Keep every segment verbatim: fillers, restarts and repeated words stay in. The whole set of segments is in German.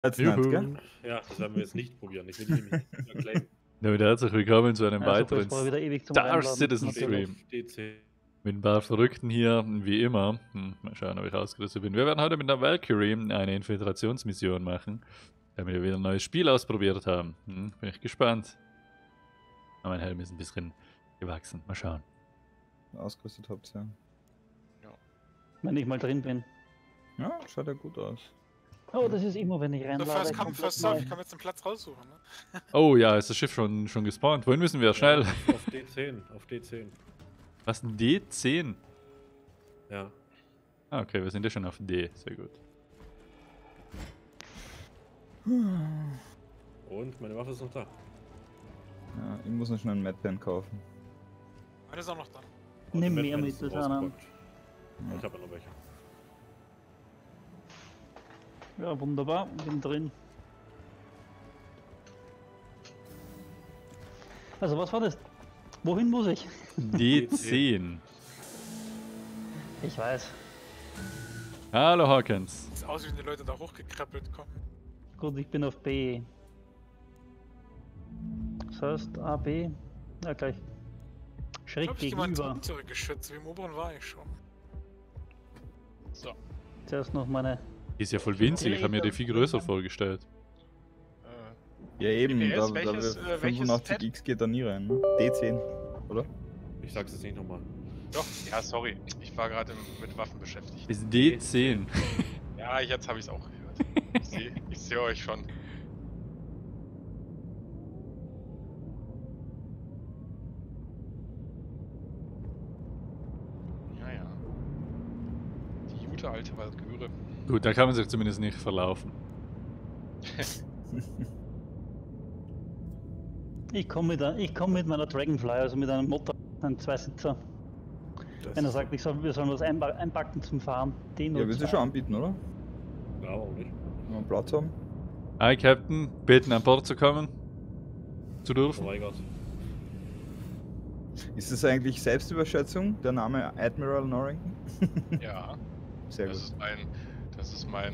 Jetzt nicht, gell? Ja, das werden wir jetzt nicht probieren. Ich will die nämlich nicht erklären. Damit herzlich willkommen zu einem Also, weiteren das war wieder ewig zum Star Reinladen. Citizen Steht Stream. auf D C. Mit ein paar Verrückten hier, wie immer. Hm, mal schauen, ob ich ausgerüstet bin. Wir werden heute mit der Valkyrie eine Infiltrationsmission machen, damit wir wieder ein neues Spiel ausprobiert haben. Hm, bin ich gespannt. Aber mein Helm ist ein bisschen gewachsen. Mal schauen. Ausgerüstet habt, ja. Wenn ich mal drin bin. Ja, schaut ja gut aus. Oh, das ist immer, wenn ich So, reinlade. first come, komplett first serve. neu. Ich kann mir jetzt einen Platz raussuchen. Ne? Oh ja, ist das Schiff schon, schon gespawnt? Wohin müssen wir? Schnell. Ja, auf D zehn. Auf D zehn. Was, ein D zehn? Ja. Ah, okay, wir sind ja schon auf D. Sehr gut. Und meine Waffe ist noch da. Ja, ich muss noch schnell einen Madpan kaufen. Meine ist auch noch da. Nimm Und mehr wenn mit, es das rauskommt. anderen. Ja, ich habe ja noch welche. Ja, wunderbar, bin drin. Also, was war das? Wohin muss ich? D zehn. Ich weiß. Hallo Hawkins. Sieht aus, wie wenn die Leute da hochgekrabbelt kommen. Gut, ich bin auf B. Das heißt A, B. Ja, gleich. Ich Schräg glaube, ich gehe mal ins gegenüber. untere Geschütz. Wie im oberen war ich schon. So. Zuerst noch meine. Die ist ja voll winzig, ich habe mir die viel größer vorgestellt. Ja eben, D P S, da, da welches, wir äh, welches fünfundachtzig X geht da nie rein, ne? D zehn, oder? Ich sag's jetzt nicht nochmal. Doch, ja, sorry. Ich war gerade mit Waffen beschäftigt. Ist D zehn. Ja, jetzt habe ich es auch gehört. Ich sehe ich seh euch schon. Ja, ja. Die gute alte Walküre. Gut, da kann man sich zumindest nicht verlaufen. Ich komme mit, ein- ich komm mit meiner Dragonfly, also mit einem Motor, einem Zweisitzer. Das Wenn er ist- sagt, ich soll, wir sollen was einba einpacken zum Fahren. Den Ja, oder willst du zwei. schon anbieten, oder? Ja, warum nicht? Wenn wir einen Platz haben. Hi Captain, beten an Bord zu kommen. Zu dürfen. Verweigert. Ist das eigentlich Selbstüberschätzung, der Name Admiral Norrington? Ja, Sehr das gut. ist mein, das ist mein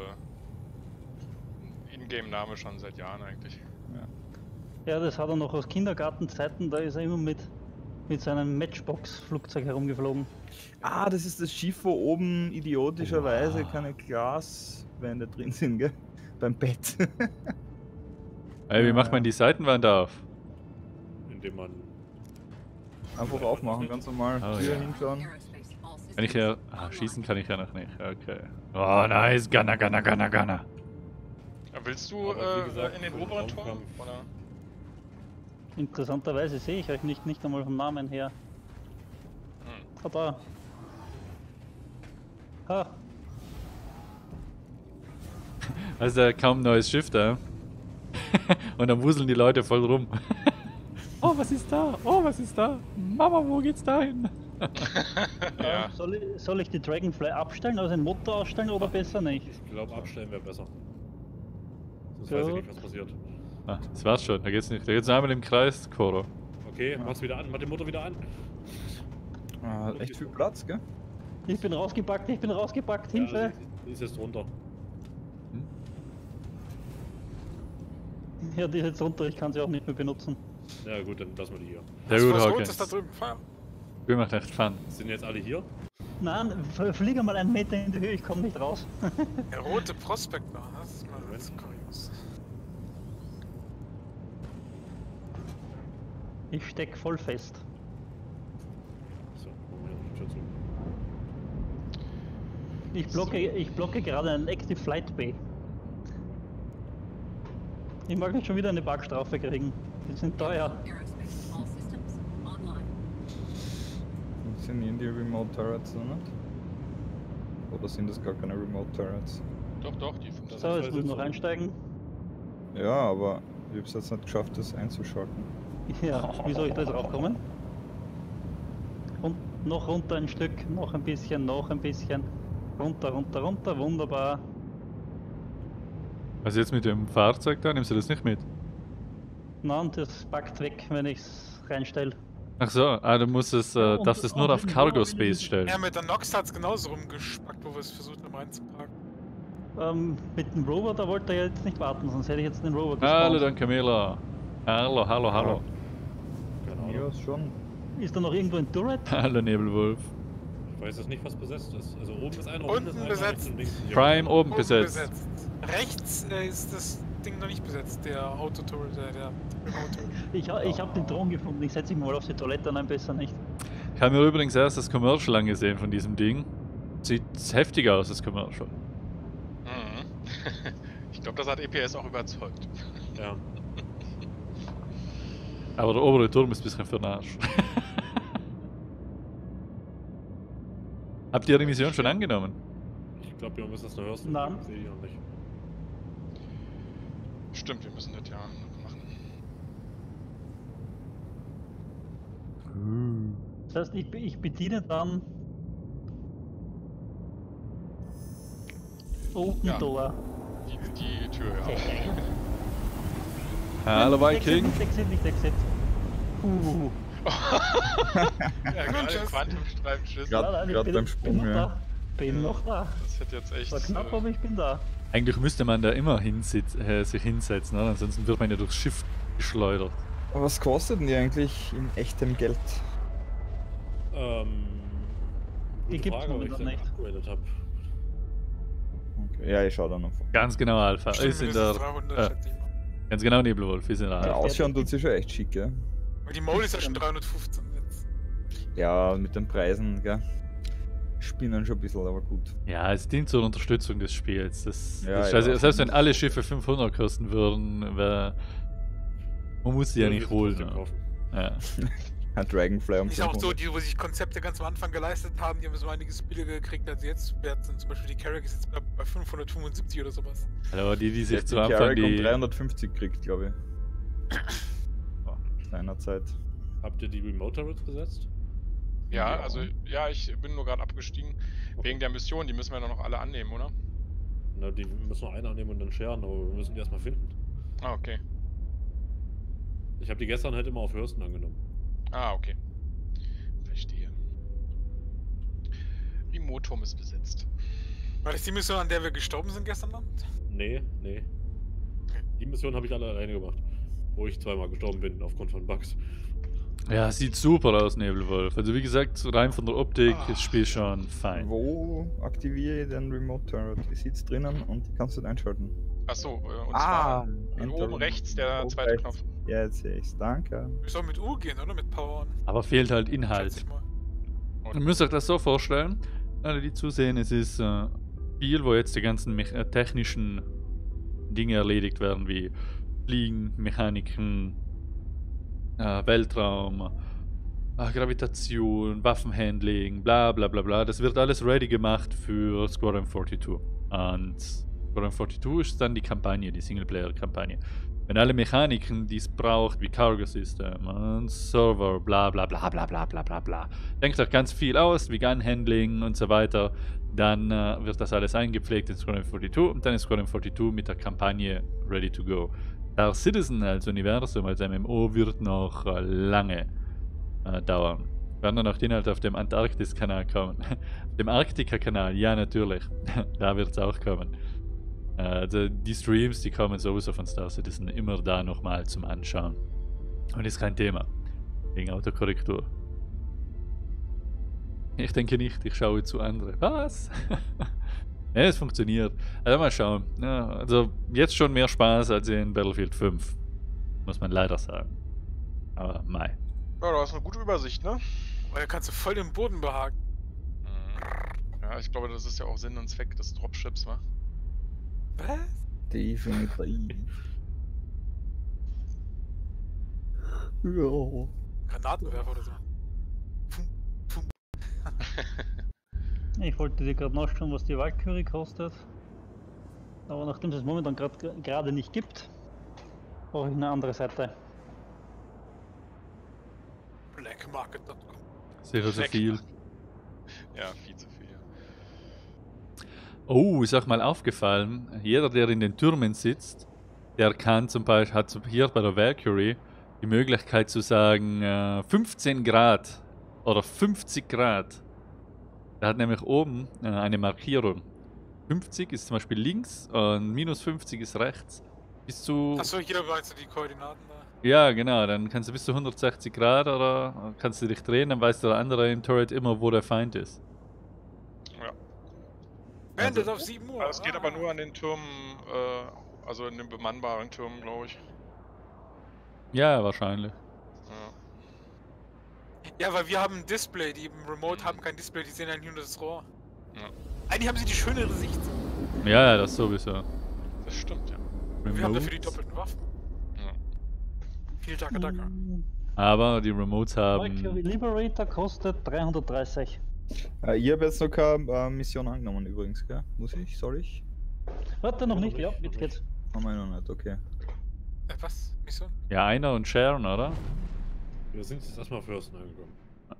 äh, Ingame-Name schon seit Jahren eigentlich. Ja, das hat er noch aus Kindergartenzeiten, da ist er immer mit, mit seinem Matchbox-Flugzeug herumgeflogen. Ah, das ist das Schiff, wo oben idiotischerweise Wow. keine Glaswände drin sind, gell? Beim Bett. Ey, wie macht man die Seitenwand auf? Indem man. Einfach aufmachen, ganz normal. Oh, Tür ja. hinschauen. Kann ich ja... Ah, schießen kann ich ja noch nicht. Okay. Oh, nice. Gunner, Gunner, Gunner, Gunner. Ja, willst du Aber wie äh, gesagt, in den für den oberen Turm? Raumkampf- Oder? Interessanterweise sehe ich euch nicht, nicht einmal vom Namen her. Hm. Ah, da. Ha, Also da kaum ein neues Schiff da. Und dann wuseln die Leute voll rum. Oh, was ist da? Oh, was ist da? Mama, wo geht's da hin? Ja. soll, ich, soll ich die Dragonfly abstellen, also den Motor ausstellen oder besser nicht? Ich glaube, abstellen wäre besser. Sonst weiß ich Gut. nicht, was passiert. Ah, das war's schon. Da geht's nicht. Da geht's einmal im Kreis, Koro. Okay, mach's wieder an. Mach den Motor wieder an. Ah, hat echt viel Platz, gell? Ich bin rausgepackt, ich bin rausgepackt, Hilfe! Ja, die ist jetzt runter. Ja, die ist jetzt runter, ich kann sie auch nicht mehr benutzen. Ja gut, dann lassen wir die hier. Sehr Was- gut, was rot ist da Hawkins. drüben? Feuer. Wir machen echt Fun. Sind jetzt alle hier? Nein, f- fliege mal einen Meter in die Höhe, ich komme nicht raus. Der rote Prospekt noch. Das ist mal ganz kurios. Ich steck voll fest. So, Moment, Tür zu. Ich blocke, ich blocke gerade einen Active Flight Bay. Ich mag nicht schon wieder eine Backstrafe kriegen. Die sind teuer. Aerospace, all systems online. Funktionieren die Remote Turrets noch nicht? Oder sind das gar keine Remote Turrets? Doch, doch, die funktionieren. So, jetzt muss ich noch einsteigen. Ja, aber ich hab's jetzt nicht geschafft, das einzuschalten. Ja, wie soll ich da jetzt raufkommen? Und noch runter ein Stück, noch ein bisschen, noch ein bisschen. Runter, runter, runter, wunderbar. Was jetzt mit dem Fahrzeug da? Nimmst du das nicht mit? Nein, das packt weg, wenn ich es reinstelle. Ach so, ah, du musst es, Ja, äh, und darfst das es nur auch auf mit dem Cargo Motor Space stellen. Ja, mit der Nox hat es genauso rumgespackt, wo wir es versucht haben reinzupacken. Ähm, mit dem Rover, da wollte er jetzt nicht warten, sonst hätte ich jetzt den Rover Hallo, gespawnt. dann Camilla. Hallo, hallo, hallo. Keine Ahnung. Ja, schon. Ist da noch irgendwo ein Turret? Hallo, Nebelwolf. Ich weiß jetzt nicht, was besetzt ist. Also oben ist einer, Unten ist einer, besetzt. rechts und links ist Prime jemand. oben Oben besetzt. Rechts äh, ist das Ding noch nicht besetzt, der Autoturret, der, der Remote Turret. Ich, ha- ich habe den Thron gefunden, ich setze mich mal auf die Toilette, nein, besser nicht. Ich habe mir übrigens erst das Commercial angesehen von diesem Ding. Sieht heftig aus, das Commercial. Mhm. Ich glaube, das hat E P S auch überzeugt. Ja. Aber der obere Turm ist ein bisschen für den Arsch. Habt ihr die Mission schon angenommen? Ich glaube, wir müssen das noch hören. Nein. Sehe ich noch nicht. Stimmt, wir müssen das ja noch machen. Das heißt, ich, ich bediene dann Open Ja. Door. Die, die Tür, ja. Hallo Viking! Exit, exit, nicht exit. Uh. Ja, gerade Tschüss. Quantenstreifenschiss. Grad- Ja, nein, ich grad bin, beim bin Sprung, noch ja. da. Bin noch da. Das hätte jetzt echt. War knapp, äh, aber ich bin da. Eigentlich müsste man da immer hinsitz, äh, sich hinsetzen, oder? Ansonsten wird man ja durchs Schiff geschleudert. Aber was kostet denn die eigentlich in echtem Geld? Ähm. Die gute gibt's Frage, ob ich momentan den nicht. upgradet habe. Okay. Ja, ich schau dann einfach. Ganz genau, Alpha. Stimmt, Ist in mindestens der. dreihundert, Äh, schätze ich mal. ganz genau, Nebelwolf ist in der. Ja, Alpha. ausschauen tut sie schon echt schick, gell? Aber die Mode ist ja schon dreihundertfünfzehn jetzt. Ja, mit den Preisen, gell? Spinnen schon ein bisschen, aber gut. Ja, es dient zur Unterstützung des Spiels. Das, Ja, das ist ja. also, selbst wenn alle Schiffe fünfhundert kosten würden, wär, man muss sie ja Würde nicht ich holen. trotzdem Ja. kaufen. Ja. Ein Dragonfly um Ist auch so, fünfhundert. die, wo sich Konzepte ganz am Anfang geleistet haben, die haben so einiges billiger gekriegt als jetzt. Wert sind zum Beispiel die Carrack ist jetzt bei, bei fünfhundertfünfundsiebzig oder sowas. Aber die, die sich Die zu Anfang Carrack um die. dreihundertfünfzig kriegt, glaube ich. Seinerzeit. Habt ihr die Remote Turrets besetzt? Ja, also, ja, ich bin nur gerade abgestiegen. Wegen der Mission, die müssen wir dann noch alle annehmen, oder? Na, die müssen noch einen annehmen und dann scheren, aber wir müssen die erstmal finden. Ah, okay. Ich habe die gestern halt immer auf Hürsten angenommen. Ah, okay. Verstehe. Remote-Turm ist besetzt. War das die Mission, an der wir gestorben sind gestern Abend? Nee, nee. Die Mission habe ich alle alleine gemacht. Wo ich zweimal gestorben bin aufgrund von Bugs. Ja, sieht super aus, Nebelwolf. Also wie gesagt, rein von der Optik Ah. ist das Spiel schon fein. Wo aktiviere ich den Remote Turret? Ich sitze drinnen und die kannst du einschalten. Achso, äh, und Ah, zwar Enter- oben rechts der oben zweite rechts. Knopf. Ja, jetzt sehe ich's. Danke. Wir sollen mit U gehen, oder? Mit Power On. Aber fehlt halt Schätze Inhalt. ich mal. Ihr müsst euch das so vorstellen, alle die zusehen, es ist äh, ein Spiel, wo jetzt die ganzen me äh, technischen Dinge erledigt werden, wie Fliegen, Mechaniken, äh, Weltraum, äh, Gravitation, Waffenhandling, bla bla bla bla. Das wird alles ready gemacht für Squadron zweiundvierzig. Und Squadron zweiundvierzig ist dann die Kampagne, die Singleplayer-Kampagne. Wenn alle Mechaniken, die es braucht, wie Cargo System und Server, bla bla bla bla bla bla bla bla, denkt euch ganz viel aus, wie Gun Handling und so weiter, dann äh, wird das alles eingepflegt in Squadron zweiundvierzig und dann ist Squadron zweiundvierzig mit der Kampagne ready to go. Star Citizen als Universum, als M M O, wird noch äh, lange äh, dauern. Werden dann auch die Inhalte auf dem Antarktis-Kanal kommen. Auf dem Arktika-Kanal, ja natürlich, da wird es auch kommen. Also die Streams, die kommen sowieso von Star Citizen immer da nochmal zum Anschauen. Und ist kein Thema. Wegen Autokorrektur. Ich denke nicht, ich schaue zu anderen. Was? Ja, es funktioniert. Also mal schauen. Ja, also jetzt schon mehr Spaß als in Battlefield fünf. Muss man leider sagen. Aber mei. Ja, du hast eine gute Übersicht, ne? Oh, da kannst du voll den Boden behaken. Mhm. Ja, ich glaube, das ist ja auch Sinn und Zweck des Dropships, wa? Was? Definitiv. Ja. Granatenwerfer oder so. Ich wollte dir gerade nachschauen, was die Valkyrie kostet. Aber nachdem es es momentan grad- gerade nicht gibt, brauche ich eine andere Seite. blackmarket punkt com. Sicher so Weg. viel. Ja, viel zu viel. Oh, ist auch mal aufgefallen, jeder, der in den Türmen sitzt, der kann zum Beispiel, hat hier bei der Valkyrie die Möglichkeit zu sagen, äh, fünfzehn Grad oder fünfzig Grad. Er hat nämlich oben äh, eine Markierung. fünfzig ist zum Beispiel links und minus fünfzig ist rechts. Bis zu. Achso, hier weißt du die Koordinaten da. Ja, genau, dann kannst du bis zu hundertsechzig Grad oder kannst du dich drehen, dann weiß der andere im Turret immer, wo der Feind ist. Ja. Beendet auf sieben Uhr. Es geht ah. aber nur an den Türmen, äh, also in den bemannbaren Türmen, glaube ich. Ja, wahrscheinlich. Ja. Ja, weil wir haben ein Display, die im Remote haben kein Display, die sehen eigentlich nur das Rohr. Ja. Eigentlich haben sie die schönere Sicht. Ja, ja, das sowieso. Das stimmt, ja. Und wir haben dafür die Remotes. doppelten Waffen. Ja. Viel Dacker Dacker. Mm, Aber die Remotes Valkyrie haben. Liberator kostet dreihundertdreißig. Äh, ich habe jetzt noch keine äh, Mission angenommen übrigens, gell? Muss ich? Soll ich? Warte, noch Noch nicht, nicht, ja, noch jetzt nicht. geht's. Haben wir noch nicht, okay. Äh, was? Mission? Ja, einer und Sharon, oder? Wir sind jetzt erstmal Fürsten angekommen.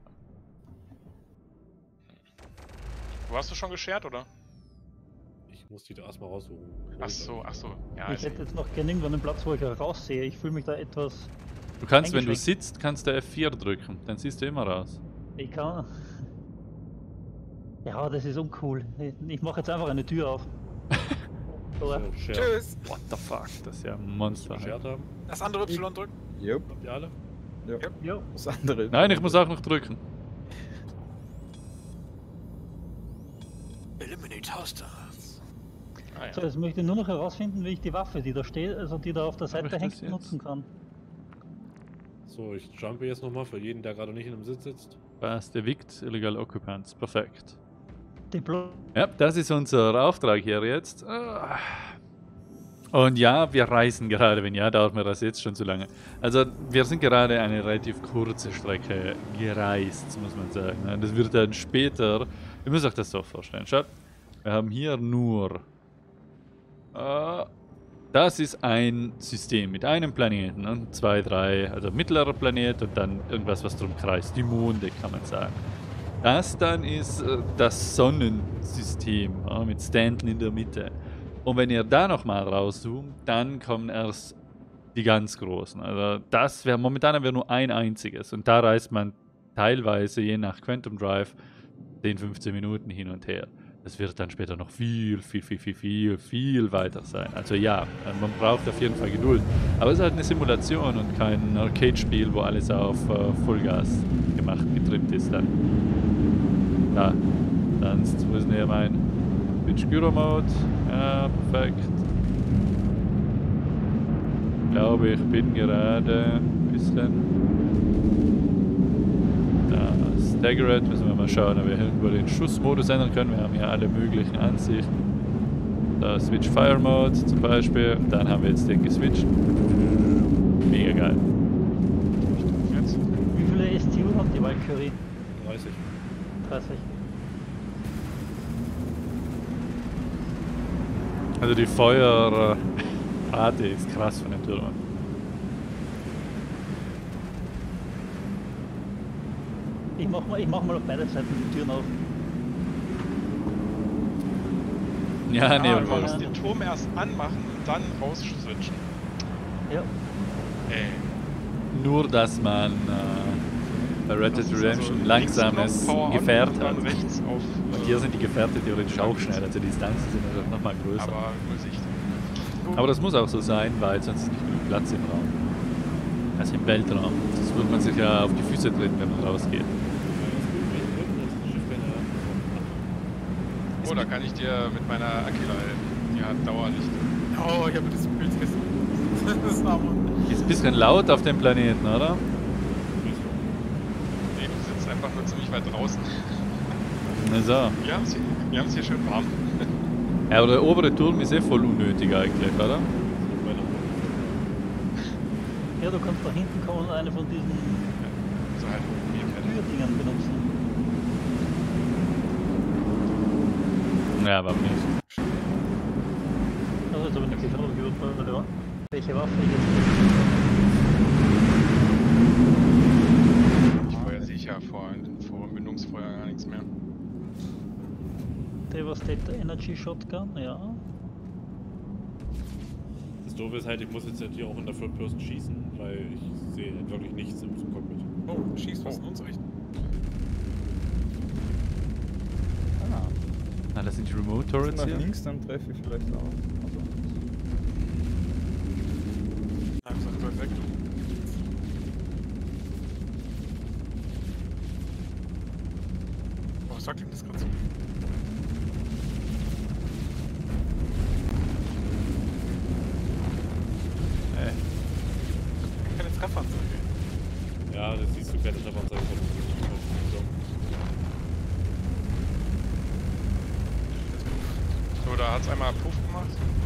Wo hast du schon geshared, oder? Ich muss die da erstmal raussuchen. Ach so, ach so. Ja, Ich ist hätte jetzt noch gerne irgendwann einen Platz, wo ich raussehe. Ich fühle mich da etwas. Du kannst, wenn du Eingeschränkt. sitzt, kannst du F vier drücken. Dann siehst du immer raus. Ich kann. Ja, das ist uncool. Ich- Ich mache jetzt einfach eine Tür auf. Oder? So, Share. Tschüss! What the fuck? Das ist ja ein Monster. Geshared haben. Das andere Y drücken. Jupp, Habt ihr alle? ja. Jo. Das andere. Nein, ich muss auch noch drücken. Eliminate Hostiles. Ah, ja. So, jetzt möchte ich nur noch herausfinden, wie ich die Waffe, die da steht, also die da auf der Hab Seite ich das hängt, jetzt? benutzen kann. So, ich jumpe jetzt nochmal für jeden, der gerade nicht in einem Sitz sitzt. Fast evict illegal occupants. Perfekt. Deploy. Ja, das ist unser Auftrag hier jetzt. Ah. Und ja, wir reisen gerade. Wenn ja, dauert mir das jetzt schon zu lange. Also, wir sind gerade eine relativ kurze Strecke gereist, muss man sagen. Das wird dann später. Ihr müsst euch das so vorstellen. Schaut, wir haben hier nur. Äh, das ist ein System mit einem Planeten und zwei, drei, also mittlerer Planet und dann irgendwas, was drum kreist. Die Monde, kann man sagen. Das dann ist äh, das Sonnensystem ja, mit Stanton in der Mitte. Und wenn ihr da nochmal rauszoomt, dann kommen erst die ganz großen. Also das wäre momentan haben wir nur ein einziges. Und da reist man teilweise, je nach Quantum Drive, zehn, fünfzehn Minuten hin und her. Das wird dann später noch viel, viel, viel, viel, viel, viel weiter sein. Also ja, man braucht auf jeden Fall Geduld. Aber es ist halt eine Simulation und kein Arcade-Spiel, wo alles auf äh, Vollgas gemacht, getrimmt ist dann. Da, sonst, wo ist denn hier mein Switch Gyro Mode? Ja, perfekt. Ich glaube, ich bin gerade ein bisschen. Da, Staggered, müssen wir mal schauen, ob wir irgendwo den Schussmodus ändern können. Wir haben hier alle möglichen Ansichten. Da Switch Fire Mode zum Beispiel. Und dann haben wir jetzt den geswitcht. Mega geil. Jetzt? Wie viele S T U hat die Valkyrie? dreißig. dreißig. Also die Feuerrate ist krass von den Türmen. Ich mach mal, ich mach mal auf beide Seiten die Türen auf. Ja, Ah, nee, du aber musst den Turm erst anmachen und dann rausswitchen. Ja. Ey. nur, dass man äh, bei Red Das Dead ist Redemption also langsames links Power on Gefährt und dann hat. rechts auf. Und äh, hier sind die Gefährte theoretisch auch schnell, also die Distanzen sind also nochmal größer. Aber, Aber nur Sicht. Aber das muss auch so sein, weil sonst ist nicht genug Platz im Raum. Also im Weltraum. Sonst würde man sich ja auf die Füße treten, wenn man rausgeht. Oh, da kann ich dir mit meiner Aquila helfen. Die hat Dauerlicht. Oh, ich habe das Bild gestern. Das ist Hammer. Ist ein bisschen laut auf dem Planeten, oder? Nee, du sitzt einfach nur ziemlich weit draußen. Na so. Wir haben es hier, wir haben's hier schön warm. Ja, aber der obere Turm ist eh voll unnötig eigentlich, oder? Ja, du kannst da hinten kommen und eine von diesen So halt Türdingern benutzen. Ja, aber nicht. Also jetzt habe ich nicht geschaut, wie war. Welche Waffe ich jetzt. Ich feuer sicher vor, vor Mündungsfeuer gar nichts mehr. Devastator Energy Shotgun, ja. Das Doofe ist halt, ich muss jetzt hier auch in der Third Person schießen, weil ich sehe halt wirklich nichts im Cockpit. Oh, schießt was in uns Richtung. Ah. Ah, das sind die Remote Wenn Turrets nach hier. links, dann treffe ich vielleicht auch. Also, Nein, ist doch weit weg. Oh, was sagt ihm das gerade so? Äh, Keine Trefferanzeige. Ja, das siehst du keine Trefferanzeige von uns. So, da hat's einmal Puff gemacht.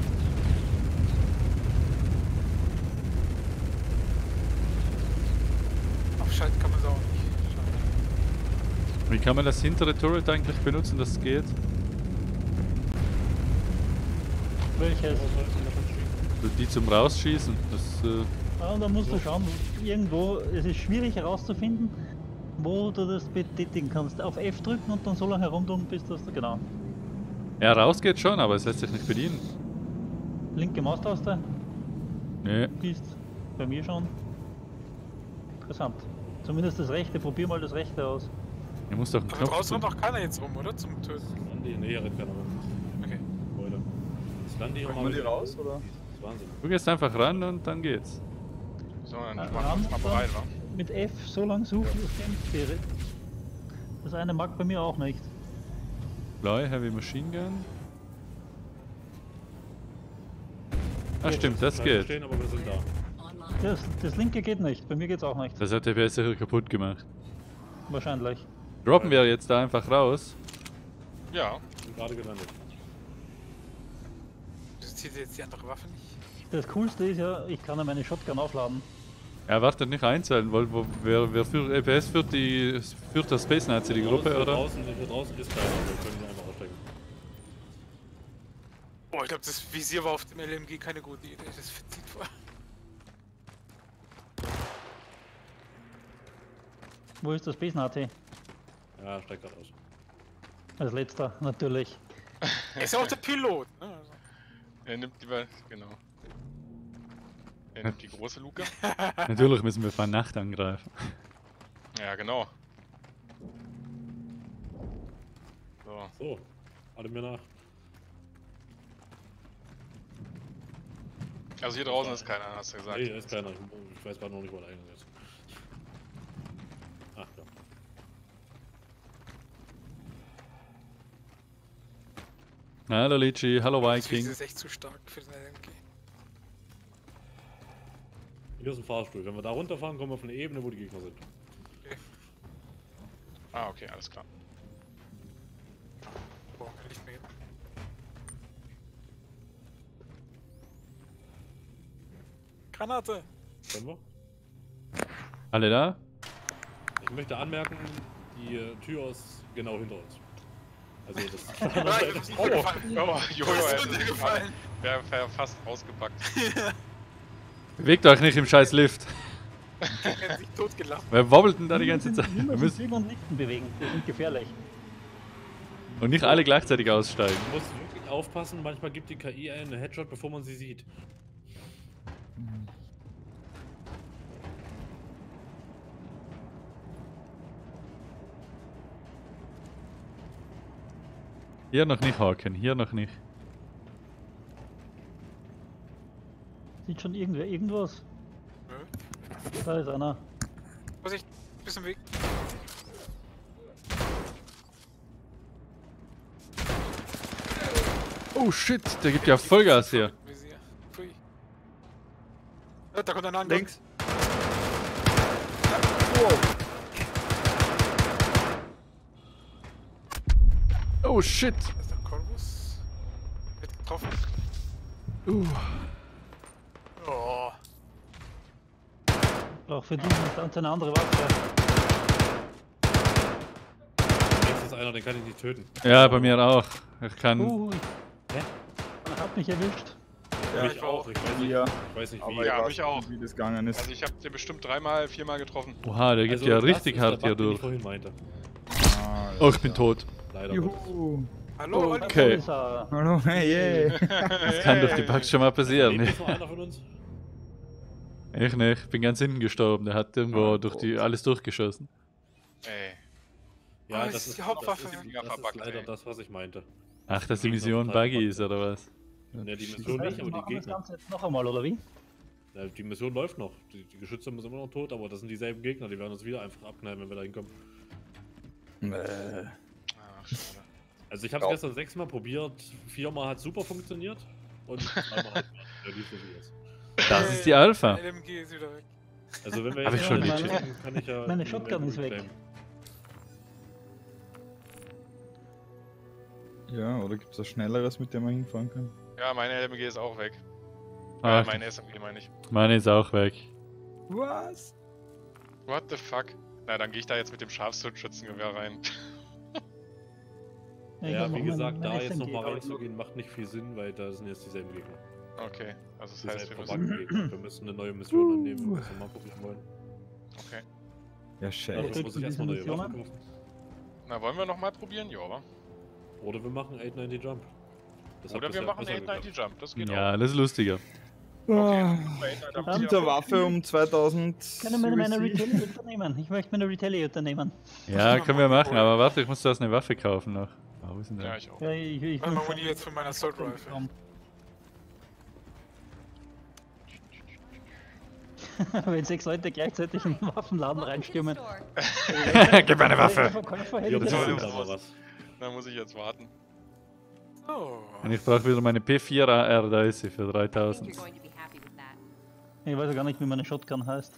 Aufschalten kann man es auch nicht. Schade. Wie kann man das hintere Turret eigentlich benutzen, dass es geht? Welches? Also die zum Rausschießen. Das, äh, Ah, da musst du schauen, irgendwo, es ist schwierig herauszufinden, wo du das betätigen kannst. Auf F drücken und dann so lange herumtun, bis das, genau. ja, raus geht schon, aber es lässt sich nicht bedienen. Linke Maustaste, Nee. die ist bei mir schon. Interessant. Zumindest das rechte, probier mal das rechte aus. Ihr muss doch einen Aber Knopf draußen drücken. rennt doch keiner jetzt rum, oder? Zum Töten. Landi, nee, rennt keiner rum. Okay. Leute. Das Landi Bringen wir die raus, oder? Das ist Wahnsinn. Du gehst einfach ran und dann geht's. So, dann Ah, machen wir ran, uns mal dann bereit, wa? Mit F so lang suchen, das wäre. Das eine mag bei mir auch nicht. Fly, Heavy Machine Gun. Ah, stimmt, das Bleiben geht. Stehen, aber wir sind da. Online. Das, das linke geht nicht, bei mir geht's auch nicht. Das hat der T P S sicher kaputt gemacht. Wahrscheinlich. Droppen wir jetzt da einfach raus. Ja. Sind gerade gelandet. Das zieht jetzt die andere Waffe nicht. Das coolste ist ja, ich kann ja meine Shotgun aufladen. Er wartet nicht einzeln, weil wo, wer, wer führt E P S führt die führt das Space Nazi die Gruppe, Für oder? Draußen, für draußen ist keiner, wir können ihn einfach aussteigen. Boah, ich glaube, das Visier war auf dem L M G keine gute Idee. Das verzieht vor. Wo ist das Besen-H T? Ja, steigt gerade aus. Als letzter, natürlich. Er ist ja auch der Pilot. Ne? Also. Er nimmt lieber, genau. Er nimmt die große Luke. Natürlich müssen wir von Nacht angreifen. Ja, genau. So. So, alle mir nach. Also hier draußen ist keiner, hast du gesagt. Nee, ist keiner. Ich, ich weiß gerade noch nicht, wo der Eingang ist. Ach ja. Hallo Lichi, hallo Das Viking. ist echt zu stark für den L M G. Hier ist ein Fahrstuhl. Wenn wir da runterfahren, kommen wir auf eine Ebene, wo die Gegner sind. Ah, okay, alles klar. Boah, kann ich mehr. Granate! Können wir? Alle da? Ich möchte anmerken, die äh, Tür ist genau hinter uns. Also das Ah, ich hab's nicht Oh, gefallen. oh, Jojo, Das ist hätte mir sich gefallen. Wäre wär fast ausgepackt. Bewegt euch nicht im scheiß Lift. Er hat sich totgelacht. Wer wobbelt denn da die ganze Zeit? Wir Niemals müssen Zügen und Nichten bewegen, die sind gefährlich. und nicht alle gleichzeitig aussteigen. Man muss wirklich aufpassen, manchmal gibt die K I einen Headshot, bevor man sie sieht. Hier noch nicht haken, hier noch nicht. Sieht schon irgendwer irgendwas? Nö. Da ist einer. Vorsicht, bisschen Weg. Oh shit, der gibt ja Vollgas hier. Visier. Pfui. Ja, da kommt einer an. Links. Oh shit. Da ist der Corvus. Wird getroffen. Uh. Oh. Auch für diesen Instanz eine andere Waffe. Links ist einer, den kann ich nicht töten. Ja, bei mir auch. Ich kann. Uh, er hat mich erwischt. Ja, mich auch. Ich weiß nicht, Ja. ich weiß nicht wie. Aber Ja, ich weiß mich auch. nicht, wie das gegangen ist. Also ich habe den bestimmt dreimal, viermal getroffen. Oha, der gibt Also ja das richtig ist hart der hier Bug, den durch. Ich vorhin meinte. Ah, Oh, ich bin tot. Leider Gottes. Juhu. Hallo, Olli. Okay. Da ist er. Hallo, hey, yeah. Das kann durch die Bugs schon mal passieren. Lebt jetzt noch einer von uns? Ich nicht, ich bin ganz hinten gestorben. Der hat irgendwo Ah, durch die Gott. alles durchgeschossen. Ey. Ja, Oh, das ist ist die Hauptwaffe. Das ist, Finger das ist verbuggt, leider ey. das, was ich meinte. Ach, dass die Gegner Mission total buggy ist, verpackt. oder was? Ne, die Das Mission heißt, nicht, wir aber machen die das Gegner. Ganze jetzt noch einmal, oder wie? Ja, die Mission läuft noch. Die, die Geschütze sind immer noch tot, aber das sind dieselben Gegner. Die werden uns wieder einfach abknallen, wenn wir da hinkommen. Äh. Ach, schade. Also ich habe es Ja. gestern sechsmal probiert. Viermal hat super funktioniert. Und zweimal hat ja, lief so wie es. Das ist die Alpha. L M G ist wieder weg. Also wenn wir Hab ich jetzt schon mal legit. checken, kann ich ja... Meine die Shotgun Map ist weg. reclaimen. Ja, oder gibt es was Schnelleres, mit dem man hinfahren kann? Ja, meine L M G ist auch weg. Äh, Ach, meine S M G meine ich. meine ist auch weg. Was? What the fuck? Na, dann gehe ich da jetzt mit dem Scharfschützengewehr rein. Ich Ja, hab wie noch gesagt, mein- da mein jetzt S M G, nochmal aber- reinzugehen, macht nicht viel Sinn, weil da sind jetzt dieselben Gegner. Okay, also das Das heißt, wir heißt, müssen... Gegner. Wir müssen eine neue Mission annehmen, was wir mal probieren wollen. Okay. Ja, Dafür scheiße. muss ich erstmal neue Waffen kaufen. Na, wollen wir nochmal probieren? Ja, wa? Oder wir machen acht neunzig Jump. Das hat Oder wir bisher machen besser acht geklappt. neunzig Jump, das geht Ja, das ist lustiger. Ah, auch. mit der Waffe um zweitausend. Können wir meine C V C? Retaliator nehmen? Ich möchte meine Retaliator nehmen. Ja, können wir machen, aber warte, ich muss da eine Waffe kaufen noch. Oh, wo ist denn der? Ja, ich auch. Ja, ich, ich Warte mal, muss wo die jetzt von meiner Assault Rifle. Wenn sechs Leute gleichzeitig in den Waffenladen Welcome to the reinstürmen. store. Gib mir eine Waffe! Verkäufer Ja, hätte das gesagt, ist das aber was. was. Da muss ich jetzt warten. So. Und ich brauche wieder meine P vier A R, da ist sie für I think dreitausend. you're going to be happy with that. ich weiß ja gar nicht, wie meine Shotgun heißt.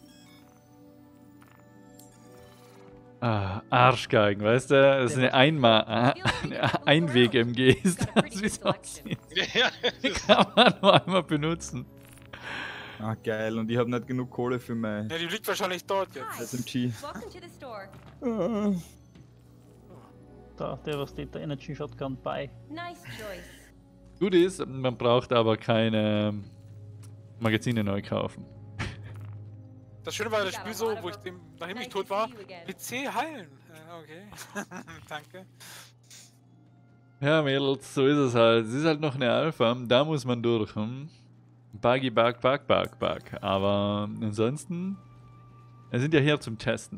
Ah, Arschgeigen, weißt du? Das ist eine Einmal, eine Einweg-M G ist das, wie es aussieht. Ja, Die kann man nur einmal benutzen. Ah, geil. Und ich habe nicht genug Kohle für mein Ja, die liegt wahrscheinlich dort jetzt. Hi. S M G. Welcome to the store. Ah. Da, Devastator Energy Shotgun bei. Nice choice. Gut ist, man braucht aber keine Magazine neu kaufen. Das Schöne war das Spiel so, wo ich dem, nachdem ich Nice tot to war, see you again. P C heilen. Ja, okay. Danke. Ja, Mädels, so ist es halt. Es ist halt noch eine Alpha, da muss man durch. Hm? Buggy, bug, bug, bug, bug. Aber ansonsten, wir sind ja hier zum Testen.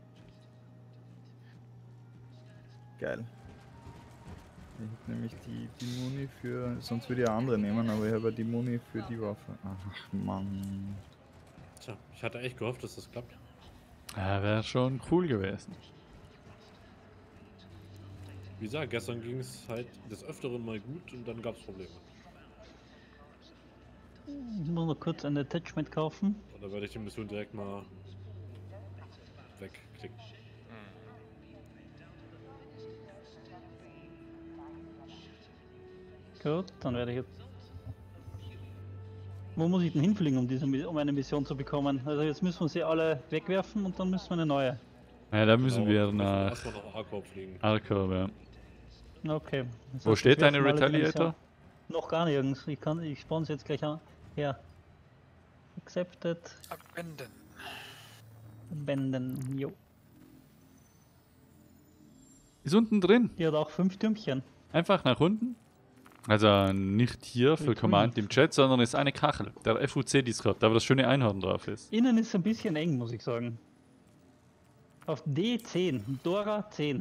Geil. Ich hab nämlich die, die Muni für. Sonst würde ich eine andere nehmen, aber ich habe die Muni für die Waffe. Ach Mann. Tja, ich hatte echt gehofft, dass das klappt. Ja, wäre schon cool gewesen. Wie gesagt, gestern ging es halt des Öfteren mal gut und dann gab es Probleme. Ich muss noch kurz ein Attachment kaufen. Und da werde ich die Mission direkt mal wegklicken. Gut, dann werde ich jetzt. Wo muss ich denn hinfliegen, um, diese, Mi- um eine Mission zu bekommen? Also jetzt müssen wir sie alle wegwerfen und dann müssen wir eine neue. Ja, da müssen Genau, wir müssen nach erstmal nach Arkorb fliegen. Arkham, ja. Okay. Das Wo heißt, steht wir deine werfen alle die Retaliator? Mission- Noch gar nirgends. Ich kann, ich spawn sie jetzt gleich an. Her. Accepted. Abwenden. Abandon. Jo. Ist unten drin. Die hat auch fünf Türmchen. Einfach nach unten. Also nicht hier für Retrieve. Command im Chat, sondern ist eine Kachel. Der F U C-Discord, da wo das schöne Einhorn drauf ist. Innen ist es ein bisschen eng, muss ich sagen. Auf D zehn. Dora zehn.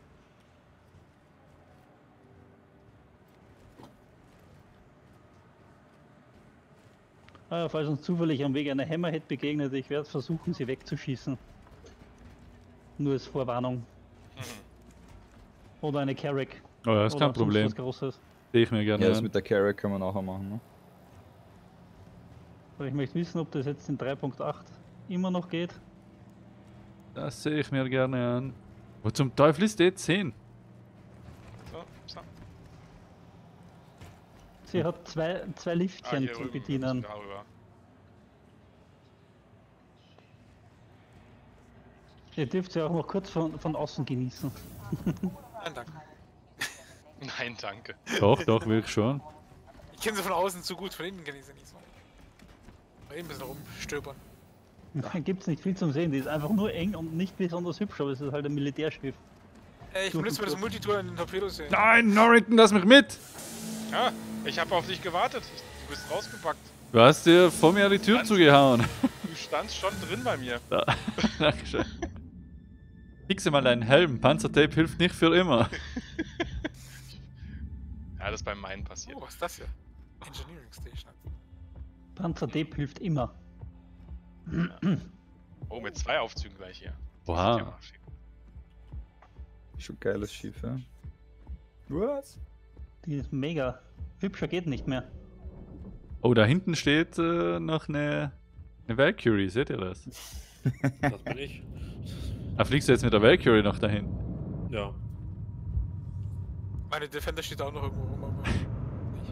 Ah, falls uns zufällig am Weg eine Hammerhead begegnet, ich werde versuchen, sie wegzuschießen. Nur als Vorwarnung. Mhm. Oder eine Carrack. Oh ja, ist Oder kein sonst Problem. Was Großes. Sehe ich mir gerne Ja, das an. mit der Carry kann man nachher machen, ne? Aber ich möchte wissen, ob das jetzt in drei Punkt acht immer noch geht. Das sehe ich mir gerne an. Wo zum Teufel ist D zehn? So, so. Sie hat zwei, zwei Ah, Liftchen hier zu rüben, wir bedienen. müssen darüber. Ihr dürft sie auch noch kurz von, von außen genießen. Nein, danke. Nein, danke. Doch, doch, wirklich schon. Ich kenne sie von außen zu gut, von innen kenne ich sie nicht so. Mal eben ein bisschen rumstöbern. Da gibt es nicht viel zum Sehen, die ist einfach nur eng und nicht besonders hübsch, aber es ist halt ein Militärschiff. Ey, ich benutze mal das Multitool in den Torpedos hier. Nein, Norrington, lass mich mit! Ja, ich habe auf dich gewartet. Ich, du bist rausgepackt. Du hast dir vor mir die Tür zugehauen. Du standst schon drin bei mir. Da. Dankeschön. Fixe mal deinen Helm. Panzertape hilft nicht für immer. alles beim Meinen passiert. Oh, was ist das hier? Engineering Station. Panzertape hilft immer. Oh, mit zwei Aufzügen gleich hier. Oha. Das ist ja mal schick. Schon geiles Schiff, ja. Was? Die ist mega. Hübscher geht nicht mehr. Oh, da hinten steht äh, noch eine, eine Valkyrie, seht ihr das? Das bin ich. Da fliegst du jetzt mit der Valkyrie noch dahin. Ja. Meine Defender steht auch noch irgendwo rum, aber nicht.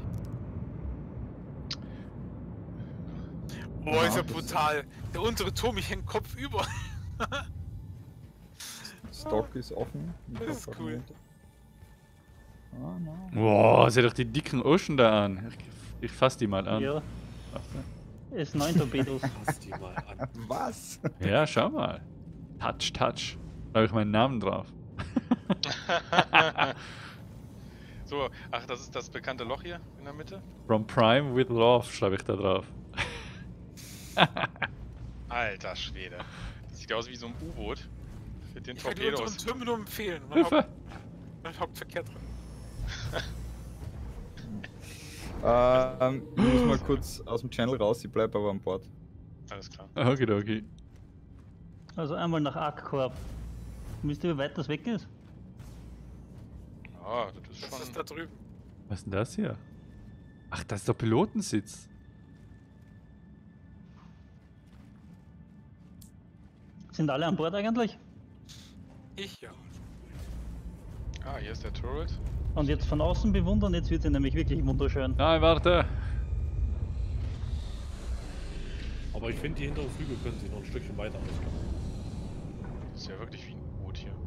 Boah, ist ja brutal. Der untere Turm, ich häng Kopf über. Stock ist offen. Das ist cool. Ah, no. Boah, seht doch die dicken Ocean da an. Ich, ich fass die mal an. Ja, Warte. S neun Torpedos. Fass die mal an. Was? Ja, schau mal. Touch, touch. Da habe ich meinen Namen drauf. So, ach, das ist das bekannte Loch hier in der Mitte? From Prime with Love schreibe ich da drauf. Alter Schwede. Das sieht aus wie so ein U-Boot. Mit den Ich kann die Torpedos. unteren Türme nur empfehlen. Man Hilfe! hat, man hat Hauptverkehr drin. Ähm, ich muss mal kurz aus dem Channel raus, ich bleib aber an Bord. Alles klar. Okidoki. Also einmal nach Arc-Corp. Wisst ihr, wie weit das weg ist? Ah, das ist Das schon... ist da drüben. Was ist denn das hier? Ach, das ist der Pilotensitz. Sind alle an Bord eigentlich? Ich ja. Ah, hier ist der Turret. Und jetzt von außen bewundern, jetzt wird sie nämlich wirklich wunderschön. Nein, warte. Aber ich finde, die hinteren Flügel können sich noch ein Stückchen weiter ausgehen. Das ist ja wirklich wie ein U-Boot hier.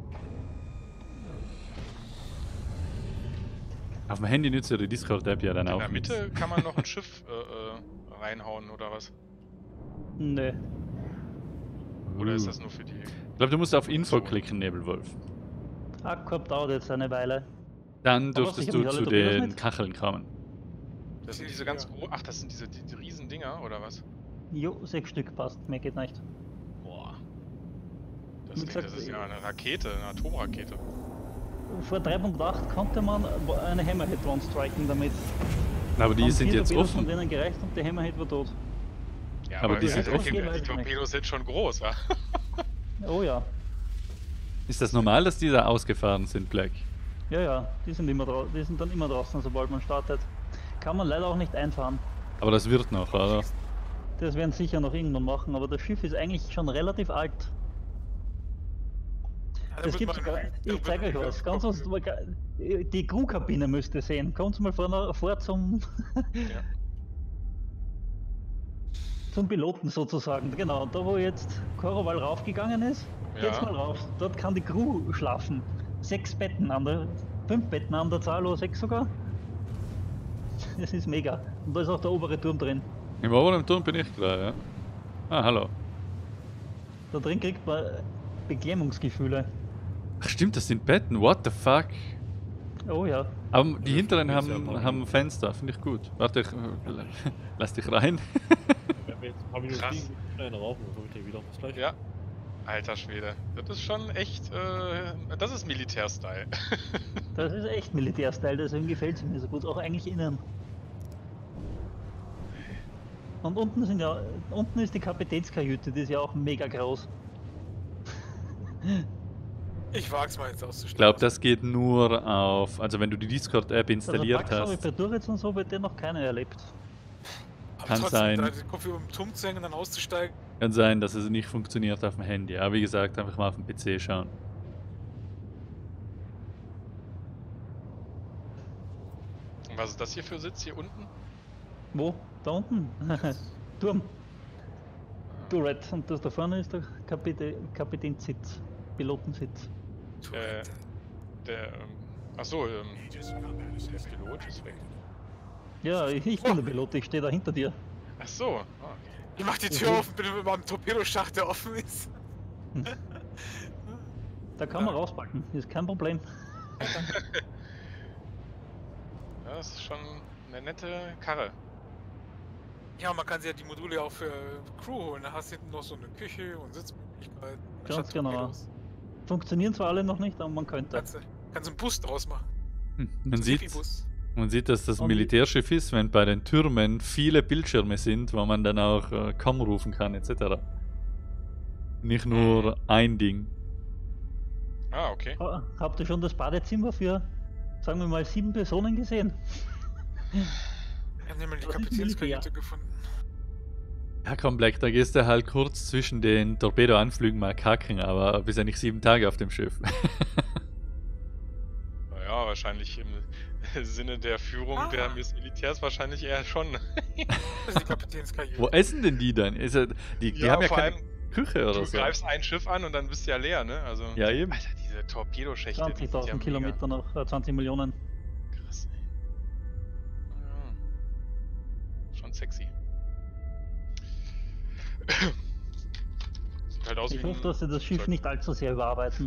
Auf dem Handy nützt ja die Discord-App ja dann In auch. der nichts. Mitte kann man noch ein Schiff äh, äh, reinhauen oder was? Nö. Oder ist Uh. das nur für die... Ich glaube, du musst auf Info klicken, Nebelwolf. Arc-Corp dauert jetzt eine Weile. Dann Aber dürftest sicher du nicht alle zu Torpedos den mit? Kacheln kommen. Das sind diese ganz großen... Ach, das sind diese die, die riesen Dinger, oder was? Jo, sechs Stück passt, mehr geht nicht. Boah. Das, Wie Ding, gesagt, das ist ja eine Rakete, eine Atomrakete. Vor drei Punkt acht konnte man eine Hammerhead One striken damit. Aber die Haben sind vier jetzt Torpedos von offen. denen gereicht und die Hammerhead war tot. Ja, Aber die ja, sind die, offen. die, die Torpedos sind schon groß, wa? Oh ja. Ist das normal, dass die da ausgefahren sind, Black? Ja, ja, die sind, immer drau die sind dann immer draußen, sobald man startet. Kann man leider auch nicht einfahren. Aber das wird noch, oder? Das werden sie sicher noch irgendwann machen, aber das Schiff ist eigentlich schon relativ alt. Ja, Das damit gibt man- sogar, ich damit zeige euch man- was, ganz was, die Crewkabine müsst ihr sehen. Kommt mal vor, vor zum, Ja. zum Piloten sozusagen. Genau, da wo jetzt Coroval raufgegangen ist, Ja. jetzt mal rauf. Dort kann die Crew schlafen. Sechs Betten an der, fünf Betten an der Zahl oder sechs sogar. Das ist mega. Und da ist auch der obere Turm drin. Im oberen Turm bin ich gerade, ja. Ah, hallo. Da drin kriegt man Beklemmungsgefühle. Ach stimmt, das sind Betten, what the fuck? Oh ja. Aber die hinteren ist ja haben, mal- haben Fenster, finde ich gut. Warte, ich äh, lass dich rein. Wenn wir jetzt ein paar Minuten Krass. fliegen, schnell rauchen, dann komme ich dir wieder. Bis gleich. Ja. Alter Schwede. Das ist schon echt, äh, das ist Militärstyle. Das ist echt Militärstyle, deswegen gefällt es mir so gut, auch eigentlich innen. Und unten sind ja, unten ist die Kapitänskajüte, die ist ja auch mega groß. Ich wag's mal jetzt Ich auszustellen. glaube, das geht nur auf, also wenn du die Discord-App installiert also Bugs hast. bei Turrets und so wird der noch keiner erlebt. Aber kann trotzdem, sein. Da den Kopf über dem Turm zu hängen und dann auszusteigen. Kann sein, dass es nicht funktioniert auf dem Handy. Aber wie gesagt, einfach mal auf dem P C schauen. Und was ist das hier für Sitz hier unten? Wo? Da unten? Turm. Turret. Und das da vorne ist der Kapitä Kapitänssitz. Pilotensitz. Äh, der, ähm, achso, ähm, der Pilot ist weg. Ja, ich ich bin der Pilot, ich stehe da hinter dir. Ach so, ah, okay. Ich mach die Tür auf, bitte mit meinem Torpedoschacht, der offen ist. Da kann man rauspacken, ist kein Problem. Ja, das ist schon eine nette Karre. Ja, man kann sich ja die Module auch für Crew holen. Da hast du hinten noch so eine Küche und Sitzmöglichkeiten. Ganz anstatt genau. Torpedos. Funktionieren zwar alle noch nicht, aber man könnte. Kannst du kannst du einen Bus draus machen. Hm, Man sieht, Bus. Man sieht, dass das ein Und- Militärschiff ist, wenn bei den Türmen viele Bildschirme sind, wo man dann auch äh, C O M rufen kann, et cetera. Nicht nur ein Ding. Ah, okay. Ah, habt ihr schon das Badezimmer für, sagen wir mal, sieben Personen gesehen? Wir haben nämlich die Das ist Kapitänskajüte gefunden. Ja komm, Black, da gehst du halt kurz zwischen den Torpedoanflügen mal kacken, aber bist ja nicht sieben Tage auf dem Schiff. Naja, wahrscheinlich im Sinne der Führung Ah. der des Militärs wahrscheinlich eher schon. Das ist die Kapitänskajüte. Wo essen denn die dann? Ist ja, die, die haben ja vor keine allem, Küche oder du so. greifst ein Schiff an und dann bist du ja leer, ne? Also, Ja, eben. Alter, diese Torpedoschächte. die sind zwanzigtausend ja mega Kilometer noch, äh, zwanzig Millionen. Krass, ey. Ja. Schon sexy. Sieht halt aus Ich wie hoffe, ein dass sie das Schiff Flugzeug. nicht allzu sehr überarbeiten.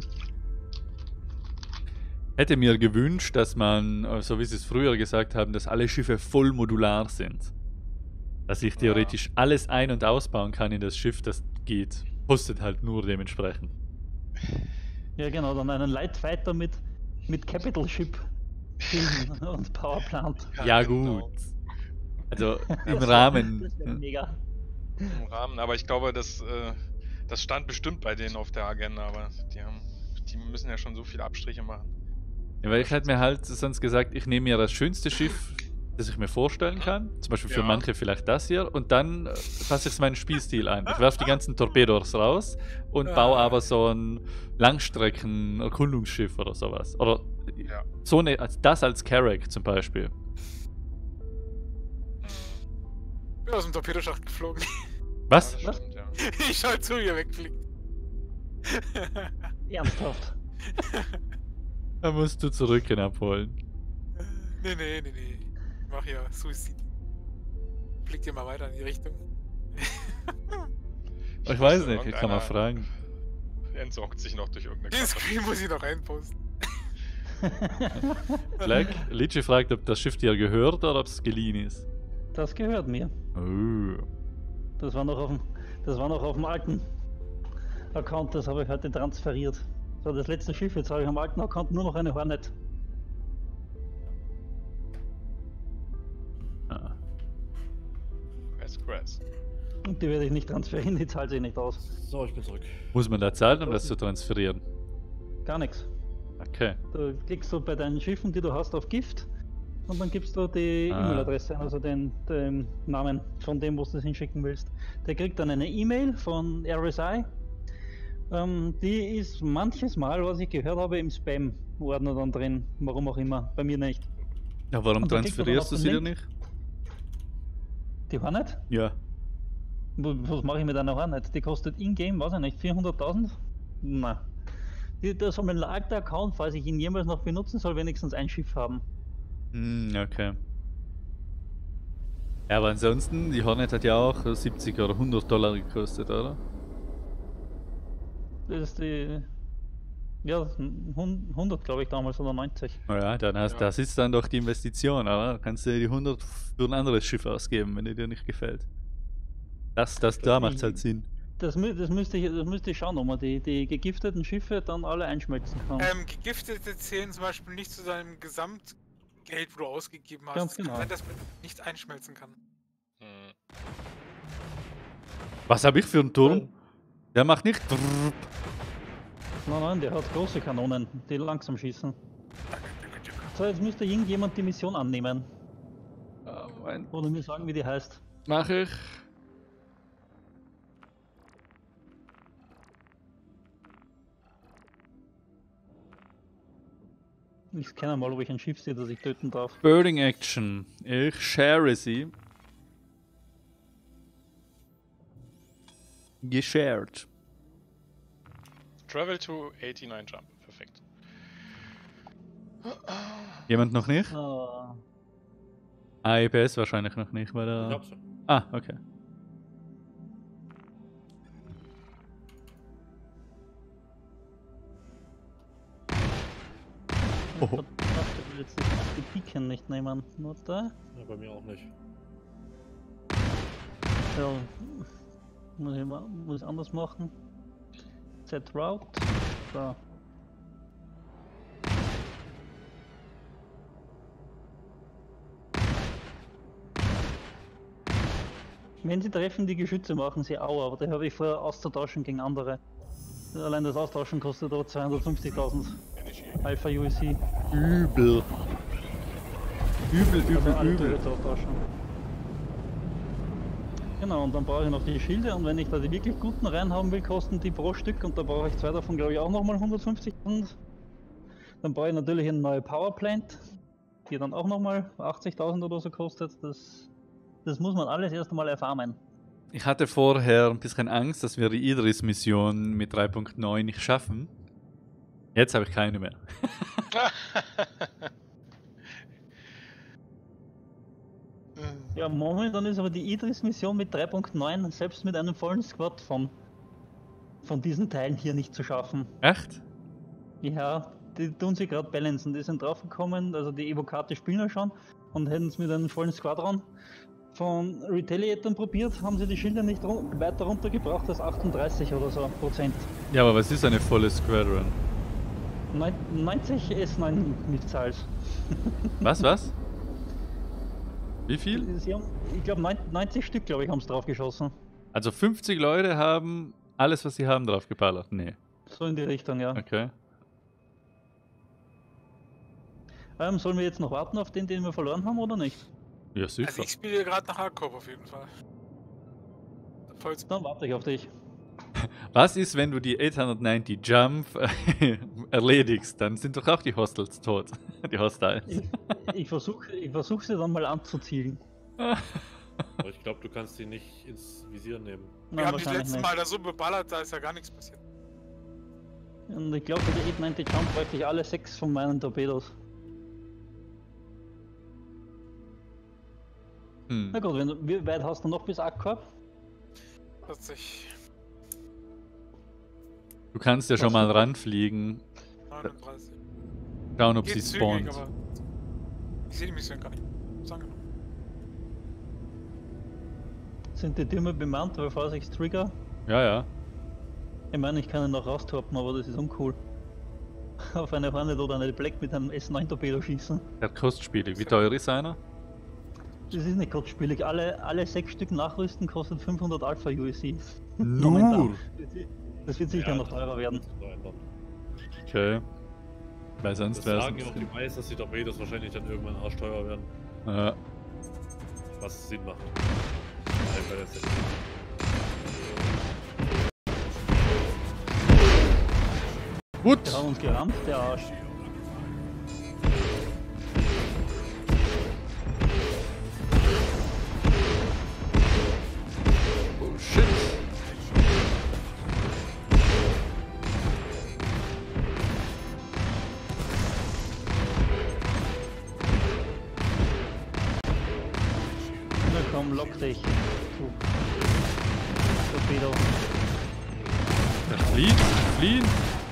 Hätte mir gewünscht, dass man, äh, so wie sie es früher gesagt haben, dass alle Schiffe voll modular sind. Dass ich theoretisch alles ein- und ausbauen kann in das Schiff, das geht. Kostet halt nur dementsprechend. Ja genau, dann einen Light Fighter mit, mit Capital Ship Schilden und Powerplant. Ja, genau. gut. Also im Das wär- Rahmen. Das wäre mega. Im Rahmen, aber ich glaube, das, äh, das stand bestimmt bei denen auf der Agenda, aber die haben, die müssen ja schon so viele Abstriche machen. Ja, weil ich hätte mir halt sonst gesagt, ich nehme mir das schönste Schiff, das ich mir vorstellen kann. Zum Beispiel für Ja. manche vielleicht das hier. Und dann äh, passe ich es meinen Spielstil an. Ich werfe die ganzen Torpedos raus und Ja. baue aber so ein Langstrecken-Erkundungsschiff oder sowas. Oder Ja. so eine, als das als Carrack zum Beispiel. Mhm. Bin aus dem Torpedoschacht geflogen. Was? Ja, das stimmt, ja. Ich schau zu, wie er wegfliegt. Ernsthaft. Da musst du zurück ihn abholen. Nee, nee, nee, nee. Ich mach ja Suizid. Fliegt ihr mal weiter in die Richtung. Ich weiß Also nicht, ich kann mal irgendeiner fragen. Entsorgt sich noch durch irgendeine Den Klappe. Screen muss ich noch reinposten. Black, Litchi fragt, ob das Schiff dir gehört oder ob es geliehen ist. Das gehört mir. Oh. Das war noch auf dem, das war noch auf dem alten Account, das habe ich heute transferiert. Das war das letzte Schiff, jetzt habe ich am alten Account nur noch eine Hornet. Ah. Grass, grass. Und die werde ich nicht transferieren, die zahlt sich nicht aus. So, ich bin zurück. Muss man da zahlen, um das zu transferieren? Gar nichts. Okay. Du klickst so bei deinen Schiffen, die du hast, auf Gift und dann gibst du die Ah. E-Mail-Adresse, also den, den Namen von dem, wo du es hinschicken willst. Der kriegt dann eine E-Mail von R S I. Ähm, die ist manches Mal, was ich gehört habe, im Spam-Ordner dann drin. Warum auch immer. Bei mir nicht. Ja, warum Und dann klickt man dann transferierst du auf sie den dir Link. nicht? Die Hornet? Ja. Wo- Was mache ich mit einer Hornet? Die kostet in-game, weiß ich nicht, vierhunderttausend? Na. Die, da soll mein alter Account, falls ich ihn jemals noch benutzen soll, wenigstens ein Schiff haben. Hm, okay. Ja, aber ansonsten, die Hornet hat ja auch siebzig oder hundert Dollar gekostet, oder? Das ist die. Ja, hundert glaube ich damals oder neunzig. Oh ja, dann hast, Ja. das ist dann doch die Investition, oder? Kannst du die hundert für ein anderes Schiff ausgeben, wenn dir nicht gefällt. Das, das da macht halt Sinn. Das, mü das, müsste ich, das müsste ich schauen, ob man die, die gegifteten Schiffe dann alle einschmelzen kann. Ähm, Gegiftete zählen zum Beispiel nicht zu deinem Gesamtgeld, wo du ausgegeben hast. Ganz Es kann genau. sein, dass man nicht einschmelzen kann. Hm. Was habe ich für einen Turm? Der macht nicht. drrrp. Nein, nein, der hat große Kanonen, die langsam schießen. So, jetzt müsste irgendjemand die Mission annehmen. Ah, Moment. Oder mir sagen, wie die heißt. Mach ich. Ich scanne mal, ob ich ein Schiff sehe, das ich töten darf. Birding Action. Ich share sie. Geshared. Travel to neunundachtzig Jump. Perfekt. Jemand noch nicht? Ah, Ah, E P S wahrscheinlich noch nicht, weil Ich er. hab's. Ah, okay. ich Oho. hab gedacht, ich will jetzt die Beacon nicht nehmen. Warte. Ja, bei mir auch nicht. Ja, muss ich, mal, muss ich anders machen. Set Route. So. Wenn sie treffen, die Geschütze machen sie auch, aber die habe ich vorher auszutauschen gegen andere. Allein das Austauschen kostet dort zweihundertfünfzigtausend Alpha U S C. Übel. Übel, Also übel, alle übel. Turrets austauschen. Genau, und dann brauche ich noch die Schilde und wenn ich da die wirklich guten reinhaben will, kosten die pro Stück und da brauche ich zwei davon, glaube ich, auch nochmal hundertfünfzigtausend. Dann brauche ich natürlich eine neue Powerplant, die dann auch nochmal achtzigtausend oder so kostet. Das, das muss man alles erst einmal erfarmen. Ich hatte vorher ein bisschen Angst, dass wir die Idris-Mission mit drei Punkt neun nicht schaffen. Jetzt habe ich keine mehr. Ja, momentan ist aber die Idris-Mission mit drei Punkt neun selbst mit einem vollen Squad von, von diesen Teilen hier nicht zu schaffen. Echt? Ja, die tun sie gerade balancen. Die sind draufgekommen, also die Evocati spielen ja schon und hätten es mit einem vollen Squadron von Retaliatoren probiert, haben sie die Schilder nicht run weiter runtergebracht als achtunddreißig oder so Prozent. Ja, aber was ist eine volle Squadron? Neun neunzig S neun Missiles. Was, was? Wie viel? Sie haben, ich glaube neunzig Stück, glaube ich, haben es drauf geschossen. Also fünfzig Leute haben alles, was sie haben, draufgeballert? Nee. So in die Richtung, ja. Okay. Ähm, sollen wir jetzt noch warten auf den, den wir verloren haben, oder nicht? Ja, sicher. Also ich spiele gerade nach Hardcore auf jeden Fall. Voll's Dann warte ich auf dich. Was ist, wenn du die achthundertneunzig Jump erledigst? Dann sind doch auch die Hostels tot. Die Hostiles. Ich, ich versuche ich versuch sie dann mal anzuzielen. Aber ich glaube, du kannst die nicht ins Visier nehmen. Wir Nein, haben die wahrscheinlich letzten nicht. Mal da so beballert, da ist ja gar nichts passiert. Und ich glaube, für die achthundertneunzig Jump bräuchte ich alle sechs von meinen Torpedos. Hm. Na gut, wenn du, wie weit hast du noch bis Akkord? vierzig, Du kannst ja schon mal ranfliegen, neununddreißig. schauen, ob Geht sie zügig, spawnt. aber ich sehe die Mission gar nicht. Sagen wir. Sind die Türme bemannt, weil falls ich Trigger? Ja, ja. Ich meine, ich kann ihn noch raustorpen, aber das ist uncool. Auf eine Hornet oder eine Black mit einem S neun Torpedo schießen. Der kostspielig. Wie teuer ist einer? Das ist nicht kostspielig. Alle, alle sechs Stück nachrüsten kostet fünfhundert Alpha U S C. Nur? Momentan. Das wird sicher Ja, noch teurer werden. so ändern. Okay. Weil Das sonst wäre sagen ja auch die es. meisten, dass die Torpedos wahrscheinlich dann irgendwann arschteuer werden. Ja. Was Sinn macht. Nein, bei der Set. Gut. Der hat uns gerammt, der Arsch. Oh shit. Na komm, lock dich. Du. Torpedo. Der flieht. Fliehen.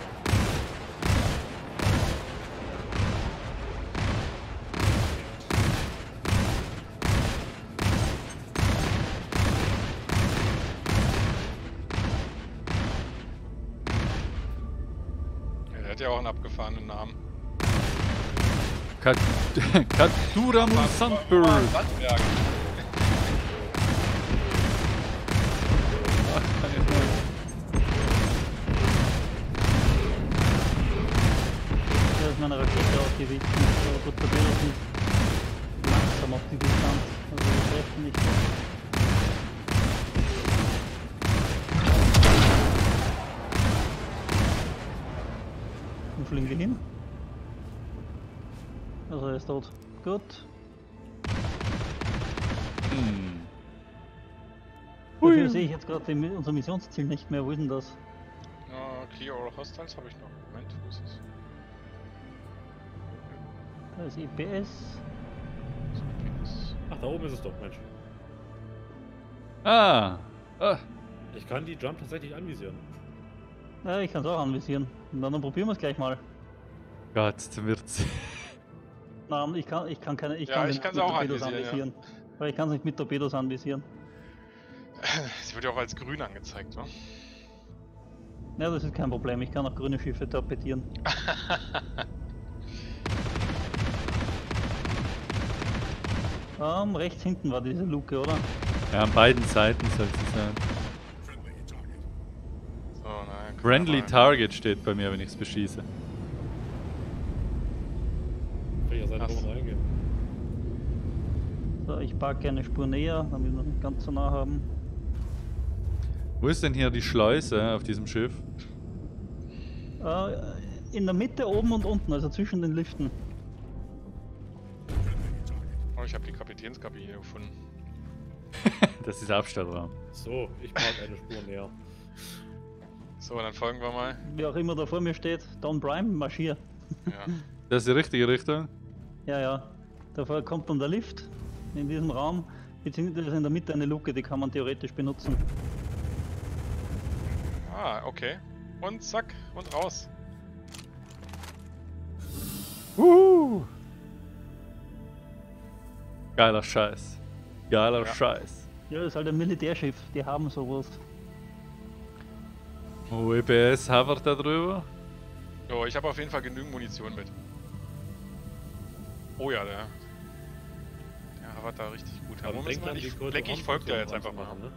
Ja, der hat ja auch einen abgefahrenen Namen. Kat Katuramu Sandberg. Sandberg. Der ist meine Rakete ausgewichen. Aber gut, Torpedo ist nicht langsam auf die Distanz. Also wir treffen nicht. Wo fliegen wir hin? Also er ist tot. Gut. Hm. Dafür sehe ich jetzt gerade die- unser Missionsziel nicht mehr. Wo ist denn das? Ja, Clear All Hostiles habe ich noch. Moment, wo ist es? Da ist I P S. So, P S. Ach, da oben ist es doch, Mensch. Ah. ah. Ich kann die Jump tatsächlich anvisieren. Ja, ich kann es auch anvisieren. Na, dann probieren wir es gleich mal. Gott, dann wird's. Nein, ich kann, ich kann keine. Ich Ja, kann ich den kann's mit auch Torpedos anvisieren, Weil ich kann es nicht mit Torpedos anvisieren. Sie wird ja auch als grün angezeigt, ne? Ja, das ist kein Problem. Ich kann auch grüne Schiffe torpedieren. Ähm, rechts hinten war diese Luke, oder? Ja, an beiden Seiten soll es sein. So, nein. Friendly Target steht bei mir, wenn ich es beschieße. Welcher Seite Krass. wo man reingehen? So, ich parke eine Spur näher, damit wir nicht ganz so nah haben. Wo ist denn hier die Schleuse auf diesem Schiff? Äh, in der Mitte, oben und unten, also zwischen den Liften. Oh, ich habe die Kapitänskabine gefunden. Das ist Abstellraum. So, ich mag eine Spur näher. So, dann folgen wir mal. Wie auch immer da vor mir steht, Don Prime, marschier. Ja. Das ist die richtige Richtung? Ja, ja. Davor kommt dann der Lift in diesem Raum, beziehungsweise in der Mitte eine Luke, die kann man theoretisch benutzen. Ah, okay. Und zack, und raus. Uhu. Geiler Scheiß. Geiler Ja. Scheiß. Ja, das ist halt ein Militärschiff, die haben sowas. O E P S hovert da drüber. So, ich habe auf jeden Fall genügend Munition mit. Oh ja, der. Der hat da richtig gut. Aber Wo müssen denk wir dran, nicht? die Code Leck, ich folge dir jetzt einfach mal. Ne?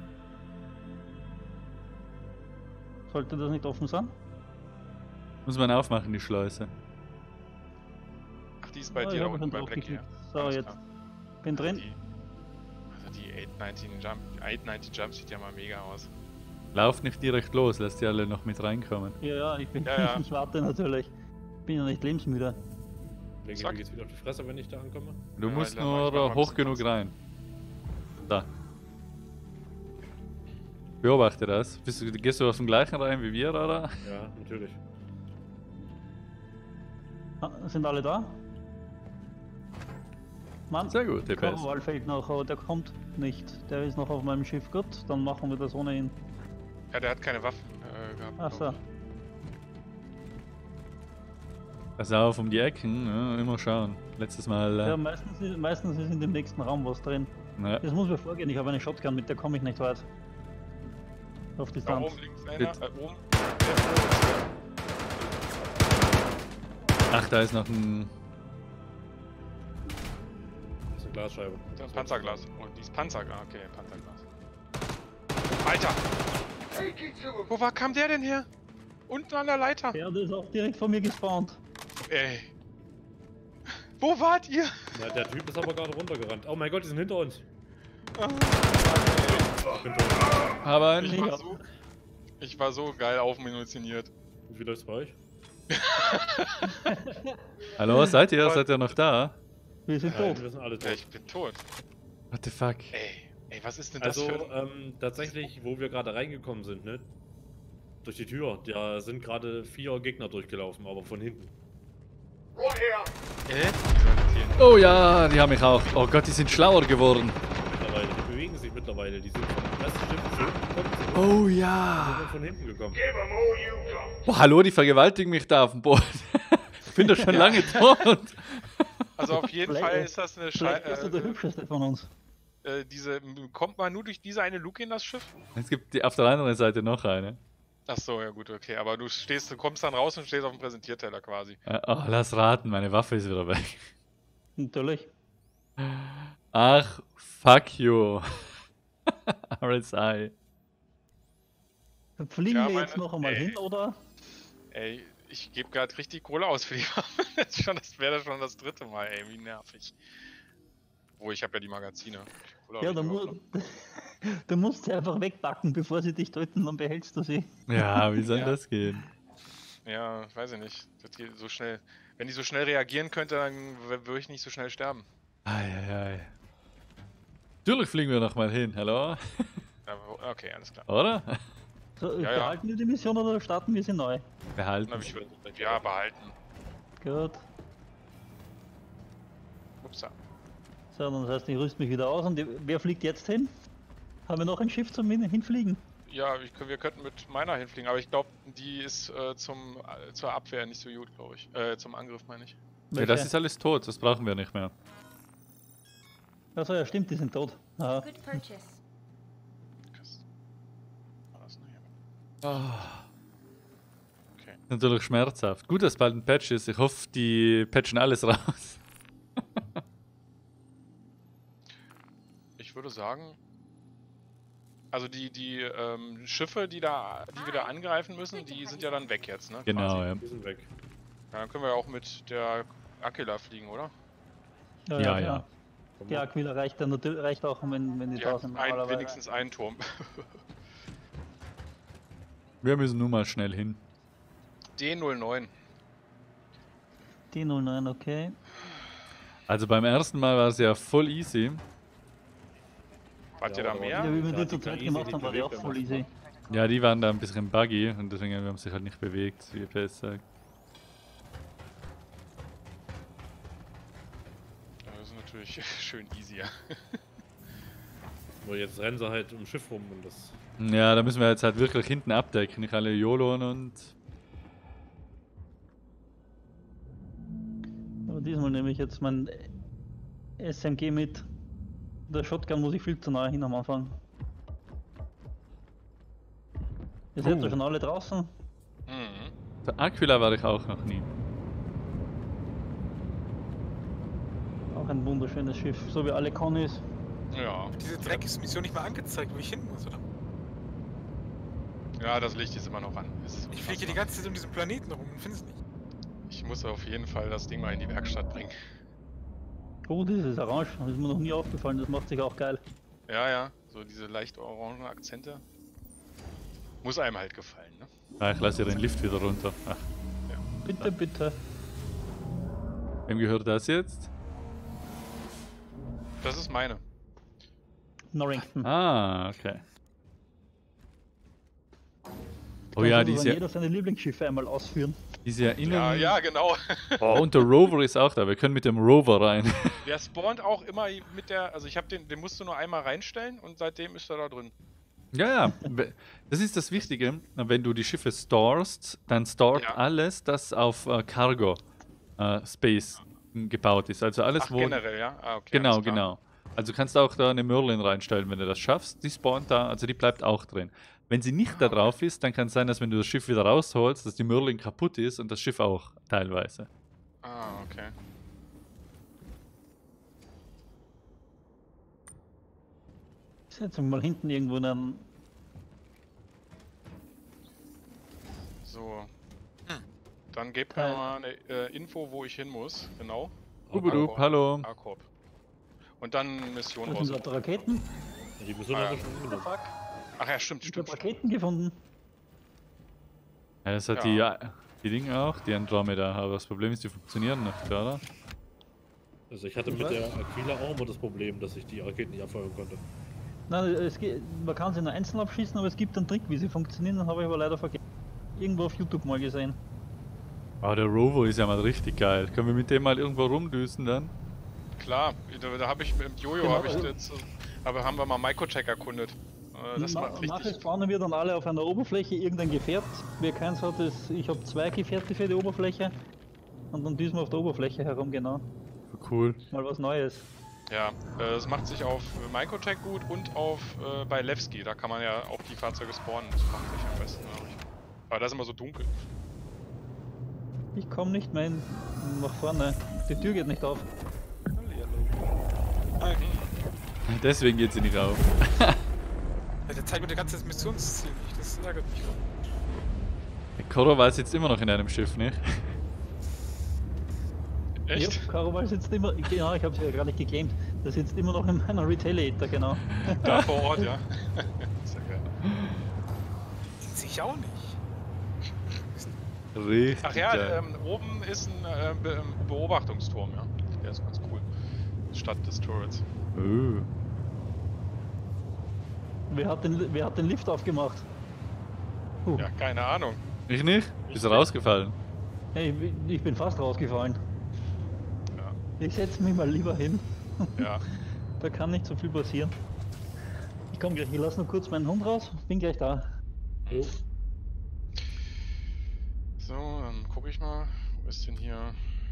Sollte das nicht offen sein? Muss man aufmachen, die Schleuse. Ach, die ist bei Ah, dir ich da hab unten schon bei drauf Blackie. geklickt. So, Alles jetzt klar. bin drin. Die, also die acht neunzehn Jump, acht neunzig Jump sieht ja mal mega aus. Lauf nicht direkt los, lass die alle noch mit reinkommen. Ja, ja, ich bin. Ja, ja. Ich warte natürlich. Bin ja nicht lebensmüde. Lege Zack. mir geht's wieder auf die Fresse, wenn ich da ankomme. Du Ja, musst ich mach- ich mach mal nur ein hoch bisschen genug Platz. rein. Da. Beobachte das. Bist du, gehst du aus dem gleichen rein wie wir, oder? Ja, natürlich. Ah, sind alle da? Mann, Sehr gut, D P S. Korval fehlt noch, aber der kommt nicht. Der ist noch auf meinem Schiff. Gut, dann machen wir das ohne ihn. Ja, der hat keine Waffen äh, gehabt. Ach so. glaub ich. Pass auf, um die Ecken, ja, immer schauen. Letztes Mal. Ja, Äh, meistens, ist- meistens ist in dem nächsten Raum was drin. ja. Das muss mir vorgehen, ich habe eine Shotgun, mit der komme ich nicht weit. Auf Da Distanz. oben links einer, Bitte. äh, oben. Ach, da ist noch ein. Das ist eine Glasscheibe. Der Panzerglas. Oh, die ist Panzer. Ah, okay, Panzerglas. Alter! Wo war, kam der denn her? Unten an der Leiter. Ja, der ist auch direkt vor mir gespawnt. Ey. Wo wart ihr? Ja, der Typ ist aber gerade runtergerannt. Oh mein Gott, die sind hinter uns. Ah, Ich bin tot. Aber Ich ein. war so, ich war so geil aufmunitioniert. Und wie läuft's bei euch? Hallo, seid ihr? Seid ihr noch da? Wir sind Nein, tot. wir sind alle Ja, tot. ich bin tot. What the fuck? Ey, ey, was ist denn das Also, für ein... ähm, tatsächlich, wo wir gerade reingekommen sind, ne? Durch die Tür, da sind gerade vier Gegner durchgelaufen, aber von hinten. Äh? Wie soll das hier? Oh ja, die haben mich auch. Oh Gott, die sind schlauer geworden. Mittlerweile, die bewegen sich mittlerweile. Die sind vom ersten Schiff so gekommen, sind Oh ja. sind von hinten gekommen. Oh, hallo, die vergewaltigen mich da auf dem Boden. Ich bin doch schon lange tot. Also auf jeden Vielleicht- Fall ist das eine Schei Vielleicht bist du der äh, hübscheste von uns. äh, diese kommt man nur durch diese eine Luke in das Schiff? Es gibt die, auf der anderen Seite noch eine. Ach so, ja gut, okay, aber du stehst, du kommst dann raus und stehst auf dem Präsentierteller quasi. Äh, Oh, lass raten, meine Waffe ist wieder weg. Natürlich. Ach, fuck you. R S I. Fliegen Ja, wir meine- jetzt noch einmal ey. hin, oder? Ey, ich gebe gerade richtig Kohle aus für die Waffe. Das, ist schon- das wäre schon das dritte Mal, ey, wie nervig. Oh, ich habe ja die Magazine. Ich hol auch Ja, nicht dann überhaupt mu du musst sie einfach wegpacken, bevor sie dich töten, dann behältst du sie. Ja, wie soll Ja. das gehen? noch. Ja, weiß ich nicht. Das geht so schnell. Wenn die so schnell reagieren könnte, dann w- würde ich nicht so schnell sterben. Eieiei. Natürlich fliegen wir noch mal hin, hallo? Ja, wo- okay, alles klar. Oder? So, Ja, ja. behalten wir die Mission oder starten wir sie neu? Behalten. Na, ich würd, ja, behalten. Gut. Upsa. So, dann heißt, ich rüste mich wieder aus und die- wer fliegt jetzt hin? Haben wir noch ein Schiff zum Hin- Hinfliegen? Ja, ich, wir könnten mit meiner hinfliegen, aber ich glaube, die ist äh, zum, äh, zur Abwehr nicht so gut, glaube ich. Äh, zum Angriff meine ich. Ja, Welche? das ist alles tot, das brauchen wir nicht mehr. Achso, ja, stimmt, die sind tot. Aha. Good purchase. Krass. War das nur hier? Okay. Natürlich schmerzhaft. Gut, dass bald ein Patch ist. Ich hoffe, die patchen alles raus. Ich würde sagen, Also die, die ähm, Schiffe, die da, die wir da angreifen müssen, die sind ja dann weg jetzt, ne? Genau, quasi. ja. Die sind weg. Ja, dann können wir ja auch mit der Aquila fliegen, oder? Ja, Ja, ja. ja. Komm Die mal. Aquila reicht dann natürlich, reicht auch, wenn, wenn die, Die da hat sind. ein, normalerweise. wenigstens einen Turm. Wir müssen nur mal schnell hin. D null neun. Die null neun, okay. Also beim ersten Mal war es ja voll easy. Wart ihr Ja, da aber- Ja, mehr? wie wir Ja, die die zu zweit K I gemacht sind haben, war die auch bewegt, voll wenn man easy. Ja, die waren da ein bisschen buggy und deswegen haben wir sich halt nicht bewegt, wie P S sagt. Ja, das ist natürlich schön easy, ja. Nur jetzt rennen sie halt ums Schiff rum und das. Ja, da müssen wir jetzt halt wirklich hinten abdecken, nicht alle YOLOen und... Aber diesmal nehme ich jetzt mein S M G mit. Der Shotgun muss ich viel zu nah hin am Anfang. Ihr seid ja Oh. schon alle draußen. Mhm. Der Aquila war ich auch noch nie. Auch ein wunderschönes Schiff, so wie alle Connis. Ja. Diese Drecksmission nicht mal angezeigt, wo ich hin muss, oder? Ja, das Licht ist immer noch an. Ist Ich fliege hier die unfassbar. ganze Zeit um diesen Planeten rum und finde es nicht. Ich muss auf jeden Fall das Ding mal in die Werkstatt bringen. Oh, dieses Orange, das ist mir noch nie aufgefallen, das macht sich auch geil. Ja, ja, so diese leicht orangen Akzente. Muss einem halt gefallen, ne? Ah, ich lasse den Lift wieder runter. Ach, Bitte, bitte. wem gehört das jetzt? Das ist meine. Norrington. Ah, okay. Oh Dann ja, soll die ist dann ja, jeder seine Lieblingsschiffe einmal ausführen. die ist ja innen... Ja, ja, genau. Oh, und der Rover ist auch da, wir können mit dem Rover rein. Der spawnt auch immer mit der, also ich habe den, den musst du nur einmal reinstellen und seitdem ist er da drin. Ja, ja, we- das ist das Wichtige. Wenn du die Schiffe storest, dann stort Ja. alles, das auf äh, Cargo äh, Space m, gebaut ist. Also alles, Ach, wo... generell, ja? Ah, okay. Genau, alles klar. genau. Also du kannst auch da eine Merlin reinstellen, wenn du das schaffst. Die spawnt da, also die bleibt auch drin. Wenn sie nicht da drauf ist, dann kann es sein, dass wenn du das Schiff wieder rausholst, dass die Merlin kaputt ist und das Schiff auch teilweise. Ah, okay. Ich setze mich mal hinten irgendwo in einem. So. Dann gebt mir Äh. mal eine äh, Info, wo ich hin muss. Genau. Hubudub, Arkorb. hallo. Arkorb. Und dann Mission Was raus. sind da Raketen? Die müssen Ah, wir ja. schon genommen. Fuck. Ach ja, stimmt, Ich stimmt. habe stimmt. Raketen gefunden. Ja, das hat Ja. die, die Dinge auch, die Andromeda, aber das Problem ist, die funktionieren nicht, oder? Also ich hatte mit der Aquila auch immer das Problem, dass ich die Raketen nicht abfeuern konnte. Nein, es geht, man kann sie nur einzeln abschießen, aber es gibt einen Trick, wie sie funktionieren, den habe ich aber leider vergessen. Irgendwo auf YouTube mal gesehen. Ah, der Rover ist ja mal richtig geil. Können wir mit dem mal irgendwo rumdüsen dann? Klar, da, da habe ich mit dem Jojo Genau, habe ich also- jetzt, aber haben wir mal Microcheck erkundet. Äh, Das Na, macht nachher richtig. spawnen wir dann alle auf einer Oberfläche irgendein Gefährt. Wer keins hat, ist, ich habe zwei Gefährte für die Oberfläche. Und dann düsen wir auf der Oberfläche herum, genau. Cool. Mal was Neues. Ja, äh, das macht sich auf Microcheck gut und auf äh, bei Levski, da kann man ja auch die Fahrzeuge spawnen. Das macht sich am besten, glaube ich. Aber da ist immer so dunkel. Ich komme nicht mehr in, nach vorne. Die Tür geht nicht auf. Deswegen geht sie nicht auf. Ja, der zeigt mir das ganze Missionsziel nicht, das ärgert mich. Der Korowal sitzt immer noch in einem Schiff, nicht? Echt? Ja, Karowal sitzt immer. Genau, ich habe sie ja gar nicht geclaimed. Der sitzt immer noch in meiner Retaliator, genau. Da vor Ort, ja. Sehr geil. Den sehe ich auch nicht. Richtig. Ach ja, geil. ähm, oben ist ein äh, Be Beobachtungsturm, ja. Der ist ganz cool. Statt des Turrets. Oh. Wer hat den, wer hat den Lift aufgemacht? Huh. Ja, keine Ahnung. Ich nicht? Ist er rausgefallen? Hey, ich bin fast rausgefallen. Ja. Ich setze mich mal lieber hin. Ja. Da kann nicht so viel passieren. Ich komme gleich, ich lasse nur kurz meinen Hund raus. Bin gleich da. So, dann gucke ich mal. Wo ist denn hier?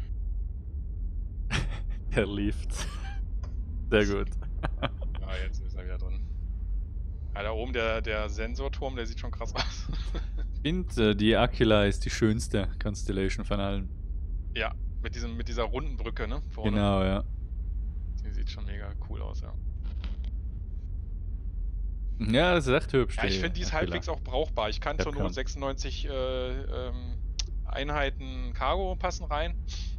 Der Lift. Sehr gut. Ah, jetzt ist er wieder drin. Ja, da oben der, der Sensorturm, der sieht schon krass aus. Ich finde, äh, die Aquila ist die schönste Constellation von allen. Ja, mit, diesem, mit dieser runden Brücke, ne? Vorne. Genau, ja. Die sieht schon mega cool aus, ja. Ja, das ist echt hübsch. Ja, ich finde die ist Aquila. halbwegs auch brauchbar. Ich kann Ja, zur komm. Not sechsundneunzig äh, ähm, Einheiten Cargo passen rein.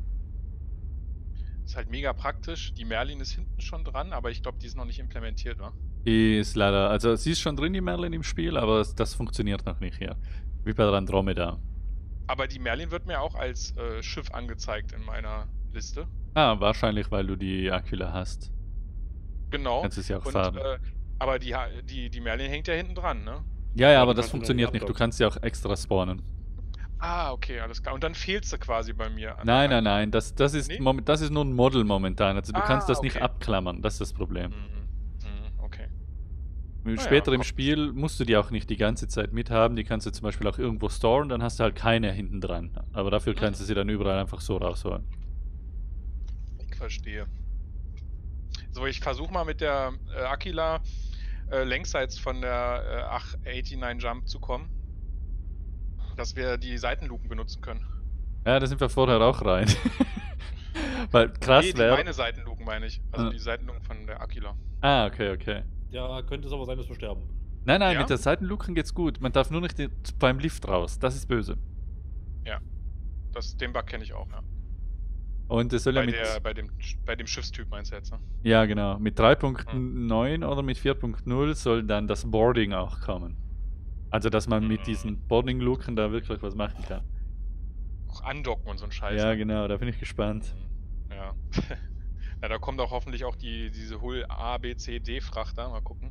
Ist halt mega praktisch. Die Merlin ist hinten schon dran, aber ich glaube, die ist noch nicht implementiert, wa? Die ist leider, also sie ist schon drin, die Merlin im Spiel, aber das, das funktioniert noch nicht hier. Wie bei der Andromeda. Aber die Merlin wird mir auch als äh, Schiff angezeigt in meiner Liste. Ah, wahrscheinlich, weil du die Aquila hast. Genau. Kannst es ja auch Und, fahren. äh, aber die, ha- die, die Merlin hängt ja hinten dran, ne? Ja, ja, Ja, aber du das kannst sie funktioniert dann nicht. Du abdocken. kannst sie auch extra spawnen. Ah, okay, alles klar. Und dann fehlt sie quasi bei mir. an- Nein, an- nein, nein. Das, das, ist, Nee? mom- das ist nur ein Model momentan. Also du Ah, kannst das nicht okay. abklammern. Das ist das Problem. Mhm. Mhm, okay. ja, Später im kommt. Spiel musst du die auch nicht die ganze Zeit mithaben. Die kannst du zum Beispiel auch irgendwo storen, dann hast du halt keine hinten dran. Aber dafür kannst du sie dann überall einfach so rausholen. Ich verstehe. So, ich versuche mal mit der äh, Aquila äh, längsseits von der äh, ach, neunundachtzig Jump zu kommen. Dass wir die Seitenluken benutzen können. Ja, da sind wir vorher auch rein. Weil krass nee, die wäre. meine Seitenluken meine ich. Also Ah. die Seitenluken von der Aquila. Ah, okay, okay. Ja, könnte es aber sein, dass wir sterben. Nein, nein, Ja? mit der Seitenluken geht's gut. Man darf nur nicht die- beim Lift raus. Das ist böse. Das, den Bug kenne ich auch, ja. Und es soll ja Bei, mit. der, bei, dem, bei dem Schiffstyp meinst du jetzt, ne? Ja, genau. Mit drei Punkt neun oder mit vier Punkt null soll dann das Boarding auch kommen. Also, dass man mit Mhm. diesen Boarding-Luken da wirklich was machen kann. Auch andocken und so ein Scheiß. Ja, ne? genau, da bin ich gespannt. Ja. Ja, da kommt auch hoffentlich auch die, diese Hull A, B, C, D-Frachter. Mal gucken.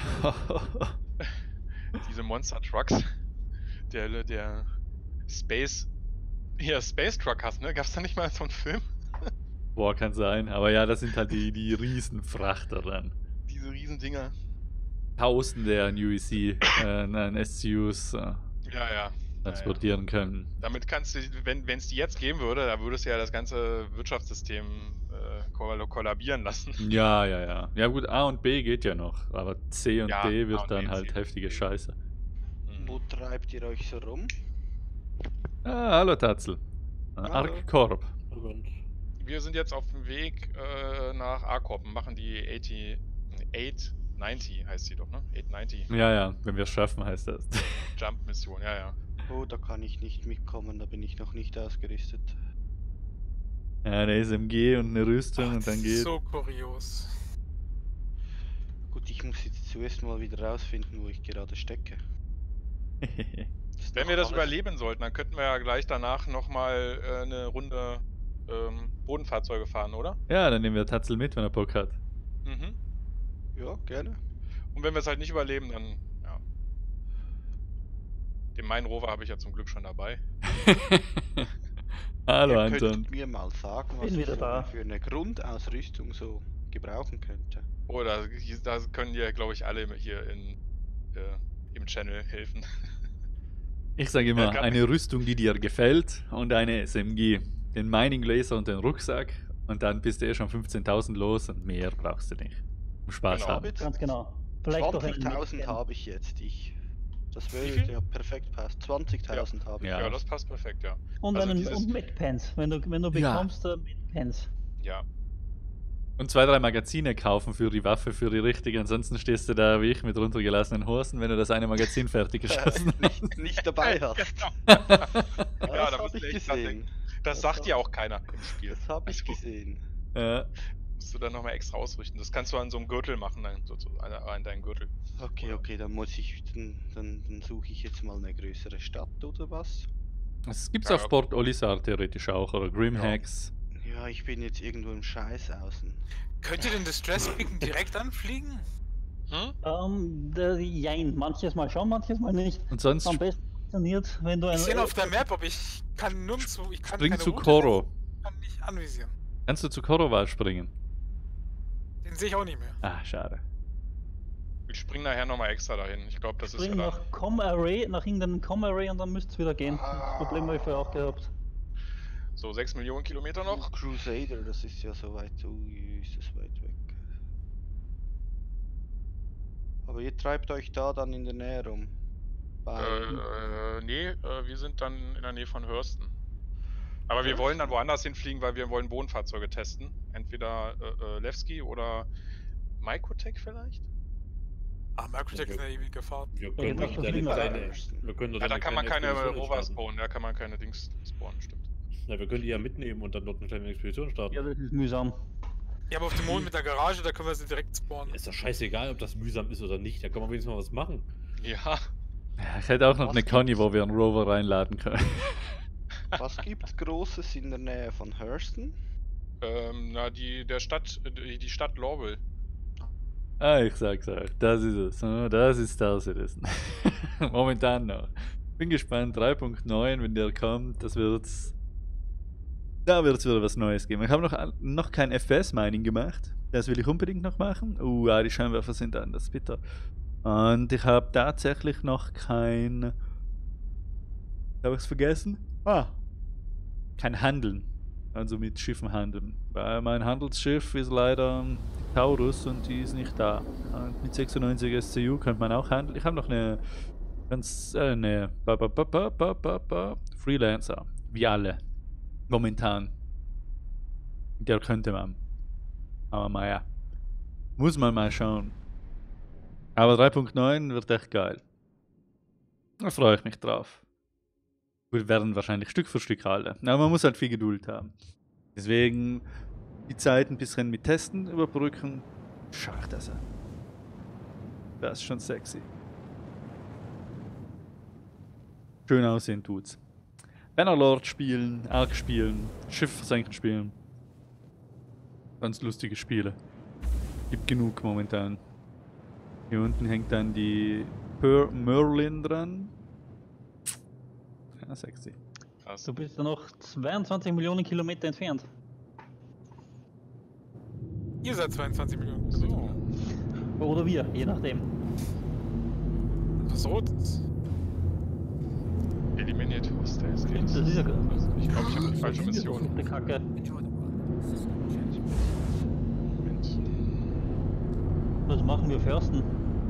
Diese Monster Trucks. Der, der Space. Hier, Space Truck hast, ne? Gab's da nicht mal so einen Film? Boah, kann sein. Aber ja, das sind halt die, die Riesenfrachter dann. Diese Riesendinger. Tausende an U E C, äh, an S C Us äh, Ja, ja. transportieren können. Damit kannst du, wenn es die jetzt geben würde, da würdest du ja das ganze Wirtschaftssystem äh, koll- kollabieren lassen. Ja, ja, ja. Ja gut, A und B geht ja noch, aber C und Ja, D A wird und B, dann C. halt heftige Scheiße. Mhm. Wo treibt ihr euch so rum? Ah, hallo Tatzel. Äh, Hallo. Arc Corp. Und Wir sind jetzt auf dem Weg äh, nach A-Corp und machen die achtzig, acht neunzig heißt sie doch, ne? acht neunzig Ja, ja, wenn wir es schaffen, heißt das. Jump-Mission, ja, ja. Oh, da kann ich nicht mitkommen, da bin ich noch nicht ausgerüstet. Ja, eine S M G und eine Rüstung Ach, und das dann ist geht. so kurios. Gut, ich muss jetzt zuerst mal wieder rausfinden, wo ich gerade stecke. ist Wenn doch wir das alles- überleben sollten, dann könnten wir ja gleich danach nochmal äh, eine Runde ähm, Bodenfahrzeuge fahren, oder? Ja, dann nehmen wir Tatzel mit, wenn er Bock hat. Mhm. Ja, gerne. Und wenn wir es halt nicht überleben, dann, ja. Den Main Rover habe ich ja zum Glück schon dabei. Hallo ihr Anton. könntet mir mal sagen, was Bin ich wieder so da. für eine Grundausrüstung so gebrauchen könnte. Oh, da, da können dir, glaube ich, alle hier in, äh, im Channel helfen. Ich sage Ja, immer, grad- eine Rüstung, die dir gefällt und eine S M G. Den Mining Laser und den Rucksack und dann bist du eh schon fünfzehntausend los und mehr brauchst du nicht. Um Spaß Genau. haben. Ganz genau. Vielleicht doch ein zwanzigtausend Mixscan. habe ich jetzt, ich. Das Wie würde viel? ja perfekt passen. zwanzigtausend habe ich. Ja. Ja. das passt perfekt, ja. Und Also einen dieses- und Medpens. Wenn du, wenn du Ja. bekommst, äh, Medpens. Ja. Und zwei, drei Magazine kaufen für die Waffe, für die richtige. Ansonsten stehst du da wie ich mit runtergelassenen Hosen, wenn du das eine Magazin fertig geschossen hast. nicht, nicht dabei hast. Genau. Ja, Ja, das da habe musst ich du echt gesehen. Das sagt dir auch keiner im Spiel. Das habe ich Also, gesehen. Ja. Musst du dann nochmal extra ausrichten. Das kannst du an so einem Gürtel machen, dann so, so an, an deinen Gürtel. Okay, Oder- okay, dann muss ich, dann, dann, dann suche ich jetzt mal eine größere Stadt oder was? Das gibt's Ja, auf ja. Port Olisar theoretisch auch, oder Grimhacks. Ja, ich bin jetzt irgendwo im Scheiß außen. Könnt ihr den Distress Beacon direkt anfliegen? Hm? Ähm, der, jein, manches Mal schon, manches Mal nicht. Und sonst Am besten funktioniert, wenn du ein. Ich sehe ihn auf der Map, aber ich kann nirgendwo, ich kann spring keine zu Route Koro. setzen, kann nicht anvisieren. Kannst du zu Korowal springen? Den sehe ich auch nicht mehr. Ah, schade. Ich spring nachher nochmal extra dahin. Ich glaube, das ist ja Spring dann. nach Com Array, nach irgendeinem Com Array und dann müsste es wieder gehen. Das Problem habe ich vorher auch gehabt. So sechs Millionen Kilometer noch. Crusader, das ist ja so weit, ui, ist das weit weg. Aber ihr treibt euch da dann in der Nähe rum. Bei Äh, äh, nee, äh, wir sind dann in der Nähe von Hürsten. Aber wir wollen dann woanders hinfliegen, weil wir wollen Bodenfahrzeuge testen. Entweder äh, äh, Levski oder Microtech vielleicht? Ah, Microtech ist eine ewige Fahrt. Wir Ja, können das doch ist eine immer kleine, Thurston. wir können doch Ja, da eine kann man kleine keine Expedition Rover starten. spawnen, da kann man keine Dings spawnen, stimmt. Na, wir können die ja mitnehmen und dann dort eine kleine Expedition starten. Ja, das ist mühsam. Ja, aber auf dem Mond mit der Garage, da können wir sie direkt spawnen. Ist doch scheißegal, ob das mühsam ist oder nicht. Da kann man wenigstens mal was machen. Ja, Ja, ich hätte auch noch Was eine Conny, gibt's? wo wir einen Rover reinladen können. Was gibt's Großes in der Nähe von Thurston? ähm, na, die, der Stadt, die, die Stadt Lorville. Ah, ich sag's euch, das ist es. ne? Das ist Star Citizen. Momentan noch. Bin gespannt, drei Punkt neun, wenn der kommt, das wird's. Da wird's wieder was Neues geben. Ich habe noch, an- noch kein F P S-Mining gemacht. Das will ich unbedingt noch machen. Uh, ah, die Scheinwerfer sind an, das ist bitter. Und ich habe tatsächlich noch kein. Habe ich's vergessen? Ah! Kein Handeln. Also mit Schiffen handeln. Weil mein Handelsschiff ist leider die Taurus und die ist nicht da. Und mit sechsundneunzig S C U könnte man auch handeln. Ich habe noch eine ganz äh, eine ba, ba, ba, ba, ba, ba, ba, Freelancer. Wie alle. Momentan. Der könnte man. Aber naja. Muss man mal schauen. Aber drei Punkt neun wird echt geil. Da freue ich mich drauf. Wir werden wahrscheinlich Stück für Stück alle. Aber man muss halt viel Geduld haben. Deswegen die Zeit ein bisschen mit Testen überbrücken. Schau das an. Das ist schon sexy. Schön aussehen tut's. Bannerlord spielen, Ark spielen, Schiff versenken spielen. Ganz lustige Spiele. Gibt genug momentan. Hier unten hängt dann die Per Merlin dran. Ja, sexy. Krass. Du bist ja noch zweiundzwanzig Millionen Kilometer entfernt. Ihr seid zweiundzwanzig Millionen. So. Oder wir, je nachdem. Was Rotes. Eliminiert Hostels. Das ist ja Ich glaube, ich habe die falsche Mission. eine Kacke. Moment. Was machen wir Fürsten?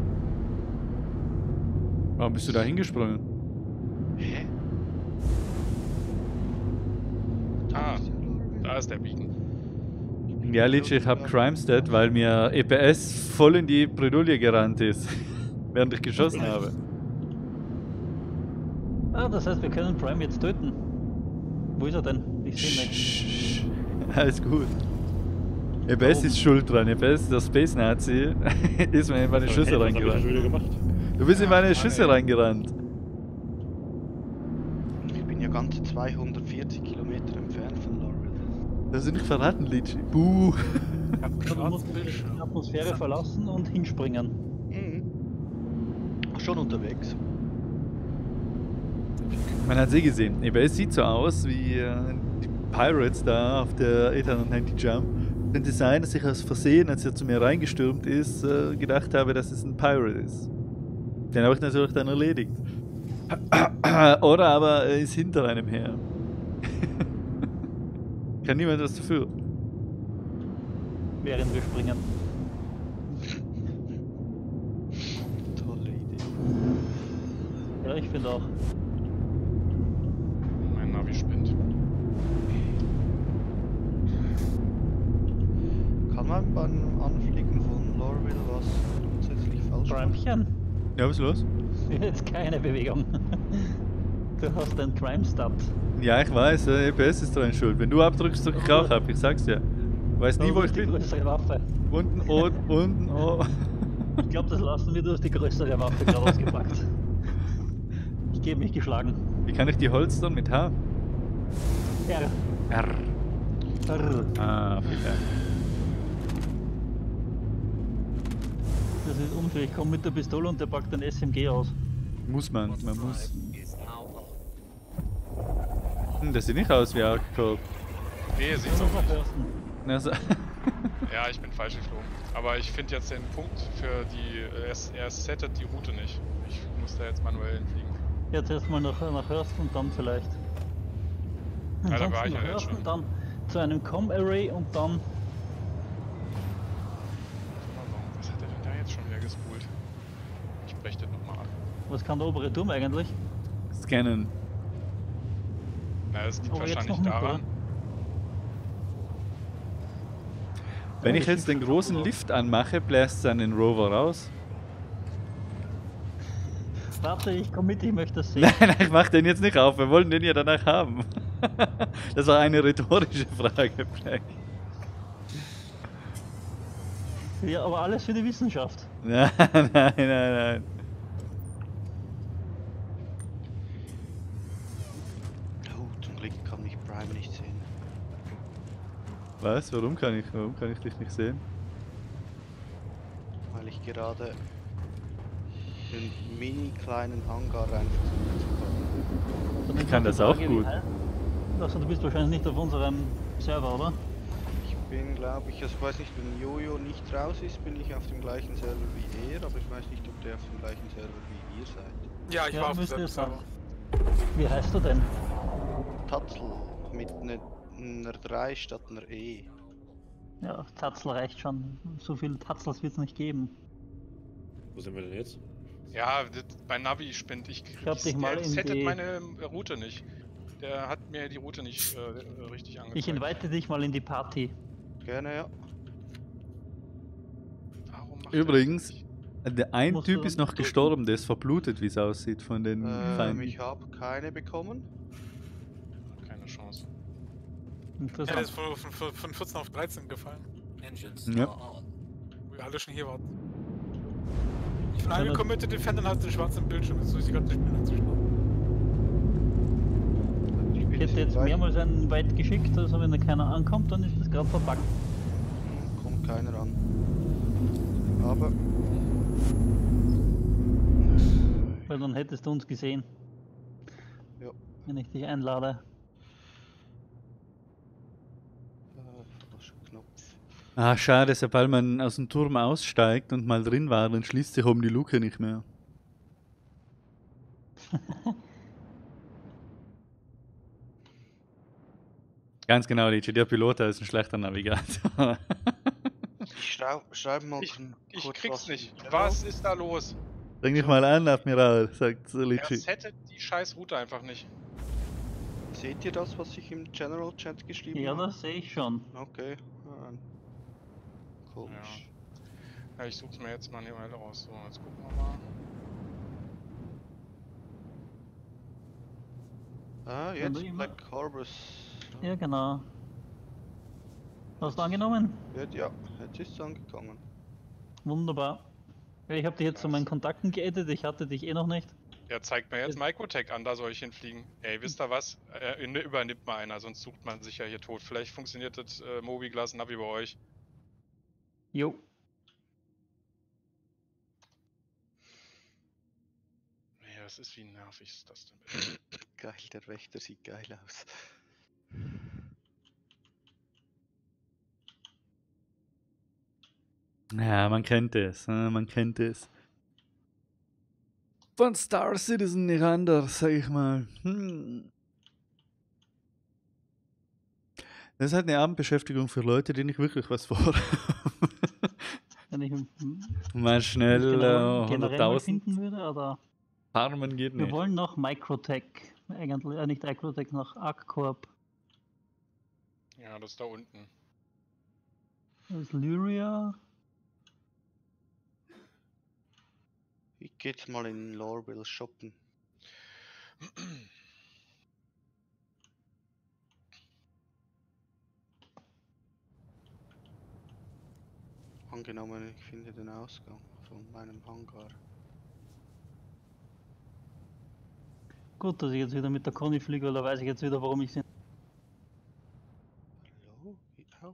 Warum bist du da hingesprungen? Hä? Ah, da ist der Beacon. Ja, Litsch, ich hab Crimestead, weil mir E P S voll in die Bredouille gerannt ist, während ich geschossen habe. Ah, das heißt, wir können Prime jetzt töten. Wo ist er denn? Ich sehe ihn nicht. Sch- Alles gut. E P S ist schuld dran. E P S, der Space Nazi, ist mir in meine Schüsse Was hab ich denn schon reingerannt. wieder gemacht? Du bist in meine Mann, Schüsse ey. reingerannt. Ich bin ja ganze zweihundertvierzig Kilometer entfernt von Lorville. Das hast du nicht verraten, Litsch. Buh. Du musst die Atmosphäre verlassen und hinspringen. Mhm. Schon unterwegs. Man hat sie gesehen. E P S sieht so aus wie äh, die Pirates da auf der eight ninety Jump. Könnte sein, dass ich aus Versehen, als er zu mir reingestürmt ist, äh, gedacht habe, dass es ein Pirate ist. Den habe ich natürlich dann erledigt. Oder aber er ist hinter einem her. Kann niemand was dafür. Während wir springen. Tolle Idee. Ja, ich finde auch. Mein Navi spinnt. Kann man beim Anfliegen von Lorville was grundsätzlich falsch machen? Primchen? Ja, was ist los? Jetzt keine Bewegung. Du hast einen Crime-Stat. Ja, ich weiß, äh, E P S ist daran schuld. Wenn du abdrückst, drück ich auch ab, ich sag's dir. Du weißt nie, wo ich die bin. größere Waffe. Unten, O, unten, O. Ich glaube, das lassen wir durch die größere Waffe gerade ausgepackt. Ich gebe mich geschlagen. Wie kann ich die holstern mit H? R. R. R. Ah, bitte. Das ist unfair. Ich komme mit der Pistole und der packt ein S M G aus. Muss man, man muss. Hm, das sieht nicht aus wie Arc-Code. Nee, sieht so Noch mal nicht. Fürsten. Also, Ja, ich bin falsch geflogen. Aber ich finde jetzt den Punkt für die. Er, er settet die Route nicht. Ich muss da jetzt manuell hinfliegen. Jetzt erstmal nach, nach Hurst und dann vielleicht. Ja, da war Ansonsten ich ja nach jetzt Hurst schon. und dann zu einem Com-Array und dann. Was hat er denn da jetzt schon wieder gespult? Ich breche das nochmal ab. Was kann der obere Turm eigentlich? scannen. Na, das liegt Aber jetzt wahrscheinlich noch nicht, daran. oder? Wenn Ja, ich das jetzt den sieht großen gut aus. Lift anmache, bläst es einen Rover raus. Warte, ich komme mit, ich möchte das sehen. Nein, nein, ich mach den jetzt nicht auf. Wir wollen den ja danach haben. Das war eine rhetorische Frage, Black. Ja, aber alles für die Wissenschaft. Nein, nein, nein, nein. Oh, zum Glück kann mich Prime nicht sehen. Was? Warum kann ich? Warum kann ich dich nicht sehen? Weil ich gerade den mini kleinen Hangar einfach Dann Ich ist kann noch die das auch Frage, wie gut. heiß- Also du bist wahrscheinlich nicht auf unserem Server, oder? Ich bin, glaube ich, also ich weiß nicht, wenn Jojo nicht raus ist, bin ich auf dem gleichen Server wie er, aber ich weiß nicht, ob der auf dem gleichen Server wie ihr seid. Ja, ich Ja, war auf müsste demselben es sein. Server. Wie heißt du denn? Tatzel mit ne- einer drei statt einer E. Ja, Tatzel reicht schon. So viel Tatzels wird es nicht geben. Wo sind wir denn jetzt? Ja, das, bei Navi spinnt ich. Ich hab dich mal der in settet die- meine äh, Route nicht. Der hat mir die Route nicht äh, richtig angezeigt. Ich invite dich mal in die Party. Gerne, ja. Warum macht er Übrigens, das nicht? der ein Musst Typ du ist noch drücken. gestorben, der ist verblutet, wie es aussieht von den Ähm, Feinden. ich habe keine bekommen. Keine Chance. Ja, der Interessant. ist von, von, von- von vierzehn auf dreizehn gefallen. Ja. Wo wir alle schon hier waren. Ich bin angecommitted, den Fan hat den schwarzen Bildschirm. Jetzt soll ich die ganze Spiel inzwischen. Ich bin Ich hätte jetzt weit- mehrmals einen Invite geschickt, also wenn da keiner ankommt, dann ist das gerade verpackt. Kommt keiner an. Aber Weil dann hättest du uns gesehen. Ja. Wenn ich dich einlade. äh, falscher Knopf. Ah, schade, sobald man aus dem Turm aussteigt und mal drin war, dann schließt sich oben die Luke nicht mehr. Ganz genau, Lichi, der Pilot der ist ein schlechter Navigator. Ich schreib, schreib mal Ich, kun- ich kurz krieg's was nicht. in den Was ist da los? Bring dich mal an, Admiral, sagt Er Lichi. settet die scheiß Route einfach nicht. Chat. Seht ihr das, was ich im General Chat geschrieben Ja, habe? das sehe ich schon. Okay. Ah, komisch. Ja, ich such's mir jetzt manuell raus. So, jetzt gucken wir mal. Ah, Wenn du jetzt immer- Black Harbors. Ja, genau. Hast du angenommen? Wird, ja, jetzt ist es angekommen. Wunderbar. Ja, ich habe dich jetzt zu meinen Kontakten geaddet, ich hatte dich eh noch nicht. Er zeigt mir jetzt Microtech an, da soll ich hinfliegen. Ey, wisst ihr was? Äh, ne- übernimmt mal einer, sonst sucht man sich ja hier tot. Vielleicht funktioniert das äh, Mobiglas Navi bei euch. Jo. Nee, das ist wie nervig ist das denn bitte? Geil, der Wächter sieht geil aus. Ja, man kennt es, äh, man kennt es. Von Star Citizen nicht anders, sag ich mal. Hm. Das ist halt eine Abendbeschäftigung für Leute, die nicht wirklich was vorhaben. Wenn ich hm, Mal schnell generell, äh, generell mal hunderttausend finden würde, oder? Farmen geht Wir nicht. wollen noch Microtech. Eigentlich, äh, nicht Microtech, noch ArcCorp. Ja, das ist da unten. Das ist Lyria. Ich geh jetzt mal in Lorville shoppen. Angenommen, ich finde den Ausgang von meinem Hangar. Gut, dass ich jetzt wieder mit der Conny fliege, weil da weiß ich jetzt wieder, warum ich sie. Hallo? Geh auf.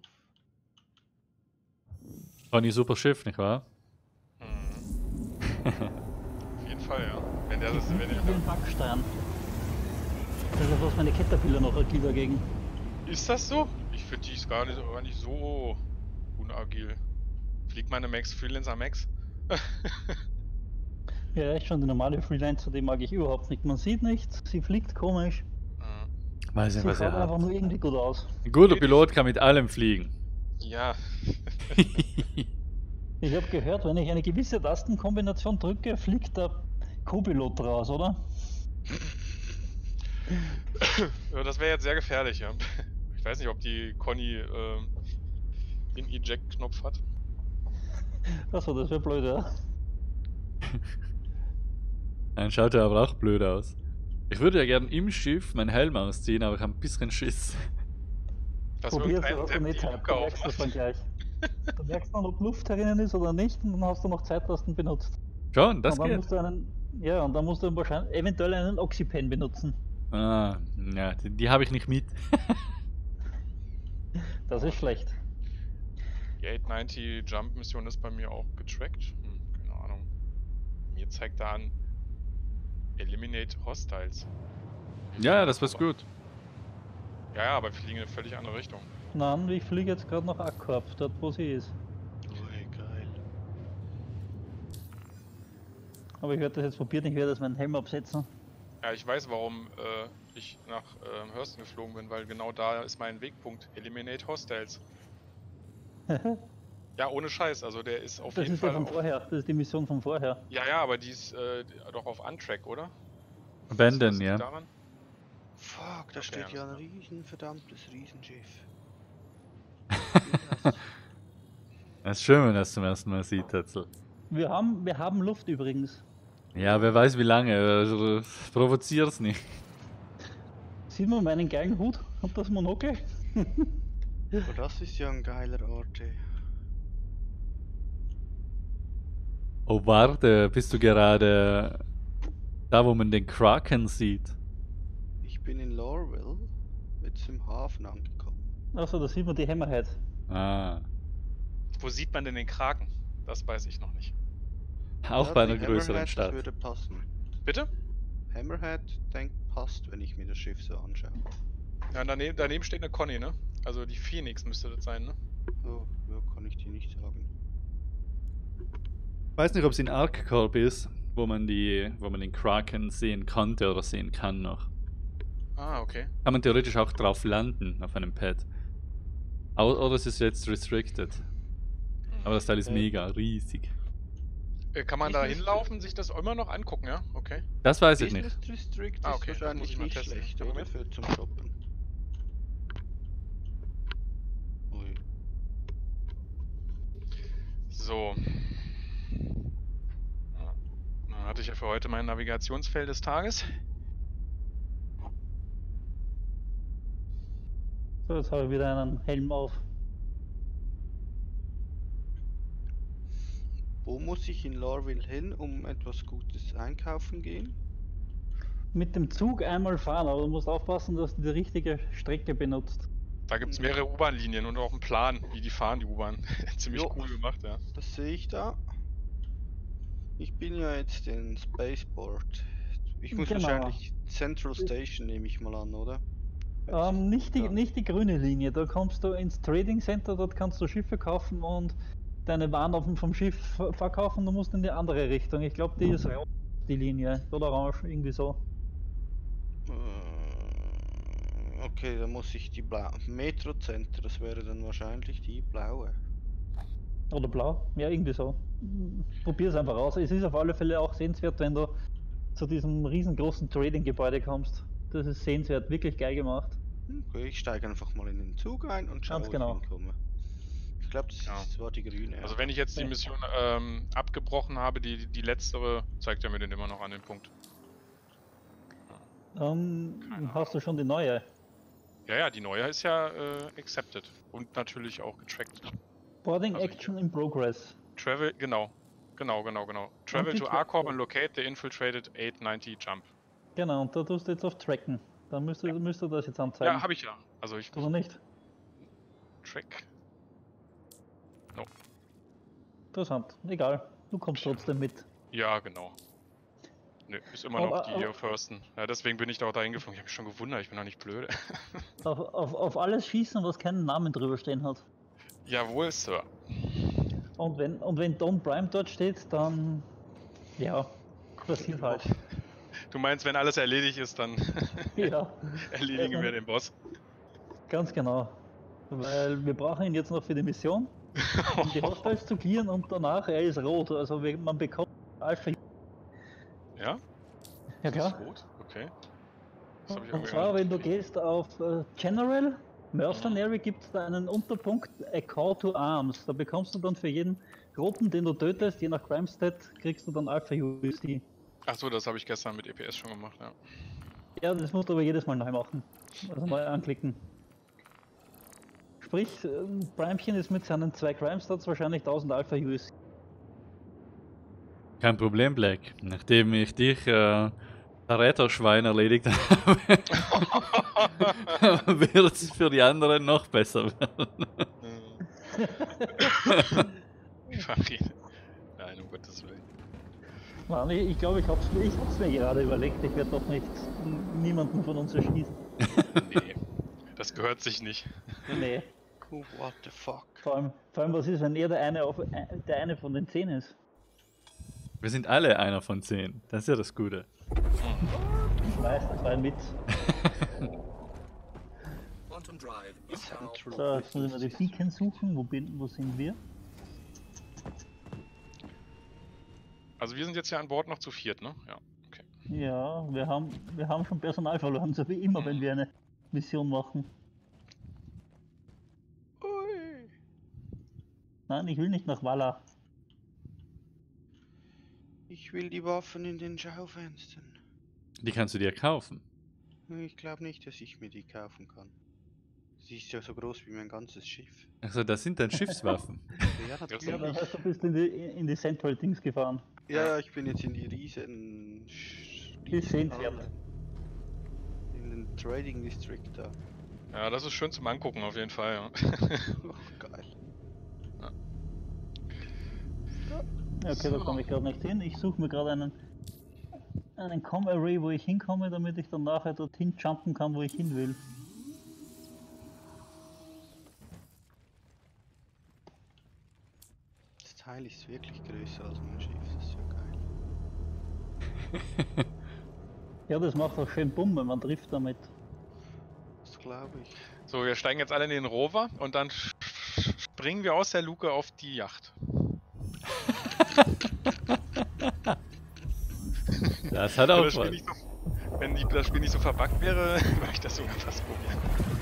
Conny, super Schiff, nicht wahr? Mhm. Auf jeden Fall, ja. Wenn der das, wenn Wie ich, ein Backstein. Das ist was meine Caterpillar noch agil dagegen. ist das so? Ich finde die ist gar nicht, gar nicht so unagil. Fliegt meine Max Freelancer Max? Ja, echt schon, die normale Freelancer, die mag ich überhaupt nicht. Man sieht nichts, sie fliegt komisch. Mhm. Weiß Sie nicht, was schaut er einfach hat. nur irgendwie gut aus. Ein guter Pilot kann mit allem fliegen. Ja. Ich habe gehört, wenn ich eine gewisse Tastenkombination drücke, fliegt der Co-Pilot raus, oder? Ja, das wäre jetzt sehr gefährlich, ja. Ich weiß nicht, ob die Conny ähm, den Eject-Knopf hat. Achso, das wäre blöd, ja. Dann schaut er aber auch blöd aus. Ich würde ja gern im Schiff meinen Helm ausziehen, aber ich habe ein bisschen Schiss. Das Probier's, irgendein hast du Depp nicht die Zeit, Luke du merkst das dann aufmacht. gleich. Du merkst dann, ob Luft drinnen ist oder nicht, und dann hast du noch Zeit, dass du ihn benutzt. Schon, das und dann geht. musst du einen, ja, und dann musst du wahrscheinlich eventuell einen Oxypen benutzen. Ah, ja, die, die habe ich nicht mit. Das ist schlecht. Die achthundertneunzig Jump Mission ist bei mir auch getrackt. Hm, keine Ahnung. Mir zeigt er an Eliminate Hostiles. Ja, das war's gut. Ja, ja, aber wir fliegen in eine völlig andere Richtung. Nein, ich fliege jetzt gerade nach Akkorp, dort wo sie ist. Ui, geil. Aber ich werde das jetzt probieren, ich werde jetzt meinen Helm absetzen. Ja, ich weiß, warum äh, ich nach äh, Hurston geflogen bin, weil genau da ist mein Wegpunkt. Eliminate Hostiles. Ja, ohne Scheiß, also der ist auf Das jeden ist ja Fall. von Auf, vorher, das ist die Mission von vorher. ja, ja, aber die ist äh, doch auf Untrack, oder? Abandon, Was liegt ja. daran? Fuck, da Okay, steht ja ein alles riesen, verdammtes Riesenschiff. Das ist schön, wenn man das zum ersten Mal sieht, Tetzel. Wir haben, wir haben Luft übrigens. Ja, wer weiß wie lange, also provozier's nicht. Sieht man meinen geilen Hut und das Monokel? Aber das ist ja ein geiler Ort, ey. Oh, warte, bist du gerade da, wo man den Kraken sieht? Ich bin in Lorville, jetzt im Hafen angekommen. Achso, da sieht man die Hammerhead. Ah, Wo sieht man denn den Kraken? Das weiß ich noch nicht. auch Ja, bei die einer größeren Hammerhead, Stadt. Das würde passen. Bitte? Hammerhead, denk, passt, wenn ich mir das Schiff so anschaue. Ja, daneben, daneben steht eine Conny, ne? Also die Phoenix müsste das sein, ne? Oh, ja, kann ich dir nicht sagen. Ich weiß nicht, ob es in Arkkorp ist, wo man die, wo man den Kraken sehen konnte oder sehen kann noch. Ah, okay. Kann man theoretisch auch drauf landen, auf einem Pad. Au- Oder es ist jetzt restricted. Aber das Teil ist Äh. mega riesig. Äh, Kann man Ist da es- hinlaufen, sich das immer noch angucken, ja? Okay. Das weiß ich nicht. Business District Ah, ist okay, das muss wahrscheinlich ich mal nicht testen. schlecht, Ja, oder? Moment. Für zum Shoppen. Ui. So. Ja. Dann hatte ich ja für heute mein Navigationsfeld des Tages. So, jetzt habe ich wieder einen Helm auf. Wo muss ich in Lorville hin, um etwas Gutes einkaufen gehen? Mit dem Zug einmal fahren, aber du musst aufpassen, dass du die richtige Strecke benutzt. Da gibt es mehrere U-Bahn-Linien und auch einen Plan, wie die fahren, die U-Bahn. Ziemlich Jo. cool gemacht, ja. Das sehe ich da. Ich bin ja jetzt in Spaceport. Ich muss Genau. wahrscheinlich Central Station, nehme ich mal an, oder? Ähm, nicht, die, Ja. nicht die grüne Linie, da kommst du ins Trading Center, dort kannst du Schiffe kaufen und deine Waren auf dem- vom Schiff ver- verkaufen, du musst in die andere Richtung. Ich glaube, die ist rot, die Linie, oder orange, irgendwie so. Äh, Okay, dann muss ich die blaue. Metro Center, das wäre dann wahrscheinlich die blaue. Oder blau, ja, irgendwie so. Probier es einfach aus. Es ist auf alle Fälle auch sehenswert, wenn du zu diesem riesengroßen Trading-Gebäude kommst. Das ist sehenswert, wirklich geil gemacht. Okay, ich steige einfach mal in den Zug ein und schaue, Ganz wo genau. ich hinkomme. Ich glaube, das, Ja. das war die grüne. Also ja. wenn ich jetzt die Ja. Mission ähm, abgebrochen habe, die, die letztere, zeigt er mir den immer noch an den Punkt. Ähm, Keine hast du schon die neue? Ja, ja, die neue ist ja äh, accepted. Und natürlich auch getrackt. Boarding Also Action in Progress. Travel, genau. Genau, genau, genau. Travel die to Tra- Arcorp and locate the infiltrated eight ninety jump. Genau, und da tust du jetzt auf Tracken. Dann müsste, müsste das jetzt anzeigen. Ja, habe ich ja. Also ich Oder nicht? Track. Interessant. Egal. Du kommst trotzdem mit. Ja, genau. Nö, ist immer Aber- noch die aber- hier Thurston. Ja, deswegen bin ich da auch dahin geflogen. Ich habe mich schon gewundert, ich bin doch nicht blöd. Auf, auf, auf alles schießen, was keinen Namen drüber stehen hat. Jawohl, Sir. Und wenn, und wenn Don Prime dort steht, dann. Ja, passiert halt. Du meinst, wenn alles erledigt ist, dann Ja, erledigen wir den Boss. ganz genau. Weil wir brauchen ihn jetzt noch für die Mission, um die Hostiles zu clearen, und danach, er ist rot. Also wir- man bekommt Alpha. Ja? Ja Ist klar. rot? Okay. Das hab ich Und irgendwie zwar, gar wenn du nicht gehst auf äh, General, Mercenary, gibt es da einen Unterpunkt, A Call to Arms. Da bekommst du dann für jeden Roten, den du tötest, je nach Crime Stat, kriegst du dann Alpha U S D. Achso, das habe ich gestern mit E P S schon gemacht, ja. Ja, das musst du aber jedes Mal neu machen. Also neu anklicken. Sprich, ähm, Primchen ist mit seinen zwei Crime-Stats wahrscheinlich tausend Alpha U S. Kein Problem, Black. Nachdem ich dich, äh, Verräterschwein erledigt habe, wird es für die anderen noch besser werden. Nein, um Gottes Willen. Mann, ich, ich glaube, ich hab's, ich hab's mir gerade überlegt. Ich werde doch nicht niemanden von uns erschießen. Nee, das gehört sich nicht. Nee. Oh, what the fuck? Vor allem, vor allem, was ist, wenn er der eine, auf, der eine von den zehn ist? Wir sind alle einer von zehn. Das ist ja das Gute. Ich weiß, das war ein Witz. So, jetzt müssen wir die Beacon suchen. Wo, bin, wo sind wir? Also wir sind jetzt ja an Bord noch zu viert, ne? Ja, okay. Ja, wir haben, wir haben schon Personal verloren, so wie immer, wenn wir eine Mission machen. Ui. Nein, ich will nicht nach Walla. Ich will die Waffen in den Schaufenstern. Die kannst du dir kaufen. Ich glaube nicht, dass ich mir die kaufen kann. Sie ist ja so groß wie mein ganzes Schiff. Also das sind dann Schiffswaffen. Ja, Ja, Ja, natürlich. das heißt, du bist in die, in die Central Dings gefahren. Ja, ja, ich bin jetzt in die riesen... Sch- Die ist sehenswert. In den Trading District da. Ja, das ist schön zum Angucken auf jeden Fall, ja. Oh, geil. Ja, okay, da komme ich gerade nicht hin. Ich suche mir gerade einen, einen Com-Array, wo ich hinkomme, damit ich dann nachher dorthin jumpen kann, wo ich hin will. Das Teil ist wirklich größer als mein Schiff, das ist so geil. Ja, das macht auch schön Bumm, wenn man trifft damit. Das glaube ich. So, wir steigen jetzt alle in den Rover und dann sch- sch- springen wir aus der Luke auf die Yacht. Das hat Wenn auch das, Spiel was. nicht so, wenn die, das Spiel nicht so verbuggt wäre, würde ich das sogar fast probieren.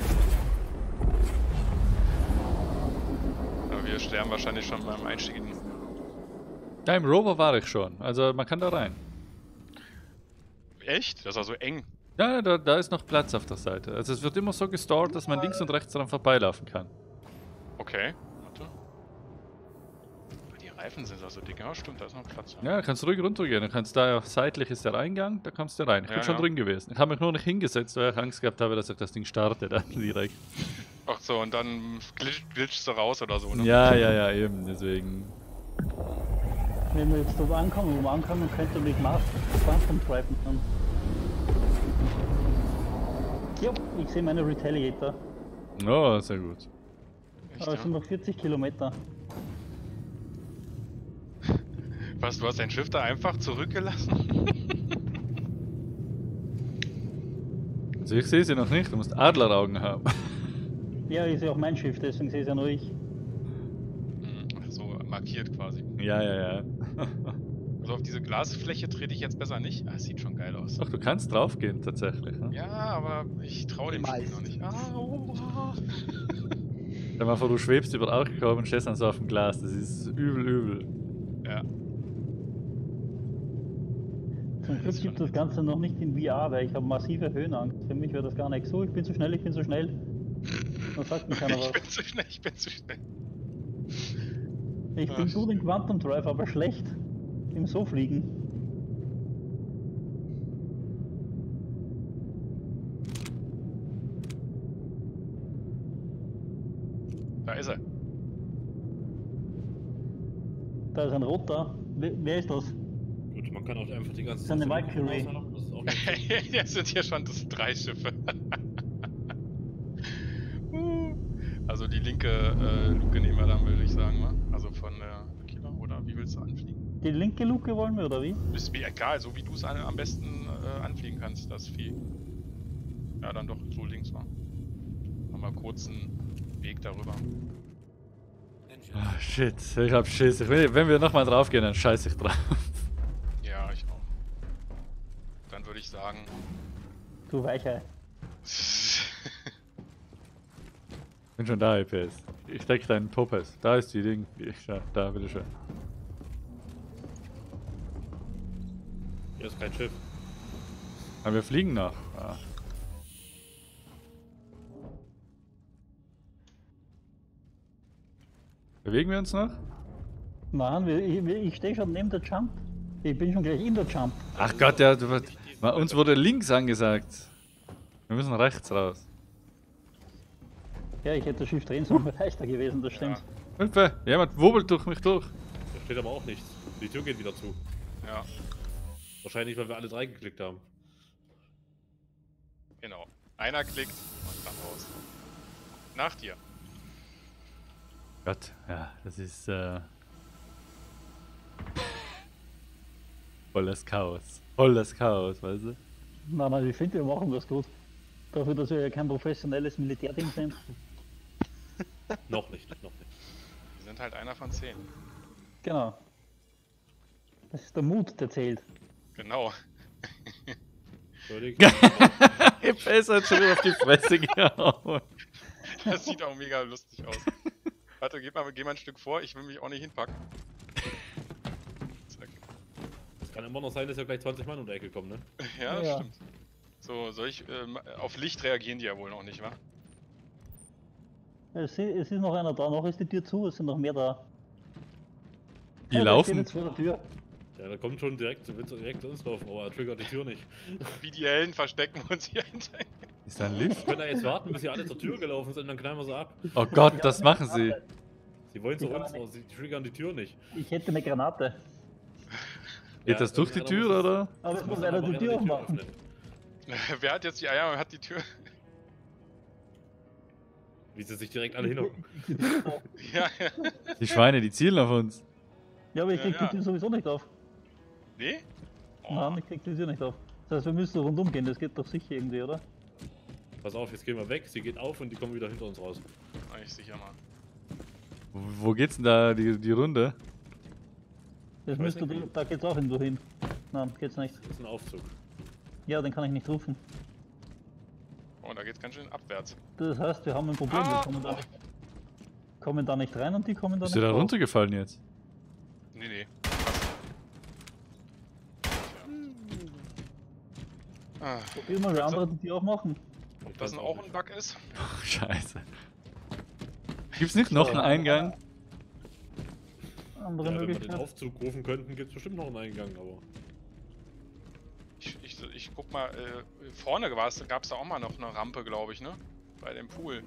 Aber wir sterben wahrscheinlich schon beim Einstieg in... Ja, im Rover war ich schon. Also man kann da rein. Echt? Das ist also eng. Ja, da, da ist noch Platz auf der Seite. Also es wird immer so gestort, dass man links und rechts dran vorbeilaufen kann. Okay, warte. Die Reifen sind also dick. Ja, stimmt, da ist noch Platz. Ja, kannst du ruhig runtergehen. Du kannst da, seitlich ist der Eingang, da kommst du rein. Ich Ja, bin schon ja. drin gewesen. Ich habe mich nur nicht hingesetzt, weil ich Angst gehabt habe, dass ich das Ding startet dann direkt. Ach so, und dann glitsch, glitschst du raus oder so, ne? Ja, ja, ja, eben. Deswegen. Wenn wir jetzt dort ankommen, wo wir ankommen, könnte mich Master Quantum treiben dann. Ja, ich sehe meine Retaliator. Oh, sehr gut. Echt, Aber es sind ja? noch vierzig Kilometer. Was, du hast dein Schiff da einfach zurückgelassen? Also ich sehe sie noch nicht, du musst Adleraugen haben. Ja, ist ja auch mein Schiff, deswegen sehe es ja nur ich. Hm, ach so, markiert quasi. Ja, ja, ja. Also auf diese Glasfläche trete ich jetzt besser nicht. Ah, sieht schon geil aus. Doch, du kannst draufgehen tatsächlich. Ne? Ja, aber ich traue dem Spiel noch nicht. Ah, oh, ah. Stell dir mal vor, du schwebst über auch gekommen und stehst dann so auf dem Glas. Das ist übel, übel. Ja. Zum Glück gibt das Ganze noch nicht in V R, weil ich habe massive Höhenangst. Für mich wäre das gar nicht so. Ich bin zu schnell, ich bin zu schnell. Dann sagt mir keiner Ich was. bin zu schnell, ich bin zu schnell. Ich bin gut in Quantum Drive, aber schlecht im So fliegen. Da ist er. Da ist ein roter. Wer, wer ist das? Gut, man kann auch einfach die ganze Das ist eine Zeit so Valkyrie. ausmachen, das ist auch nicht Jetzt sind hier schon das drei Schiffe. Uh. Also die linke äh, Luke nehmen wir dann, würde ich sagen, ne? Also von der Aquila, oder wie willst du anfliegen? Die linke Luke wollen wir, oder wie? Ist mir egal, so wie du es an, am besten äh, anfliegen kannst, das Vieh. Ja, dann doch so links, ne? Machen wir kurz einen Weg darüber. Ah, shit, ich hab Schiss. Ich will, wenn wir nochmal draufgehen, dann scheiß ich drauf. Ja, ich auch. Dann würde ich sagen... Du Weichei. Bin schon da, E P S. Ich deck deinen Popes. Da ist die Ding. Ich, ja, da, bitteschön. Hier ist kein Schiff. Aber wir fliegen noch. Ah. Bewegen wir uns noch? Nein, wir- ich, ich stehe schon neben der Jump. Ich bin schon gleich in der Jump. Ach Gott, ja, du, uns wurde links angesagt. Wir müssen rechts raus. Ja, ich hätte das Schiff drehen sollen, wäre leichter gewesen, das stimmt. Hilfe! Jemand wubbelt durch mich durch. Da steht aber auch nichts. Die Tür geht wieder zu. Ja, Wahrscheinlich, weil wir alle drei geklickt haben. genau. Einer klickt und dann raus. Nach dir. Gott, ja, das ist äh, volles Chaos. Volles Chaos, weißt du? Nein, nein, ich finde, wir machen das gut. Dafür, dass wir ja kein professionelles Militärteam sind. Noch nicht, noch nicht. Wir sind halt einer von zehn. Genau. Das ist der Mut, der zählt. Genau. Völlig. Ich ist halt schon auf die Fresse gehauen. Das sieht auch mega lustig aus. Warte, geh mal, geh mal ein Stück vor, ich will mich auch nicht hinpacken. Zack. Es kann immer noch sein, dass ja gleich zwanzig Mann um die Ecke kommen, ne? Ja, das Ja. stimmt. So, soll ich, ähm, auf Licht reagieren die ja wohl noch nicht, wa? Es, i- es ist noch einer da, noch ist die Tür zu, es sind noch mehr da. Die Ja, der steht laufen. jetzt vor der Tür. Ja, da kommt schon direkt, du willst direkt zu uns laufen, aber er triggert die Tür nicht. Wie die Hellen verstecken wir uns hier hinter. Ist da ein Lift? Wir können da jetzt warten, bis sie alle zur Tür gelaufen sind, dann knallen wir sie ab. Oh Gott, das machen sie. Sie wollen zu Ich uns, kann aber sie triggern die Tür nicht. Ich hätte eine Granate. Geht Ja, das durch die einer Tür, muss es- oder? Aber es muss muss aber einer die einer Tür aufmachen. öffnen. Wer hat jetzt die Eier und hat die Tür? Wie sie sich direkt alle hinhocken. Ja, ja. Die Schweine, die zielen auf uns. Ja, aber ich Ja, krieg ja. die Tür sowieso nicht auf. Nee? Oh, Nein, ich krieg die Tür nicht auf. Das heißt, wir müssen rundum gehen, das geht doch sicher irgendwie, oder? Pass auf, jetzt gehen wir weg, sie geht auf und die kommen wieder hinter uns raus. ich sicher mal. Wo, wo geht's denn da die, die Runde? Das Ich weiß müsste, nicht. da geht's auch irgendwo hin. Nein, geht's nicht. Das ist ein Aufzug. Ja, den kann ich nicht rufen. Oh, da geht's ganz schön abwärts. Das heißt, wir haben ein Problem, wir Ah, kommen da, oh. nicht, kommen da nicht rein und die kommen da Bist nicht du da raus. runtergefallen jetzt? Nee, nee. Passt. Ah, Probier mal, wer andere die Tür aufmachen. ob das auch ein Bug ist? Oh, Scheiße. Gibt's nicht noch einen Eingang? Andere Ja, wenn wir den Möglichkeit. Aufzug rufen könnten, gibt es bestimmt noch einen Eingang, aber. Ich, ich, ich guck mal, äh, vorne gab es da auch mal noch eine Rampe, glaube ich, ne? Bei dem Pool.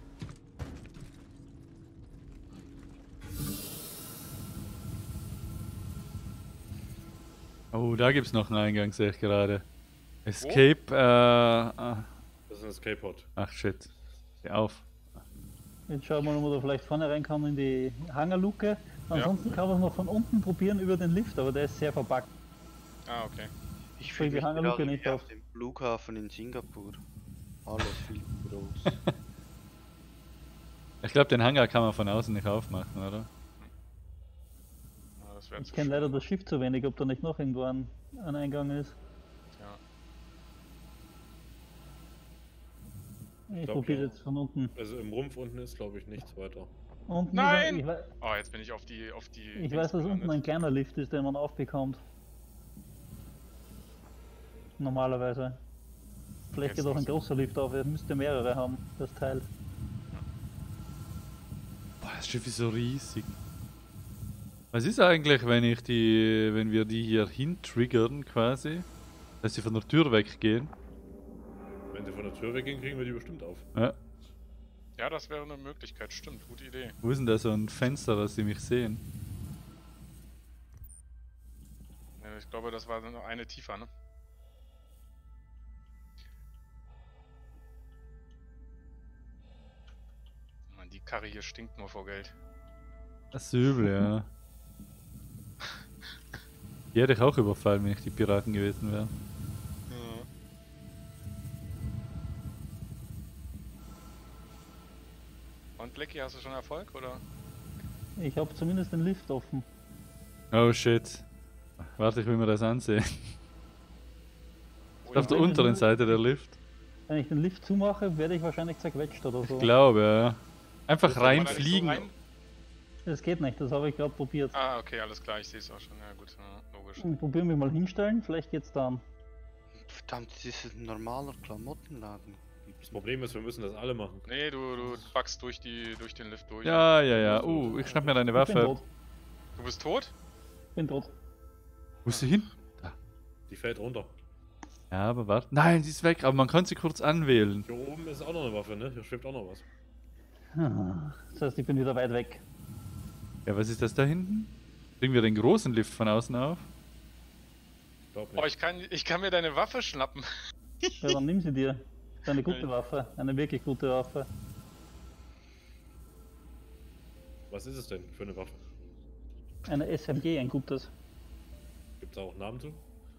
Oh, da gibt's noch einen Eingang, sehe ich gerade. Escape, äh. ah, Das ist ein Escape-Pod. Ach shit. Geh auf. Jetzt schauen wir mal, ob man da vielleicht vorne rein kann in die Hangerluke. Ansonsten kann man es noch von unten probieren über den Lift, aber der ist sehr verpackt. Ah, okay. Ich Krieg fühle die mich Hangerluke gerade nicht wie auf. auf dem Flughafen in Singapur. Alles viel zu groß. Ich glaube, den Hangar kann man von außen nicht aufmachen, oder? Ah, das wäre Ich zu kenne schwer. leider das Schiff zu wenig, ob da nicht noch irgendwo ein, ein Eingang ist. Ja. Ich glaub, probiere ja. jetzt von unten. Also im Rumpf unten ist, glaube ich, nichts weiter. Unten Nein! Ist, ich, wei- Oh, jetzt bin ich auf die auf die. ich Dings weiß, dass gelandet. unten ein kleiner Lift ist, den man aufbekommt. Normalerweise. Vielleicht Jetzt geht auch ein nicht. großer Lift auf, er müsste mehrere haben, das Teil. Boah, das Schiff ist so riesig. Was ist eigentlich, wenn ich die, wenn wir die hier hintriggern quasi, dass sie von der Tür weggehen? Wenn sie von der Tür weggehen, kriegen wir die bestimmt auf. Ja. Ja, das wäre eine Möglichkeit, stimmt, gute Idee. Wo ist denn da so ein Fenster, dass sie mich sehen? Ja, ich glaube, das war noch eine tiefer, ne? Mann, die Karre hier stinkt nur vor Geld. Das ist übel, ja. Die hätte ich auch überfallen, wenn ich die Piraten gewesen wäre. Und Blackie, hast du schon Erfolg, oder? Ich habe zumindest den Lift offen. Oh shit. Warte, ich will mir das ansehen. Oh, Auf der ja. unteren Seite der Lift. Wenn ich den Lift zumache, werde ich wahrscheinlich zerquetscht oder so. Ich glaube, ja. Einfach Kann man da nicht so reinfliegen. rein- Das geht nicht, das habe ich gerade probiert. Ah, okay, alles klar, ich sehe es auch schon. Ja, gut, ja, logisch. Und probieren wir mal hinstellen, vielleicht geht's dann. Verdammt, das ist ein normaler Klamottenladen. Das Problem ist, wir müssen das alle machen. Nee, du, du backst durch, die, durch den Lift durch. Ja, ja, ja. Uh, ich schnapp mir deine Ich bin Waffe. tot. Du bist tot? Bin tot. Wo ist sie hin? Die fällt runter. Ja, aber warte. Nein, sie ist weg, aber man kann sie kurz anwählen. Hier oben ist auch noch eine Waffe, ne? Hier schwebt auch noch was. Ah, Das heißt, ich bin wieder weit weg. Ja, was ist das da hinten? Bringen wir den großen Lift von außen auf? Ich glaub Oh, nicht. ich kann, ich kann mir deine Waffe schnappen. Ja, dann nimm sie dir. Das ist eine gute Nein. Waffe, eine wirklich gute Waffe. Was ist es denn für eine Waffe? Eine S M G, ein gutes. Gibt es auch einen Namen zu?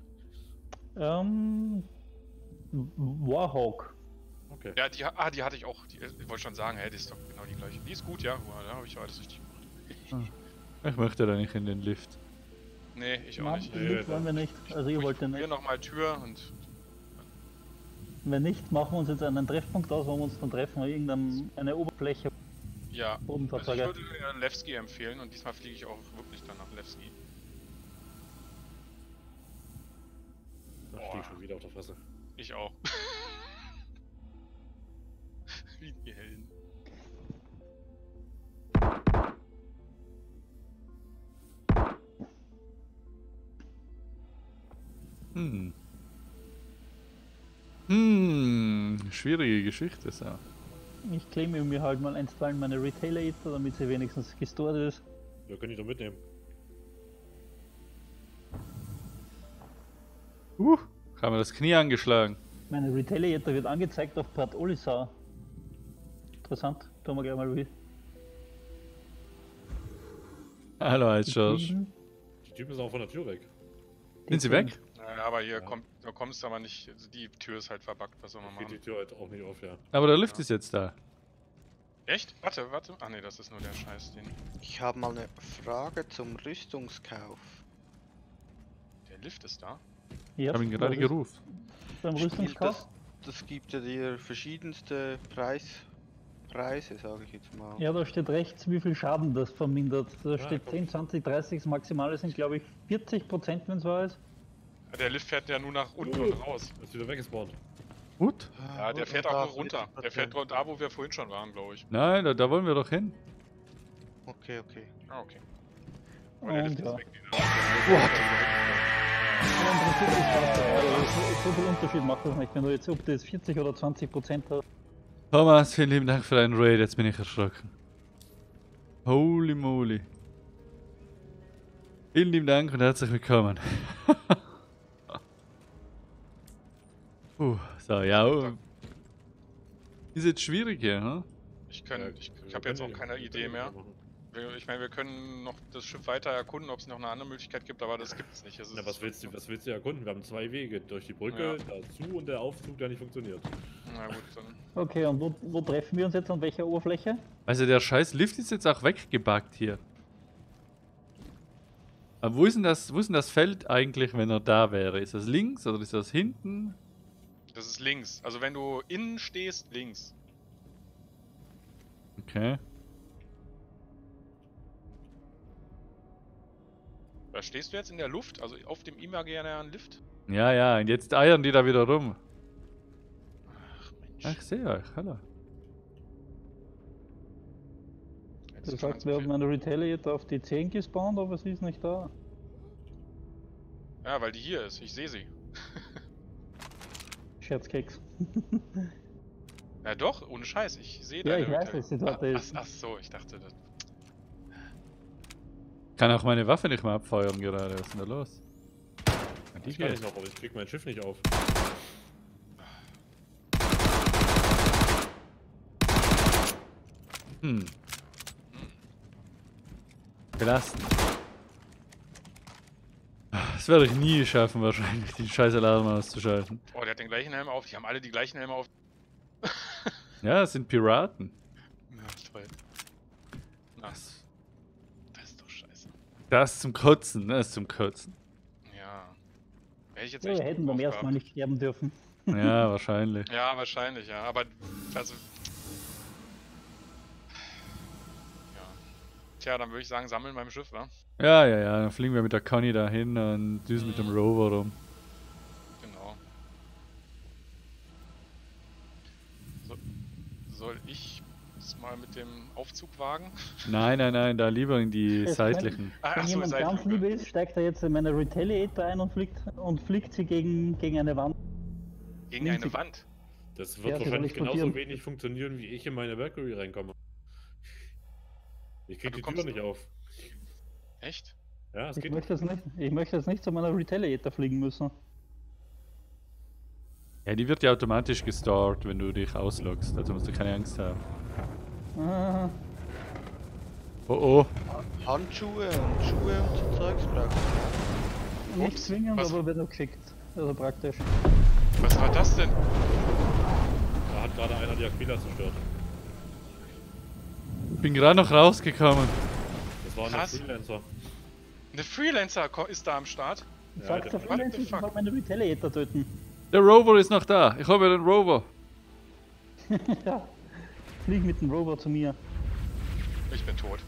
Ähm. Warhawk. Okay. Ja, die, ah, die hatte ich auch. Die, ich wollte schon sagen, hey, die ist doch genau die gleiche. Die ist gut, ja. Wow, da habe ich alles richtig gemacht. Ich möchte da nicht in den Lift. Nee, ich auch Nein, nicht. Nee, Lift wollen wir nicht. Also ihr wollt den Hier nicht. nochmal Tür und. Wenn nicht, machen wir uns jetzt einen Treffpunkt aus, wo wir uns dann treffen, irgendeine eine Oberfläche. Ja. Also ich Bodenfahrzeuge. würde äh, Levski empfehlen und diesmal fliege ich auch wirklich dann nach Levski. Da stehe ich schon wieder auf der Fresse. Ich auch. Wie die Helden. Hm. Hm, schwierige Geschichte, so. Ich claime mir halt mal einstweilen meine Retailer-Eater, damit sie wenigstens gestored ist. Wir können die doch mitnehmen. Uh, haben wir das Knie angeschlagen. Meine Retailer-Eater wird angezeigt auf Port Olisar. Interessant, tun wir gleich mal wie. Hallo, als George. Mhm. Die Typen sind auch von der Tür weg. Sind sie weg? Ja, aber hier Ja. kommt, du kommst aber nicht. Also die Tür ist halt verbuggt, was soll man Geht die machen? Tür halt auch nicht auf, ja. Aber der Lift Ja. ist jetzt da. Echt? Warte, warte. Ach nee, das ist nur der Scheiß, den. Ich habe mal eine Frage zum Rüstungskauf. Der Lift ist da. Ich Ja, habe ihn gerade Rüst- gerufen. Beim Spielt Rüstungskauf? Das, das gibt ja dir verschiedenste Preis, Preise, sage ich jetzt mal. Ja, da steht rechts, wie viel Schaden das vermindert. Da Ah, steht guck. zehn, zwanzig, dreißig, das Maximale sind glaube ich vierzig Prozent, wenn es wahr ist. Der Lift fährt ja nur nach unten Oh. und raus. Ist wieder weggespawnt. Gut? Ja, der fährt auch nur runter. Der fährt rund da, wo wir vorhin schon waren, glaube ich. Nein, da, da wollen wir doch hin. Okay, okay. Ah, okay. Aber der Und Lift ja. ist weg. Ja, im Prinzip ist das, also so, so viel Unterschied macht das nicht, wenn du jetzt ob das vierzig oder zwanzig Prozent hast. Thomas, vielen lieben Dank für deinen Raid, jetzt bin ich erschrocken. Holy moly. Vielen lieben Dank und herzlich willkommen. Puh, so, ja. Oh. Ist jetzt schwierig hier, hm? Ich, kann, ich, ich Wir habe jetzt auch können die- keine wir Idee können die mehr. machen. Wir- Ich meine, wir können noch das Schiff weiter erkunden, ob es noch eine andere Möglichkeit gibt, aber das gibt es nicht. Es Na, ist- was willst du, was willst du erkunden? Wir haben zwei Wege. Durch die Brücke, dazu und der Aufzug, der nicht funktioniert. Na gut, dann. Okay, und wo, wo treffen wir uns jetzt, an welcher Oberfläche? Also der scheiß Lift ist jetzt auch weggebuggt hier. Aber wo ist denn das, wo ist denn das Feld eigentlich, wenn er da wäre? Ist das links oder ist das hinten? Das ist links. Also wenn du innen stehst, links. Okay. Da stehst du jetzt in der Luft, also auf dem imaginären Lift. Ja, ja, und jetzt eiern die da wieder rum. Ach Mensch. Ach, ich sehe euch, hallo. Jetzt Du ist schon sagst, zu wir viel. haben eine Retaliate auf die zehn gespawnt, aber sie ist nicht da. Ja, weil die hier ist. Ich sehe sie. Scherzkeks. Ja doch, ohne Scheiß. Ich sehe Ja, deine ich weiß, Retail- dass sie dort Ah, ist. Ach, ach so, ich dachte das. Kann auch meine Waffe nicht mehr abfeuern gerade, was ist denn da los? Ja, die Ich kann geht. nicht noch, aber ich krieg mein Schiff nicht auf. Hm. Belastend. Das werde ich nie schaffen, wahrscheinlich, den scheiß Alarm auszuschalten. Oh, der hat den gleichen Helm auf. Die haben alle die gleichen Helme auf. Ja, das sind Piraten. Ja, toll. Na, das ist doch scheiße. Das zum Kotzen, das ist zum Kotzen. Ja. Wäre ich jetzt Ja, echt wir hätten Bock beim drauf ersten Mal gehabt. nicht sterben dürfen. Ja, wahrscheinlich. Ja, wahrscheinlich, ja. Aber, also. Ja. Tja, dann würde ich sagen, sammeln beim Schiff, wa? Ja, ja, ja, dann fliegen wir mit der Conny dahin und düsen mit dem Rover rum. Genau. So, soll ich es mal mit dem Aufzug wagen? Nein, nein, nein, da lieber in die Es seitlichen. Ah, Wenn ach so, jemand seid ganz lieb ist, steigt er jetzt in meine Retaliator ein und fliegt, und fliegt sie gegen, gegen eine Wand. gegen eine Wand. Das Ja, wird sie wahrscheinlich soll genauso explodieren. wenig funktionieren, wie ich in meine Valkyrie reinkomme. Ich krieg Ah, du die kommst Tür nicht auf. Echt? Ja, es Ich geht möchte, jetzt nicht, ich möchte jetzt nicht zu meiner Retaliator fliegen müssen. Ja, die wird ja automatisch gestartet, wenn du dich ausloggst, also musst du keine Angst haben. Ah, Oh oh. Handschuhe und Schuhe und so Zeugs braucht ihr. nicht zwingend, was- aber wird auch geschickt. Also praktisch. Was war das denn? Da hat gerade einer die Aquila zerstört. Ich bin gerade noch rausgekommen. Das war ein Krass. Freelancer. Eine Freelancer ko- ist da am Start. Ja, Sagt der- der Freelancer, ich fuck? soll meine Retaliator töten. Der Rover ist noch da. Ich habe den Rover. Ja. Flieg mit dem Rover zu mir. Ich bin tot.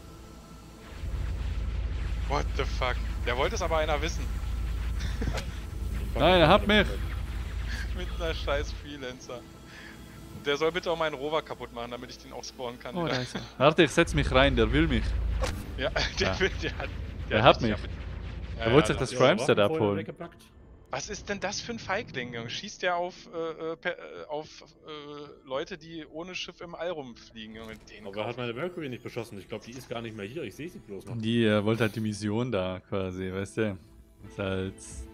What the fuck? Der wollte es aber einer wissen. Nein, er hat mich. Mit einer scheiß Freelancer. Der soll bitte auch meinen Rover kaputt machen, damit ich den auch spawnen kann. Oh, wieder. da ist er. Warte, ich setz mich rein, der will mich. Ja, der, Ja. will, der hat. Der hat richtig mich. ab- Ja, Er wollte sich ja, das Ja, Crime-Set Waffen vorher abholen. weggepackt. Was ist denn das für ein Feigling, Junge? Schießt der auf, äh, äh, per, äh, auf äh, Leute, die ohne Schiff im All rumfliegen, Junge? Den Aber er hat kaufen. meine Valkyrie nicht beschossen. Ich glaube, die ist gar nicht mehr hier. Ich sehe sie bloß noch. Die äh, wollte halt die Mission da quasi, weißt du? Ist halt.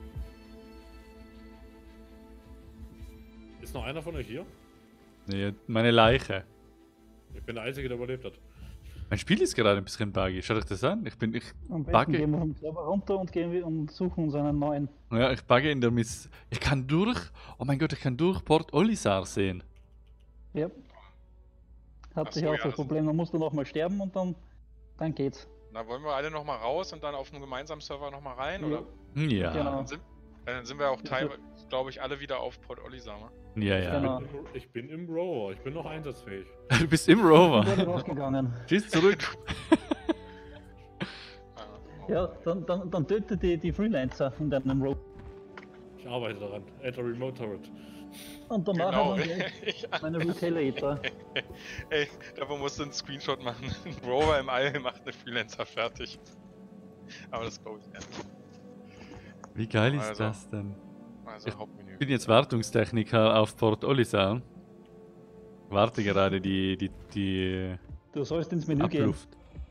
Ist noch einer von euch hier? Nee, meine Leiche. Ich bin der Einzige, der überlebt hat. Mein Spiel ist gerade ein bisschen buggy. Schaut euch das an. Ich bin. Ich Am besten bugge. gehen wir vom Server runter und gehen wir und suchen uns einen neuen. Ja, ich bugge in der Miss. Ich kann durch. Oh mein Gott, ich kann durch Port Olisar sehen. Ja. Hat Ach sich so, auch ja, das das- Problem, man musste noch mal sterben und dann, dann geht's. Na, wollen wir alle nochmal raus und dann auf einem gemeinsamen Server nochmal rein? Ja. Oder? Ja. Genau. Dann sind, dann sind wir auch teilweise, glaube ich, alle wieder auf Port Olisar. Ne? Ja, ja. Genau. Ich bin im- Ich bin im Rover. Ich bin noch einsatzfähig. Du bist im Ich bin Rover. rausgegangen. Schieß zurück. Ah, Ja, dann, dann, dann töte die, die Freelancer in deinem Rover. Ich arbeite daran. Enter Remote Turret. Und danach Genau. haben wir Ich, meine Retaliator. ey, davon musst du einen Screenshot machen. Ein Rover im All macht eine Freelancer fertig. Aber das glaube ich nicht. Wie geil ist Also. das denn? Also Ich Hauptmenü. Ich bin jetzt Wartungstechniker auf Port Olisar. Warte gerade die, die, die Du sollst ins Menü gehen. Abluft.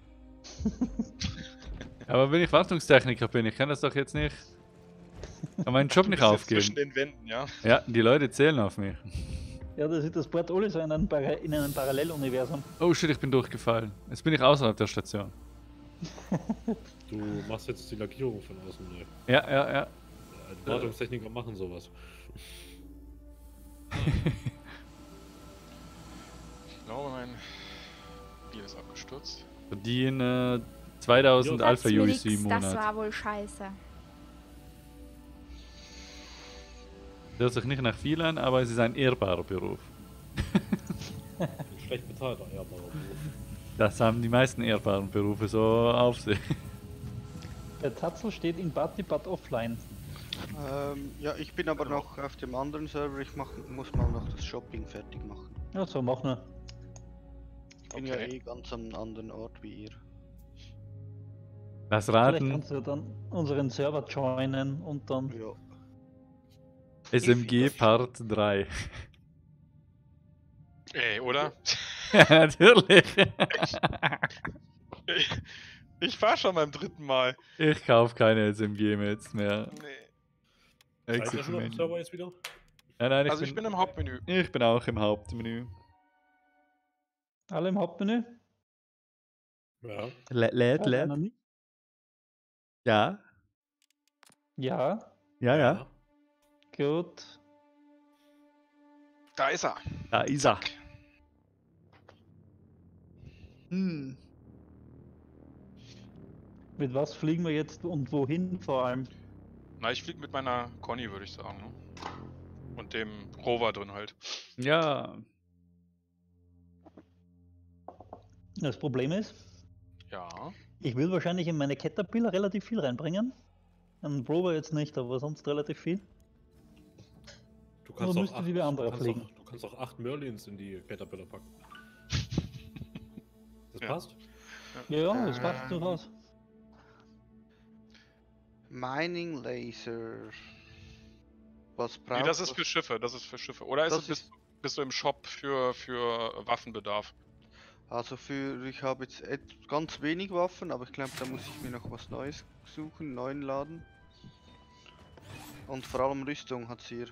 Aber wenn ich Wartungstechniker bin, ich kann das doch jetzt nicht. Kann meinen Job Du nicht bist jetzt zwischen aufgeben. den Wänden, ja? Ja, die Leute zählen auf mich. Ja, das ist das Port Olisar in einem, Para in einem Paralleluniversum. Oh shit, ich bin durchgefallen. Jetzt bin ich außerhalb der Station. Du machst jetzt die Lackierung von außen neu. Ja, ja, ja. Die Wartungstechniker machen sowas. Ich glaube, mein Spiel ist abgestürzt. Verdiene zweitausend Ja, Alpha U E Nix, C im das Monat. war wohl scheiße. Hört sich nicht nach viel an, aber es ist ein ehrbarer Beruf. Ein schlecht bezahlter ehrbarer Beruf. Das haben die meisten ehrbaren Berufe so auf sich. Der Tatzel steht in Party but offline. Ähm, ja, ich bin aber noch auf dem anderen Server. Ich mach, muss mal noch das Shopping fertig machen. Ja, so, mach nur. Ich bin Okay. ja eh ganz am anderen Ort wie ihr. Das Vielleicht Raten, kannst du dann unseren Server joinen und dann. Ja. S M G Part drei. Ey, oder? Ja, natürlich. Ich, ich war schon beim dritten Mal. Ich kauf keine S M G mehr jetzt mehr. Nee. Seid ihr Exit schon auf dem Menü. Server jetzt wieder? Nein, nein, ich, Also ich bin bin, im Hauptmenü. ich bin auch im Hauptmenü. Alle im Hauptmenü? Ja. Lädt, lädt, Ja, lädt. einer nicht? Ja, Ja, ja, ja. gut. Da ist er. Da ist er. Hm. Mit was fliegen wir jetzt und wohin vor allem? Na, ich flieg mit meiner Conny, würde ich sagen. Ne? Und dem Rover drin halt. Ja. Das Problem ist, Ja. Ich will wahrscheinlich in meine Caterpillar relativ viel reinbringen. Ein Rover jetzt nicht, aber sonst relativ viel. Du Oder kannst, auch müsste acht, die wie andere du, kannst fliegen? auch, du kannst auch acht Merlins in die Caterpillar packen. Das Ja. passt? Ja, ja, das Ähm. passt durchaus. Mining Laser. Was braucht Nee, das ist was- für Schiffe, das ist für Schiffe. Oder ist Das es, bist, ist- bist du im Shop für, für Waffenbedarf? Also für, ich habe jetzt et- ganz wenig Waffen, aber ich glaube, da muss ich mir noch was Neues suchen, neuen Laden. Und vor allem Rüstung hat's hier.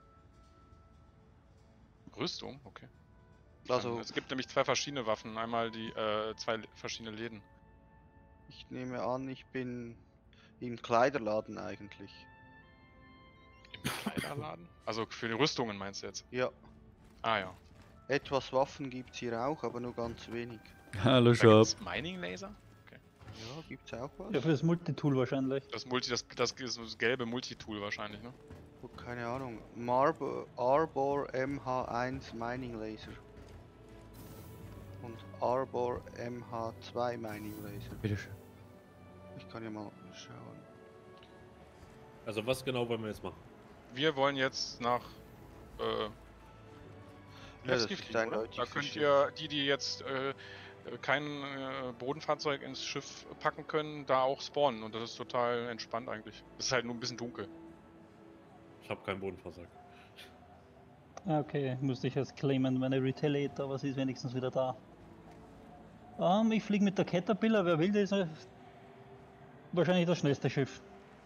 Rüstung? Okay. Also Es gibt nämlich zwei verschiedene Waffen. Einmal die, äh, zwei le- verschiedene Läden. ich nehme an, ich bin im Kleiderladen eigentlich. Im Kleiderladen? Also für die Rüstungen meinst du jetzt? Ja, Ah ja. etwas Waffen gibt's hier auch, aber nur ganz wenig. Hallo Da Shop. gibt's Mining Laser? Ja, gibt's auch was? Ja, für das Multitool wahrscheinlich. Das Multi, das, das ist das gelbe Multitool wahrscheinlich, ne? Oh, keine Ahnung. Marb Arbor M H eins Mining Laser. Und Arbor M H zwei Mining Laser. Bitteschön. Ich kann ja mal schauen. Also was genau wollen wir jetzt machen? Wir wollen jetzt nach äh, das Nevsky ist fliegen, oder? eindeutig Da für könnt Schiff. ihr, die, die jetzt äh, kein äh, Bodenfahrzeug ins Schiff packen können, da auch spawnen. Und das ist total entspannt eigentlich. Es ist halt nur ein bisschen dunkel. Ich habe kein Bodenfahrzeug. Ah, okay, musste ich jetzt claimen, meine Retaliator, aber sie ist wenigstens wieder da. Ähm, ich fliege mit der Caterpillar, wer will, das ist wahrscheinlich das schnellste Schiff.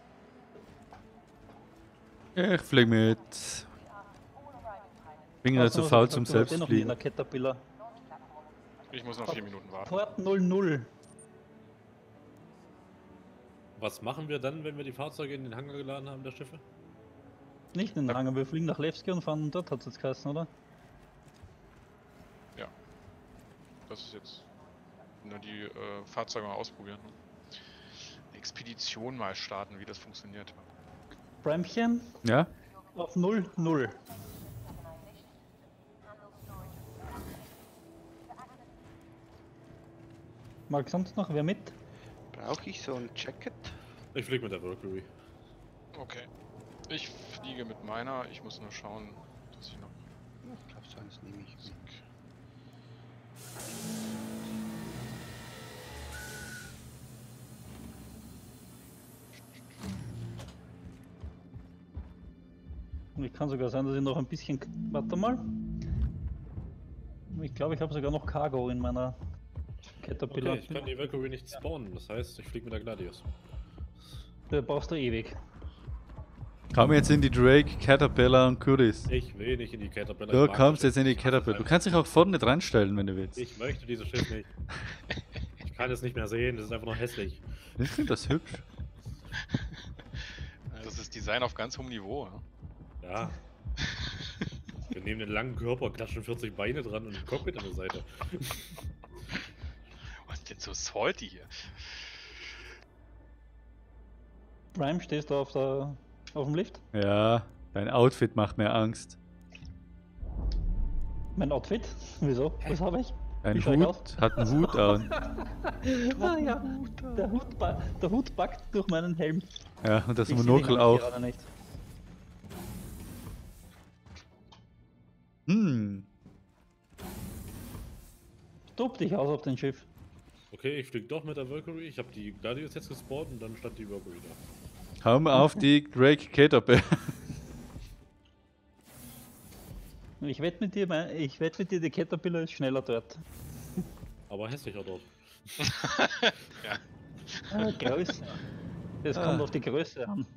Ich flieg mit. Bin gerade Hast du zu noch faul gesagt, zum du warst eh noch nie in Selbstfliegen. der Caterpillar. Ich muss noch vier Minuten warten. Port null null. Was machen wir dann, wenn wir die Fahrzeuge in den Hangar geladen haben, der Schiffe? Nicht in den Hangar, wir fliegen nach Levski und fahren dort, hat es jetzt geheißen, oder? Das ist jetzt nur die äh, Fahrzeuge mal ausprobieren. Ne? Expedition mal starten, wie das funktioniert. Brämchen Ja? auf null null. Mag sonst noch wer mit? Brauche ich so ein Jacket? Ich fliege mit der Valkyrie. Okay. Ich fliege mit meiner. Ich muss nur schauen, dass ich noch. Ich glaube, so eins nehme ich mit. Ich kann sogar sein, dass ich noch ein bisschen. Warte mal. Ich glaube, ich habe sogar noch Cargo in meiner Caterpillar. Okay, ich kann die Valkyrie nicht spawnen, das heißt, ich fliege mit der Gladius. Da brauchst du ewig. Komm jetzt in die Drake, Caterpillar und Kuris. Ich will nicht in die Caterpillar. Du ich mag kommst das jetzt in die Schiff. Ich hasse Caterpillar. Du es kannst dich auch vorne dran stellen, wenn du willst. einfach. Ich möchte dieses Schiff nicht. Ich kann es nicht mehr sehen, das ist einfach nur hässlich. Ich finde das hübsch. Das ist Design auf ganz hohem Niveau. Ja? Ja. Wir nehmen den langen Körper, klatschen vierzig Beine dran und ein Cockpit an der Seite. Was ist denn so salty hier? Prime, stehst du auf, der, auf dem Lift? Ja, dein Outfit macht mir Angst. Mein Outfit? Wieso? Was habe ich? Dein Wie schau ich Hut aus? hat einen Hut an. Ah ja, der Hut, ba- der Hut backt durch meinen Helm. Ja, und das Ich seh den Monokel nämlich auch. gerade nicht. Hm. Tob dich aus auf dein Schiff. Okay, ich fliege doch mit der Valkyrie. Ich habe die Gladius jetzt gespawnt und dann stand die Valkyrie da. Hau mal auf die Drake Caterpillar. Ich wette mit dir, mein- ich wette mit dir, die Caterpillar ist schneller dort. Aber hässlicher dort. Ah, Größe. Es kommt Ah. auf die Größe an.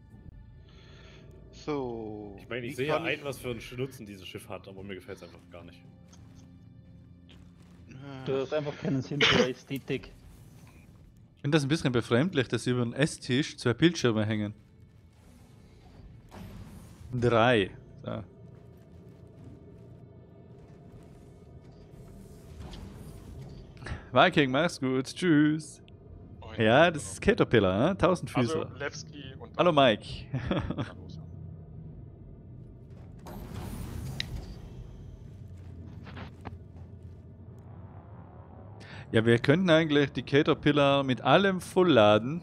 So. Ich meine, ich wie sehe ja kann ein, was für einen Nutzen dieses Schiff hat, aber mir gefällt es einfach gar nicht. Du hast einfach keinen Sinn für Ästhetik. Ich finde das ein bisschen befremdlich, dass über den Esstisch zwei Bildschirme hängen. Drei. So. Viking, mach's gut. Tschüss. Und- Ja, das ist Caterpillar, ne? Also Tausendfüßler. Levski und. Hallo Mike. Hallo, so. Ja, wir könnten eigentlich die Caterpillar mit allem vollladen.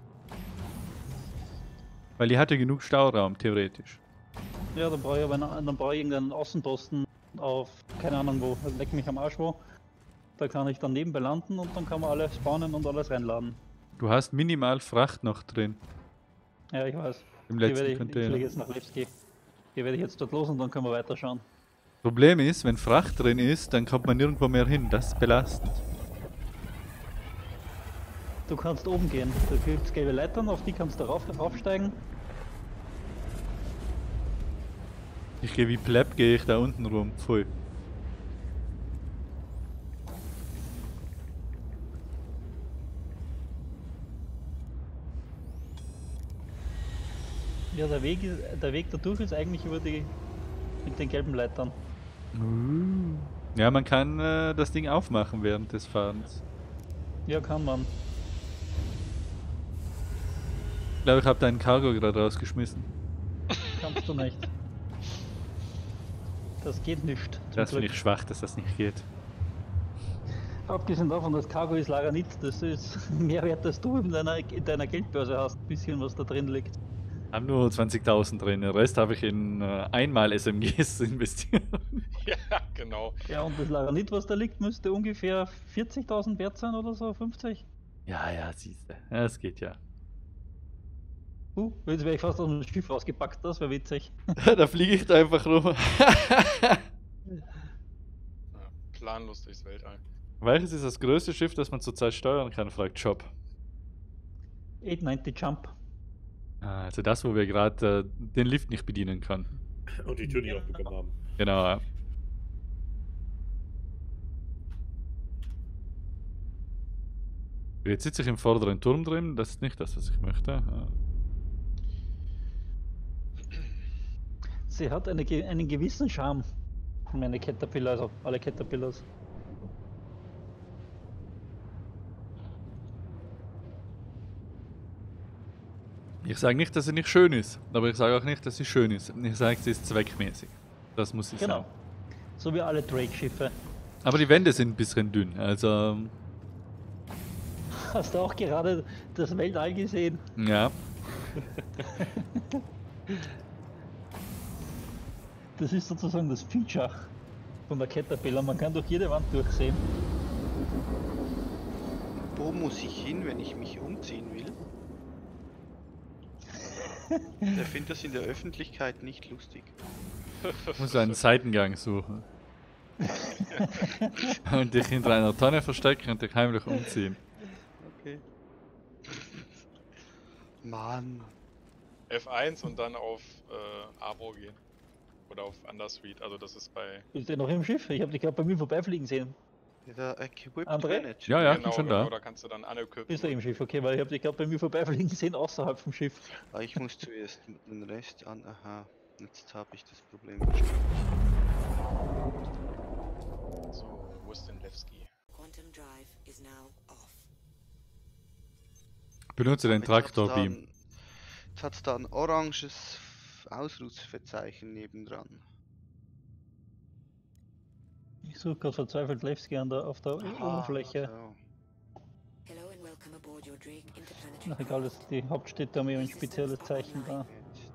Weil die hatte genug Stauraum, theoretisch. Ja, dann brauche ich aber einen, dann brauche ich irgendeinen Außenposten auf, keine Ahnung wo, leck mich am Arsch wo. Da kann ich dann nebenbei landen und dann kann man alles spawnen und alles reinladen. Du hast minimal Fracht noch drin. Ja, ich weiß. Im Die werde letzten ich, ich Container. fliege jetzt nach Levski. Die werde ich jetzt dort los und dann können wir weiterschauen. Problem ist, wenn Fracht drin ist, dann kommt man nirgendwo mehr hin. Das ist belastend. Du kannst oben gehen. Da gibt es gelbe Leitern, auf die kannst du rauf, raufsteigen. Ich gehe wie Pleb, gehe ich da unten rum. Voll. Ja, der Weg, ist, der Weg dadurch ist eigentlich über die mit den gelben Leitern. Ja, man kann äh, das Ding aufmachen während des Fahrens. Ja, kann man. Ich glaube, ich habe deinen Cargo gerade rausgeschmissen. Kannst du nicht. Das geht nicht. zum Das finde Glück. ich schwach, dass das nicht geht. Abgesehen davon, das Cargo ist leider nicht. Das ist mehr wert, als du in deiner, in deiner Geldbörse hast. Ein bisschen, was da drin liegt. Haben nur zwanzigtausend drin, den Rest habe ich in äh, einmal S M Gs investiert. Ja, genau. Ja, und das Laranit, was da liegt, müsste ungefähr vierzigtausend wert sein oder so, fünfzig? Ja, ja, siehst du. Ja, das geht ja. Uh, jetzt wäre ich fast aus dem Schiff rausgepackt, das wäre witzig. Da fliege ich da einfach rum. Ja, planlos durchs Weltall. Welches ist das größte Schiff, das man zurzeit steuern kann, fragt Job. achthundertneunzig Jump. Ah, also das, wo wir gerade äh, den Lift nicht bedienen können. Und die Tür nicht aufbekommen haben. Genau, ja. Jetzt sitze ich im vorderen Turm drin, das ist nicht das, was ich möchte. Ah. Sie hat eine, ge- einen gewissen Charme. Meine Caterpillar, also alle Caterpillars. Ich sage nicht, dass sie nicht schön ist, aber ich sage auch nicht, dass sie schön ist. Ich sage, sie ist zweckmäßig. Das muss ich Genau. sagen. So wie alle Drake-Schiffe. Aber die Wände sind ein bisschen dünn, also Hast du auch gerade das Weltall gesehen? ja. Das ist sozusagen das Feature von der Caterpillar. Man kann durch jede Wand durchsehen. Wo muss ich hin, wenn ich mich umziehen will? Der findet das in der Öffentlichkeit nicht lustig. Ich muss einen Seitengang suchen. Und dich hinter einer Tonne verstecken und dich heimlich umziehen. Okay. Mann. F eins und dann auf äh, Arbor gehen. Oder auf Undersuite, also das ist bei... Bist du noch im Schiff? Ich habe dich gerade bei mir vorbeifliegen sehen. Der Equipped André? Manager. Ja, ja, ich genau, bin schon genau, da. da kannst du dann unequippen. Bist du im Schiff? Okay, weil ich habe dich gerade bei mir vorbeifliegen sehen außerhalb vom Schiff. Ah, ich muss zuerst den Rest an. Aha, jetzt habe ich das Problem verstanden. So, wo ist denn Levski? Quantum drive is now off. Benutze den Jetzt hat's Traktorbeam. dann- Jetzt hat es da ein oranges Ausrufezeichen nebendran. Ich suche gerade verzweifelt Levski an der, auf der Aha, Oberfläche. so. Hello and welcome aboard your Drake interplanetary. Na egal, das, die Hauptstädte haben ja ein spezielles Zeichen da. Jetzt.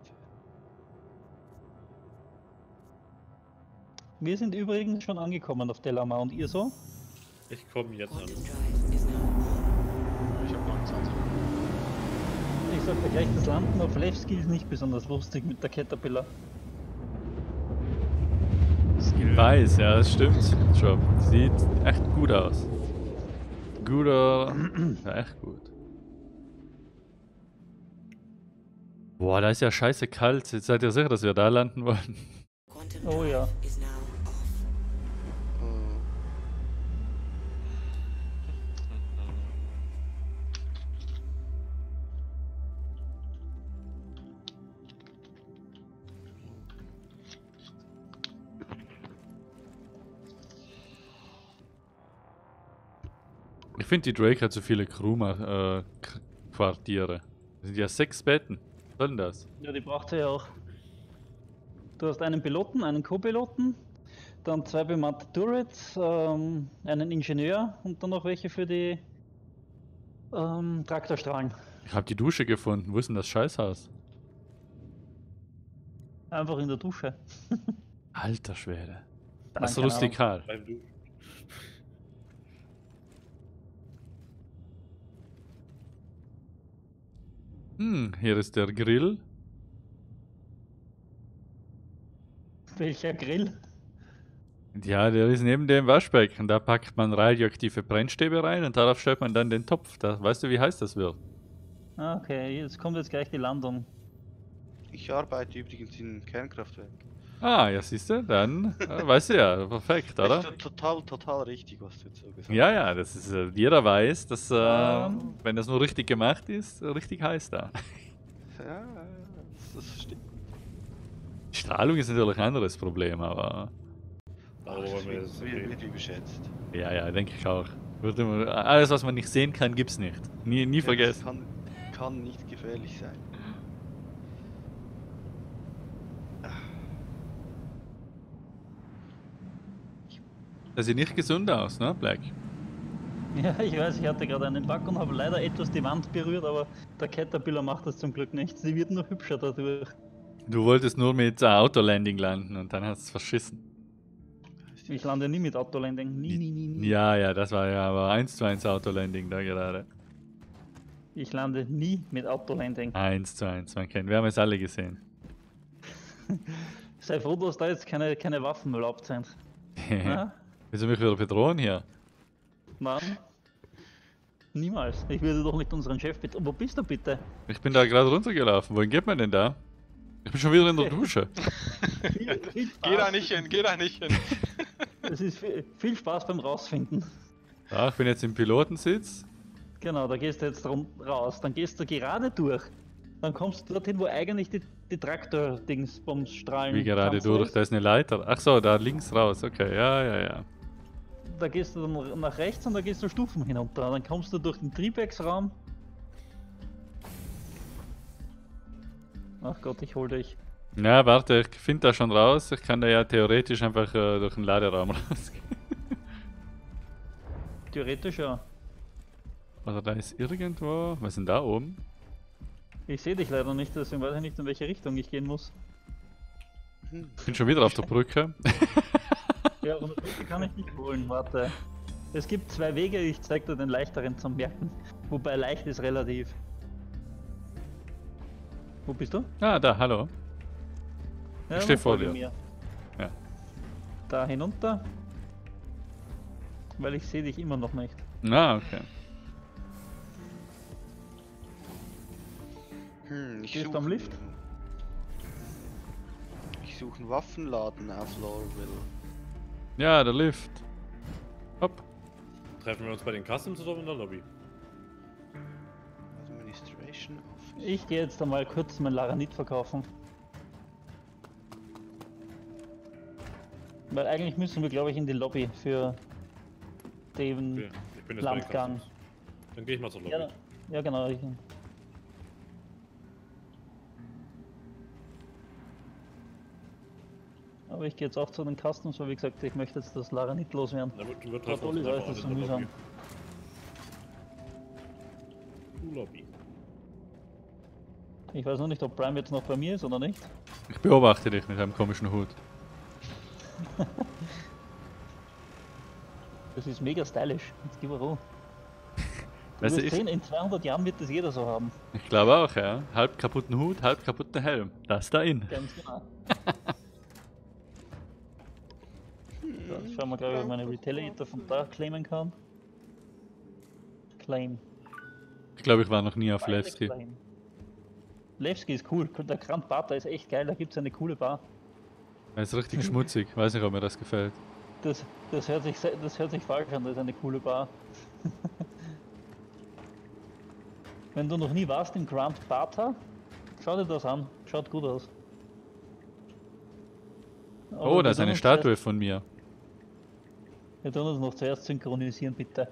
Wir sind übrigens schon angekommen auf Delamar und ihr so? Ich komme jetzt an. Quantum drive is now on. Ich hab neunundzwanzig. Ich sag dir gleich, das Landen auf Levski ist nicht besonders lustig mit der Caterpillar. Ich weiß, ja, das stimmt. Job. Sieht echt gut aus. Guter. Ja, echt gut. Boah, da ist ja scheiße kalt. Jetzt seid ihr sicher, dass wir da landen wollen? Quantum Oh drive ja. is now off. Oh. Ich finde, die Drake hat so viele Crew-Quartiere. Das sind ja sechs Betten. Was soll denn das? Ja, die braucht sie ja auch. Du hast einen Piloten, einen Co-Piloten, dann zwei bemannte Turrets, ähm, einen Ingenieur und dann noch welche für die ähm, Traktorstrahlen. Ich habe die Dusche gefunden. Wo ist denn das Scheißhaus? Einfach in der Dusche. Alter Schwede. Das Nein, ist keine rustikal. Beim Du. Hm, hier ist der Grill. Welcher Grill? Ja, der ist neben dem Waschbecken. Da packt man radioaktive Brennstäbe rein und darauf stellt man dann den Topf. Da, weißt du, wie heiß das wird? Ah, okay, jetzt kommt jetzt gleich die Landung. Ich arbeite übrigens in Kernkraftwerk. Ah, ja, siehst du, dann äh, weißt du ja, perfekt, Das oder? ist total, total richtig, was du jetzt so gesagt hast. Ja, ja, das ist, äh, jeder weiß, dass, äh, Ähm. wenn das nur richtig gemacht ist, richtig heiß da. Ja, das, das stimmt. Die Strahlung ist natürlich ein anderes Problem, aber Darüber das wollen wir wird, jetzt wird, reden. wird überschätzt. ja, ja, denke ich auch. Wird immer, alles, was man nicht sehen kann, gibt's nicht. Nie, nie Ja, das vergessen. kann, kann nicht gefährlich sein. Das sieht nicht gesund aus, ne, Black? Ja, ich weiß, ich hatte gerade einen Bug und habe leider etwas die Wand berührt, aber der Caterpillar macht das zum Glück nicht. Sie wird nur hübscher dadurch. Du wolltest nur mit äh, Autolanding landen und dann hast du es verschissen. Ich lande nie mit Autolanding. Nie, nie, nie, nie. Ja, ja, das war ja aber eins zu eins Autolanding da gerade. Ich lande nie mit Autolanding. eins zu eins, man kennt. Wir haben es alle gesehen. Sei froh, dass da jetzt keine, keine Waffen erlaubt sind. Ja? Willst du mich wieder bedrohen hier? Mann. Niemals. Ich würde doch nicht unseren Chef bitte. Wo bist du bitte? Ich bin da gerade runtergelaufen. Wohin geht man denn da? Ich bin schon wieder in der Dusche. Viel, viel Spaß. Geh da nicht hin, geh da nicht hin. Es ist viel, viel Spaß beim Rausfinden. Ja, ich bin jetzt im Pilotensitz. Genau, da gehst du jetzt rum, raus. Dann gehst du gerade durch. Dann kommst du dorthin, wo eigentlich die, die Traktor-Dingsbums-Strahlen. Wie gerade Kanzel durch, ist. da ist eine Leiter. Ach so, da links raus. Okay, ja, ja, ja. Da gehst du dann nach rechts und da gehst du Stufen hinunter. Dann kommst du durch den Triebwerksraum. Ach Gott, ich hol dich. Na, warte, ich finde da schon raus. Ich kann da ja theoretisch einfach äh, durch den Laderaum rausgehen. Theoretisch ja. Oder da ist irgendwo. Was ist denn da oben? Ich sehe dich leider nicht, deswegen weiß ich nicht, in welche Richtung ich gehen muss. Ich bin schon wieder auf der Brücke. Ja, und die kann ich nicht holen, warte. Es gibt zwei Wege, ich zeig dir den leichteren zum Merken. Wobei leicht ist relativ. Wo bist du? Ah, da, hallo. Ja, Ich steh dann vor folge dir. mir. Ja. Da hinunter. Weil ich sehe dich immer noch nicht. Ah, okay. Hm, ich Gehst du suche am Lift? Ich suche einen Waffenladen auf Laurelville. Ja, der Lift. Hopp. Treffen wir uns bei den Customs oder in der Lobby? Administration Office. Ich gehe jetzt einmal kurz mein Laranit verkaufen. Weil eigentlich müssen wir, glaube ich, in die Lobby für den Okay, ich bin jetzt bei den Landgang. Customs. Dann gehe ich mal zur Lobby. Ja, ja genau. Ich, aber ich gehe jetzt auch zu den Customs, weil wie gesagt, ich möchte jetzt das Laranit loswerden. Dann wird, wird Ja, treffen wir uns Dolly, einfach das ist so in der mühsam. Lobby. Lobby. Ich weiß noch nicht, ob Prime jetzt noch bei mir ist oder nicht. Ich beobachte dich mit einem komischen Hut. Das ist mega stylisch. Jetzt gib mal Ruhe. Du Weißt du, wirst ich, sehen, in zweihundert Jahren wird das jeder so haben. ich glaube auch, ja. Halb kaputten Hut, halb kaputter Helm. Das da in. Ganz genau. So, jetzt schauen wir gleich, ob ich meine Retaliator von da claimen kann. Claim. Ich glaube, ich war noch nie auf Levski. Claim. Levski ist cool. Der Grand Bata ist echt geil. Da gibt es eine coole Bar. Er ist richtig schmutzig. Weiß nicht, ob mir das gefällt. Das, das, hört sich, se- das hört sich falsch an. Das ist eine coole Bar. Wenn du noch nie warst im Grand Bata, schau dir das an. Schaut gut aus. Aber Oh, wir da ist tun eine uns Statue zuerst- von mir. Wir tun uns noch zuerst synchronisieren, bitte.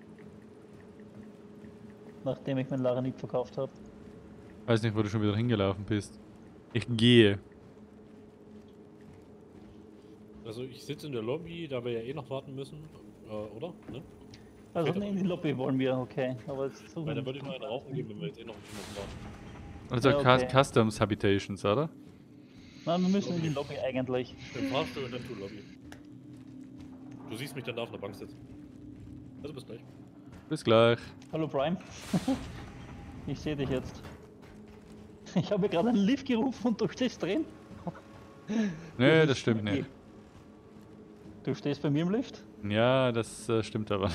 Nachdem ich mein Laranit verkauft habe. Weiß nicht, wo du schon wieder hingelaufen bist. Ich gehe. Also ich sitze in der Lobby, da wir ja eh noch warten müssen, äh, oder? Ne? Also Peter. in die Lobby wollen wir, okay. Aber jetzt suchen Weil wir dann würde ich nicht. mal einen rauchen gehen, wenn wir jetzt eh noch jemanden warten. Also Ja, Cus- okay. Customs Habitations, oder? Nein, wir müssen in die Lobby eigentlich. Im Fahrstuhl und dann zur Lobby. Du siehst mich dann da auf einer Bank sitzen. Also bis gleich. Bis gleich. Hallo Prime. Ich sehe dich jetzt. Ich habe gerade einen Lift gerufen und du stehst drin. Nee, das stimmt nicht. Du stehst bei mir im Lift? Ja, das äh, stimmt aber.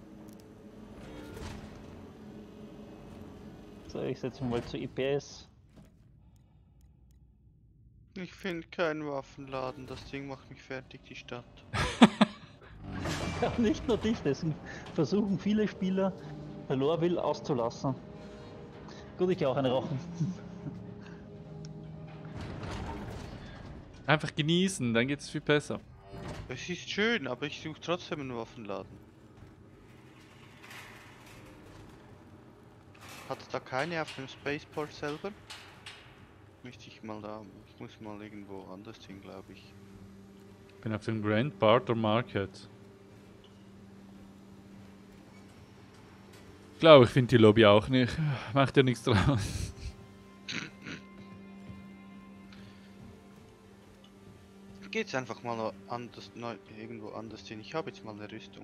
So, ich setze mich mal zu E P S. Ich finde keinen Waffenladen, das Ding macht mich fertig, die Stadt. Ja, nicht nur dich, deswegen versuchen viele Spieler Lorville auszulassen. Gut, ich gehe auch eine rauchen. Einfach genießen, dann geht's viel besser. Es ist schön, aber ich suche trotzdem einen Waffenladen. Hat es da keine auf dem Spaceport selber? Müsste ich mal da, ich muss mal irgendwo anders hin, glaube ich. Ich bin auf dem Grand Barter Market. Ich glaube, ich finde die Lobby auch nicht. Macht ja nichts draus. Geht's einfach mal anders, neu, irgendwo anders hin. Ich habe jetzt mal eine Rüstung.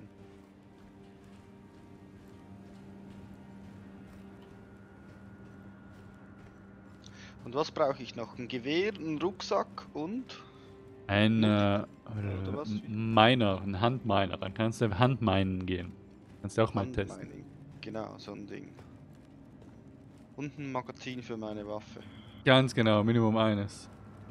Und was brauche ich noch? Ein Gewehr, einen Rucksack und... Ein äh, Oder was? Miner, ein Handminer. Dann kannst du Handminen gehen. Kannst du auch mal testen. Handmining. Genau, so ein Ding. Und ein Magazin für meine Waffe. Ganz genau, Minimum eines.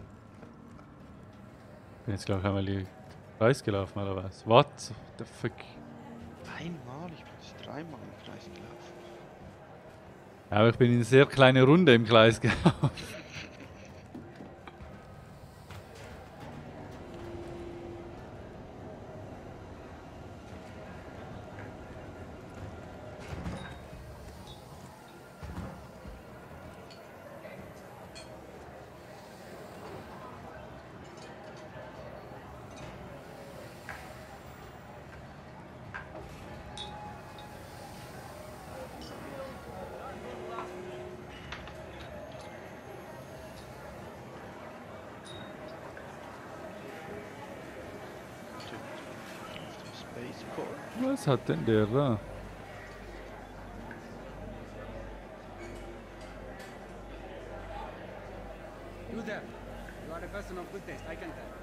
Bin jetzt glaube ich einmal die Kreis gelaufen oder was? What the fuck? Einmal? Ich bin jetzt dreimal im Kreis gelaufen. Ja, aber ich bin in eine sehr kleine Runde im Kreis gelaufen. Spaceport. Was hat denn der da? You there. You are a person of good taste, I can tell.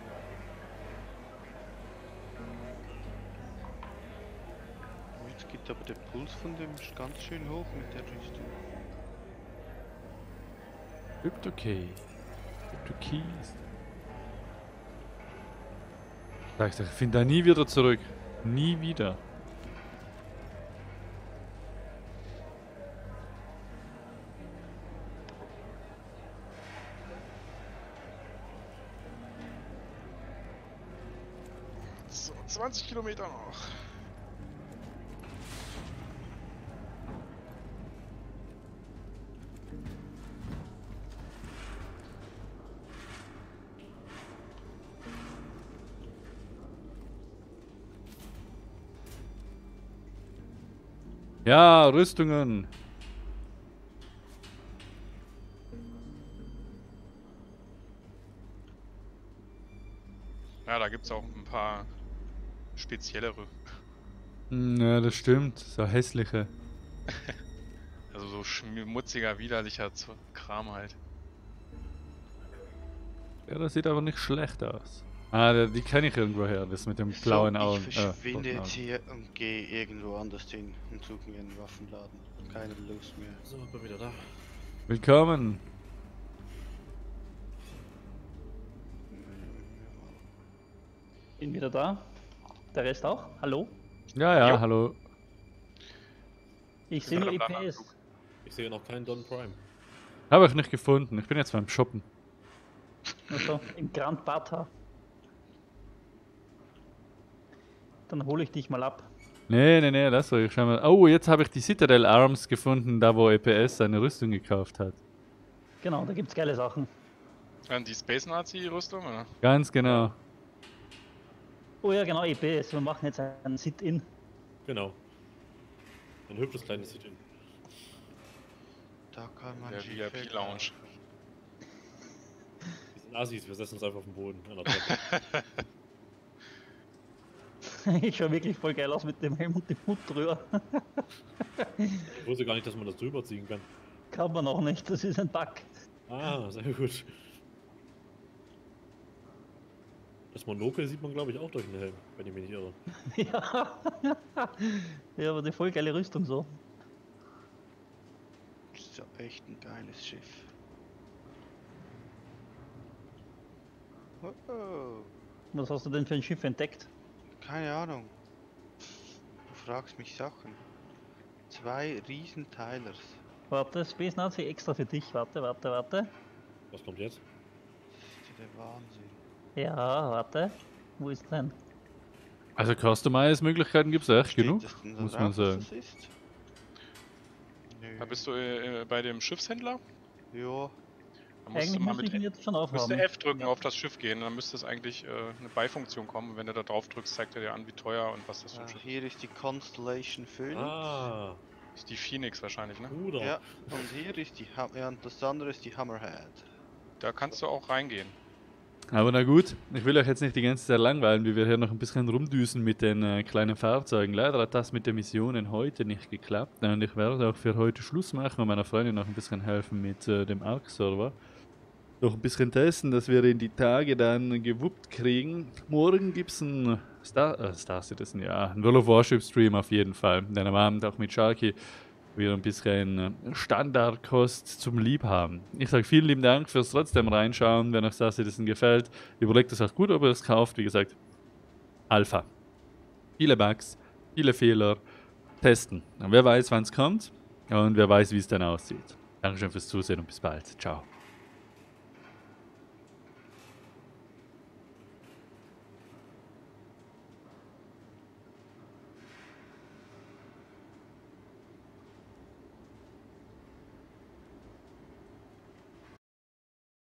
Jetzt geht aber der Puls von dem ganz schön hoch mit der Rüstung. Crypto-Key. Crypto-Keys. Sag ich, ich finde da nie wieder zurück. Nie wieder. So, zwanzig Kilometer noch. Ja, Rüstungen. Ja, da gibt es auch ein paar speziellere. Hm, ja, das stimmt. So hässliche. Also so schmutziger, widerlicher Z- Kram halt. Ja, das sieht aber nicht schlecht aus. Ah, der, die kenne ich irgendwo her. Das mit dem blauen so, Augen. ich äh, verschwinde roten jetzt Augen. hier und gehe irgendwo anders hin und suche mir einen Waffenladen. Keine Lust mehr. So, bin wieder da. Willkommen. Bin wieder da. Der Rest auch? Hallo? Ja, ja, Jo. hallo. Ich sehe nur E gerade am P S. Anflug. Ich sehe noch keinen Don Prime. Habe ich nicht gefunden. Ich bin jetzt beim Shoppen. Also im Grand Bata. Dann hole ich dich mal ab. Nee, nee, nee, das soll ich. Schau mal. Oh, jetzt habe ich die Citadel Arms gefunden, da wo E P S seine Rüstung gekauft hat. Genau, da gibt's geile Sachen. Dann die Space Nazi Rüstung, oder? Ganz genau. Oh ja, genau, E P S. Wir machen jetzt einen Sit-In. Genau. Ein hübsches kleines Sit-In. Da kann man Der V I Schiffe P-Lounge. kaufen. Wir sind Assis, wir setzen uns einfach auf den Boden. An der Treppe. Ich schaue wirklich voll geil aus mit dem Helm und dem Hut drüber. Ich wusste gar nicht, dass man das drüber ziehen kann. Kann man auch nicht, das ist ein Bug. Ah, sehr gut. Das Monokel sieht man, glaube ich, auch durch den Helm, wenn ich mich nicht irre. Ja. Ja, aber die voll geile Rüstung so. Das ist ja echt ein geiles Schiff. Oh, Was hast du denn für ein Schiff entdeckt? keine Ahnung. Du fragst mich Sachen. Zwei Riesenteilers. Warte, Space Nazi extra für dich. Warte, warte, warte. Was kommt jetzt? Das ist ja der Wahnsinn. Ja, warte. Wo ist denn? Also Customize-Möglichkeiten gibt es echt Steht genug, das denn da muss drauf, man was sagen. das ist? Nö. Da bist du äh, bei dem Schiffshändler. Ja, Da musst Eigentlich du mal muss ich mit ihn jetzt schon musst aufhaben. du F drücken, auf das Schiff gehen, dann müsste es eigentlich äh, eine Beifunktion kommen. Und wenn du da drauf drückst, zeigt er dir an, wie teuer und was das für ein äh, Schiff ist. hier ist die Constellation Phoenix. Ah, Ist die Phoenix wahrscheinlich, ne? Bruder. Ja, und hier ist die Ham ja, und das andere ist die Hammerhead. Da kannst du auch reingehen. Aber na gut, ich will euch jetzt nicht die ganze Zeit langweilen, wie wir hier noch ein bisschen rumdüsen mit den äh, kleinen Fahrzeugen. Leider hat das mit den Missionen heute nicht geklappt und ich werde auch für heute Schluss machen und meiner Freundin noch ein bisschen helfen mit äh, dem Ark-Server. Noch ein bisschen testen, dass wir in die Tage dann gewuppt kriegen. Morgen gibt es einen Star, äh, Star Citizen, ja, einen World of Warship Stream auf jeden Fall. Dann am Abend auch mit Sharky wieder ein bisschen Standardkost zum Liebhaben. Ich sage vielen lieben Dank fürs trotzdem reinschauen. Wenn euch Star Citizen gefällt, überlegt es auch gut, ob ihr es kauft. Wie gesagt, Alpha. Viele Bugs, viele Fehler. Testen. Und wer weiß, wann es kommt und wer weiß, wie es dann aussieht. Dankeschön fürs Zusehen und bis bald. Ciao.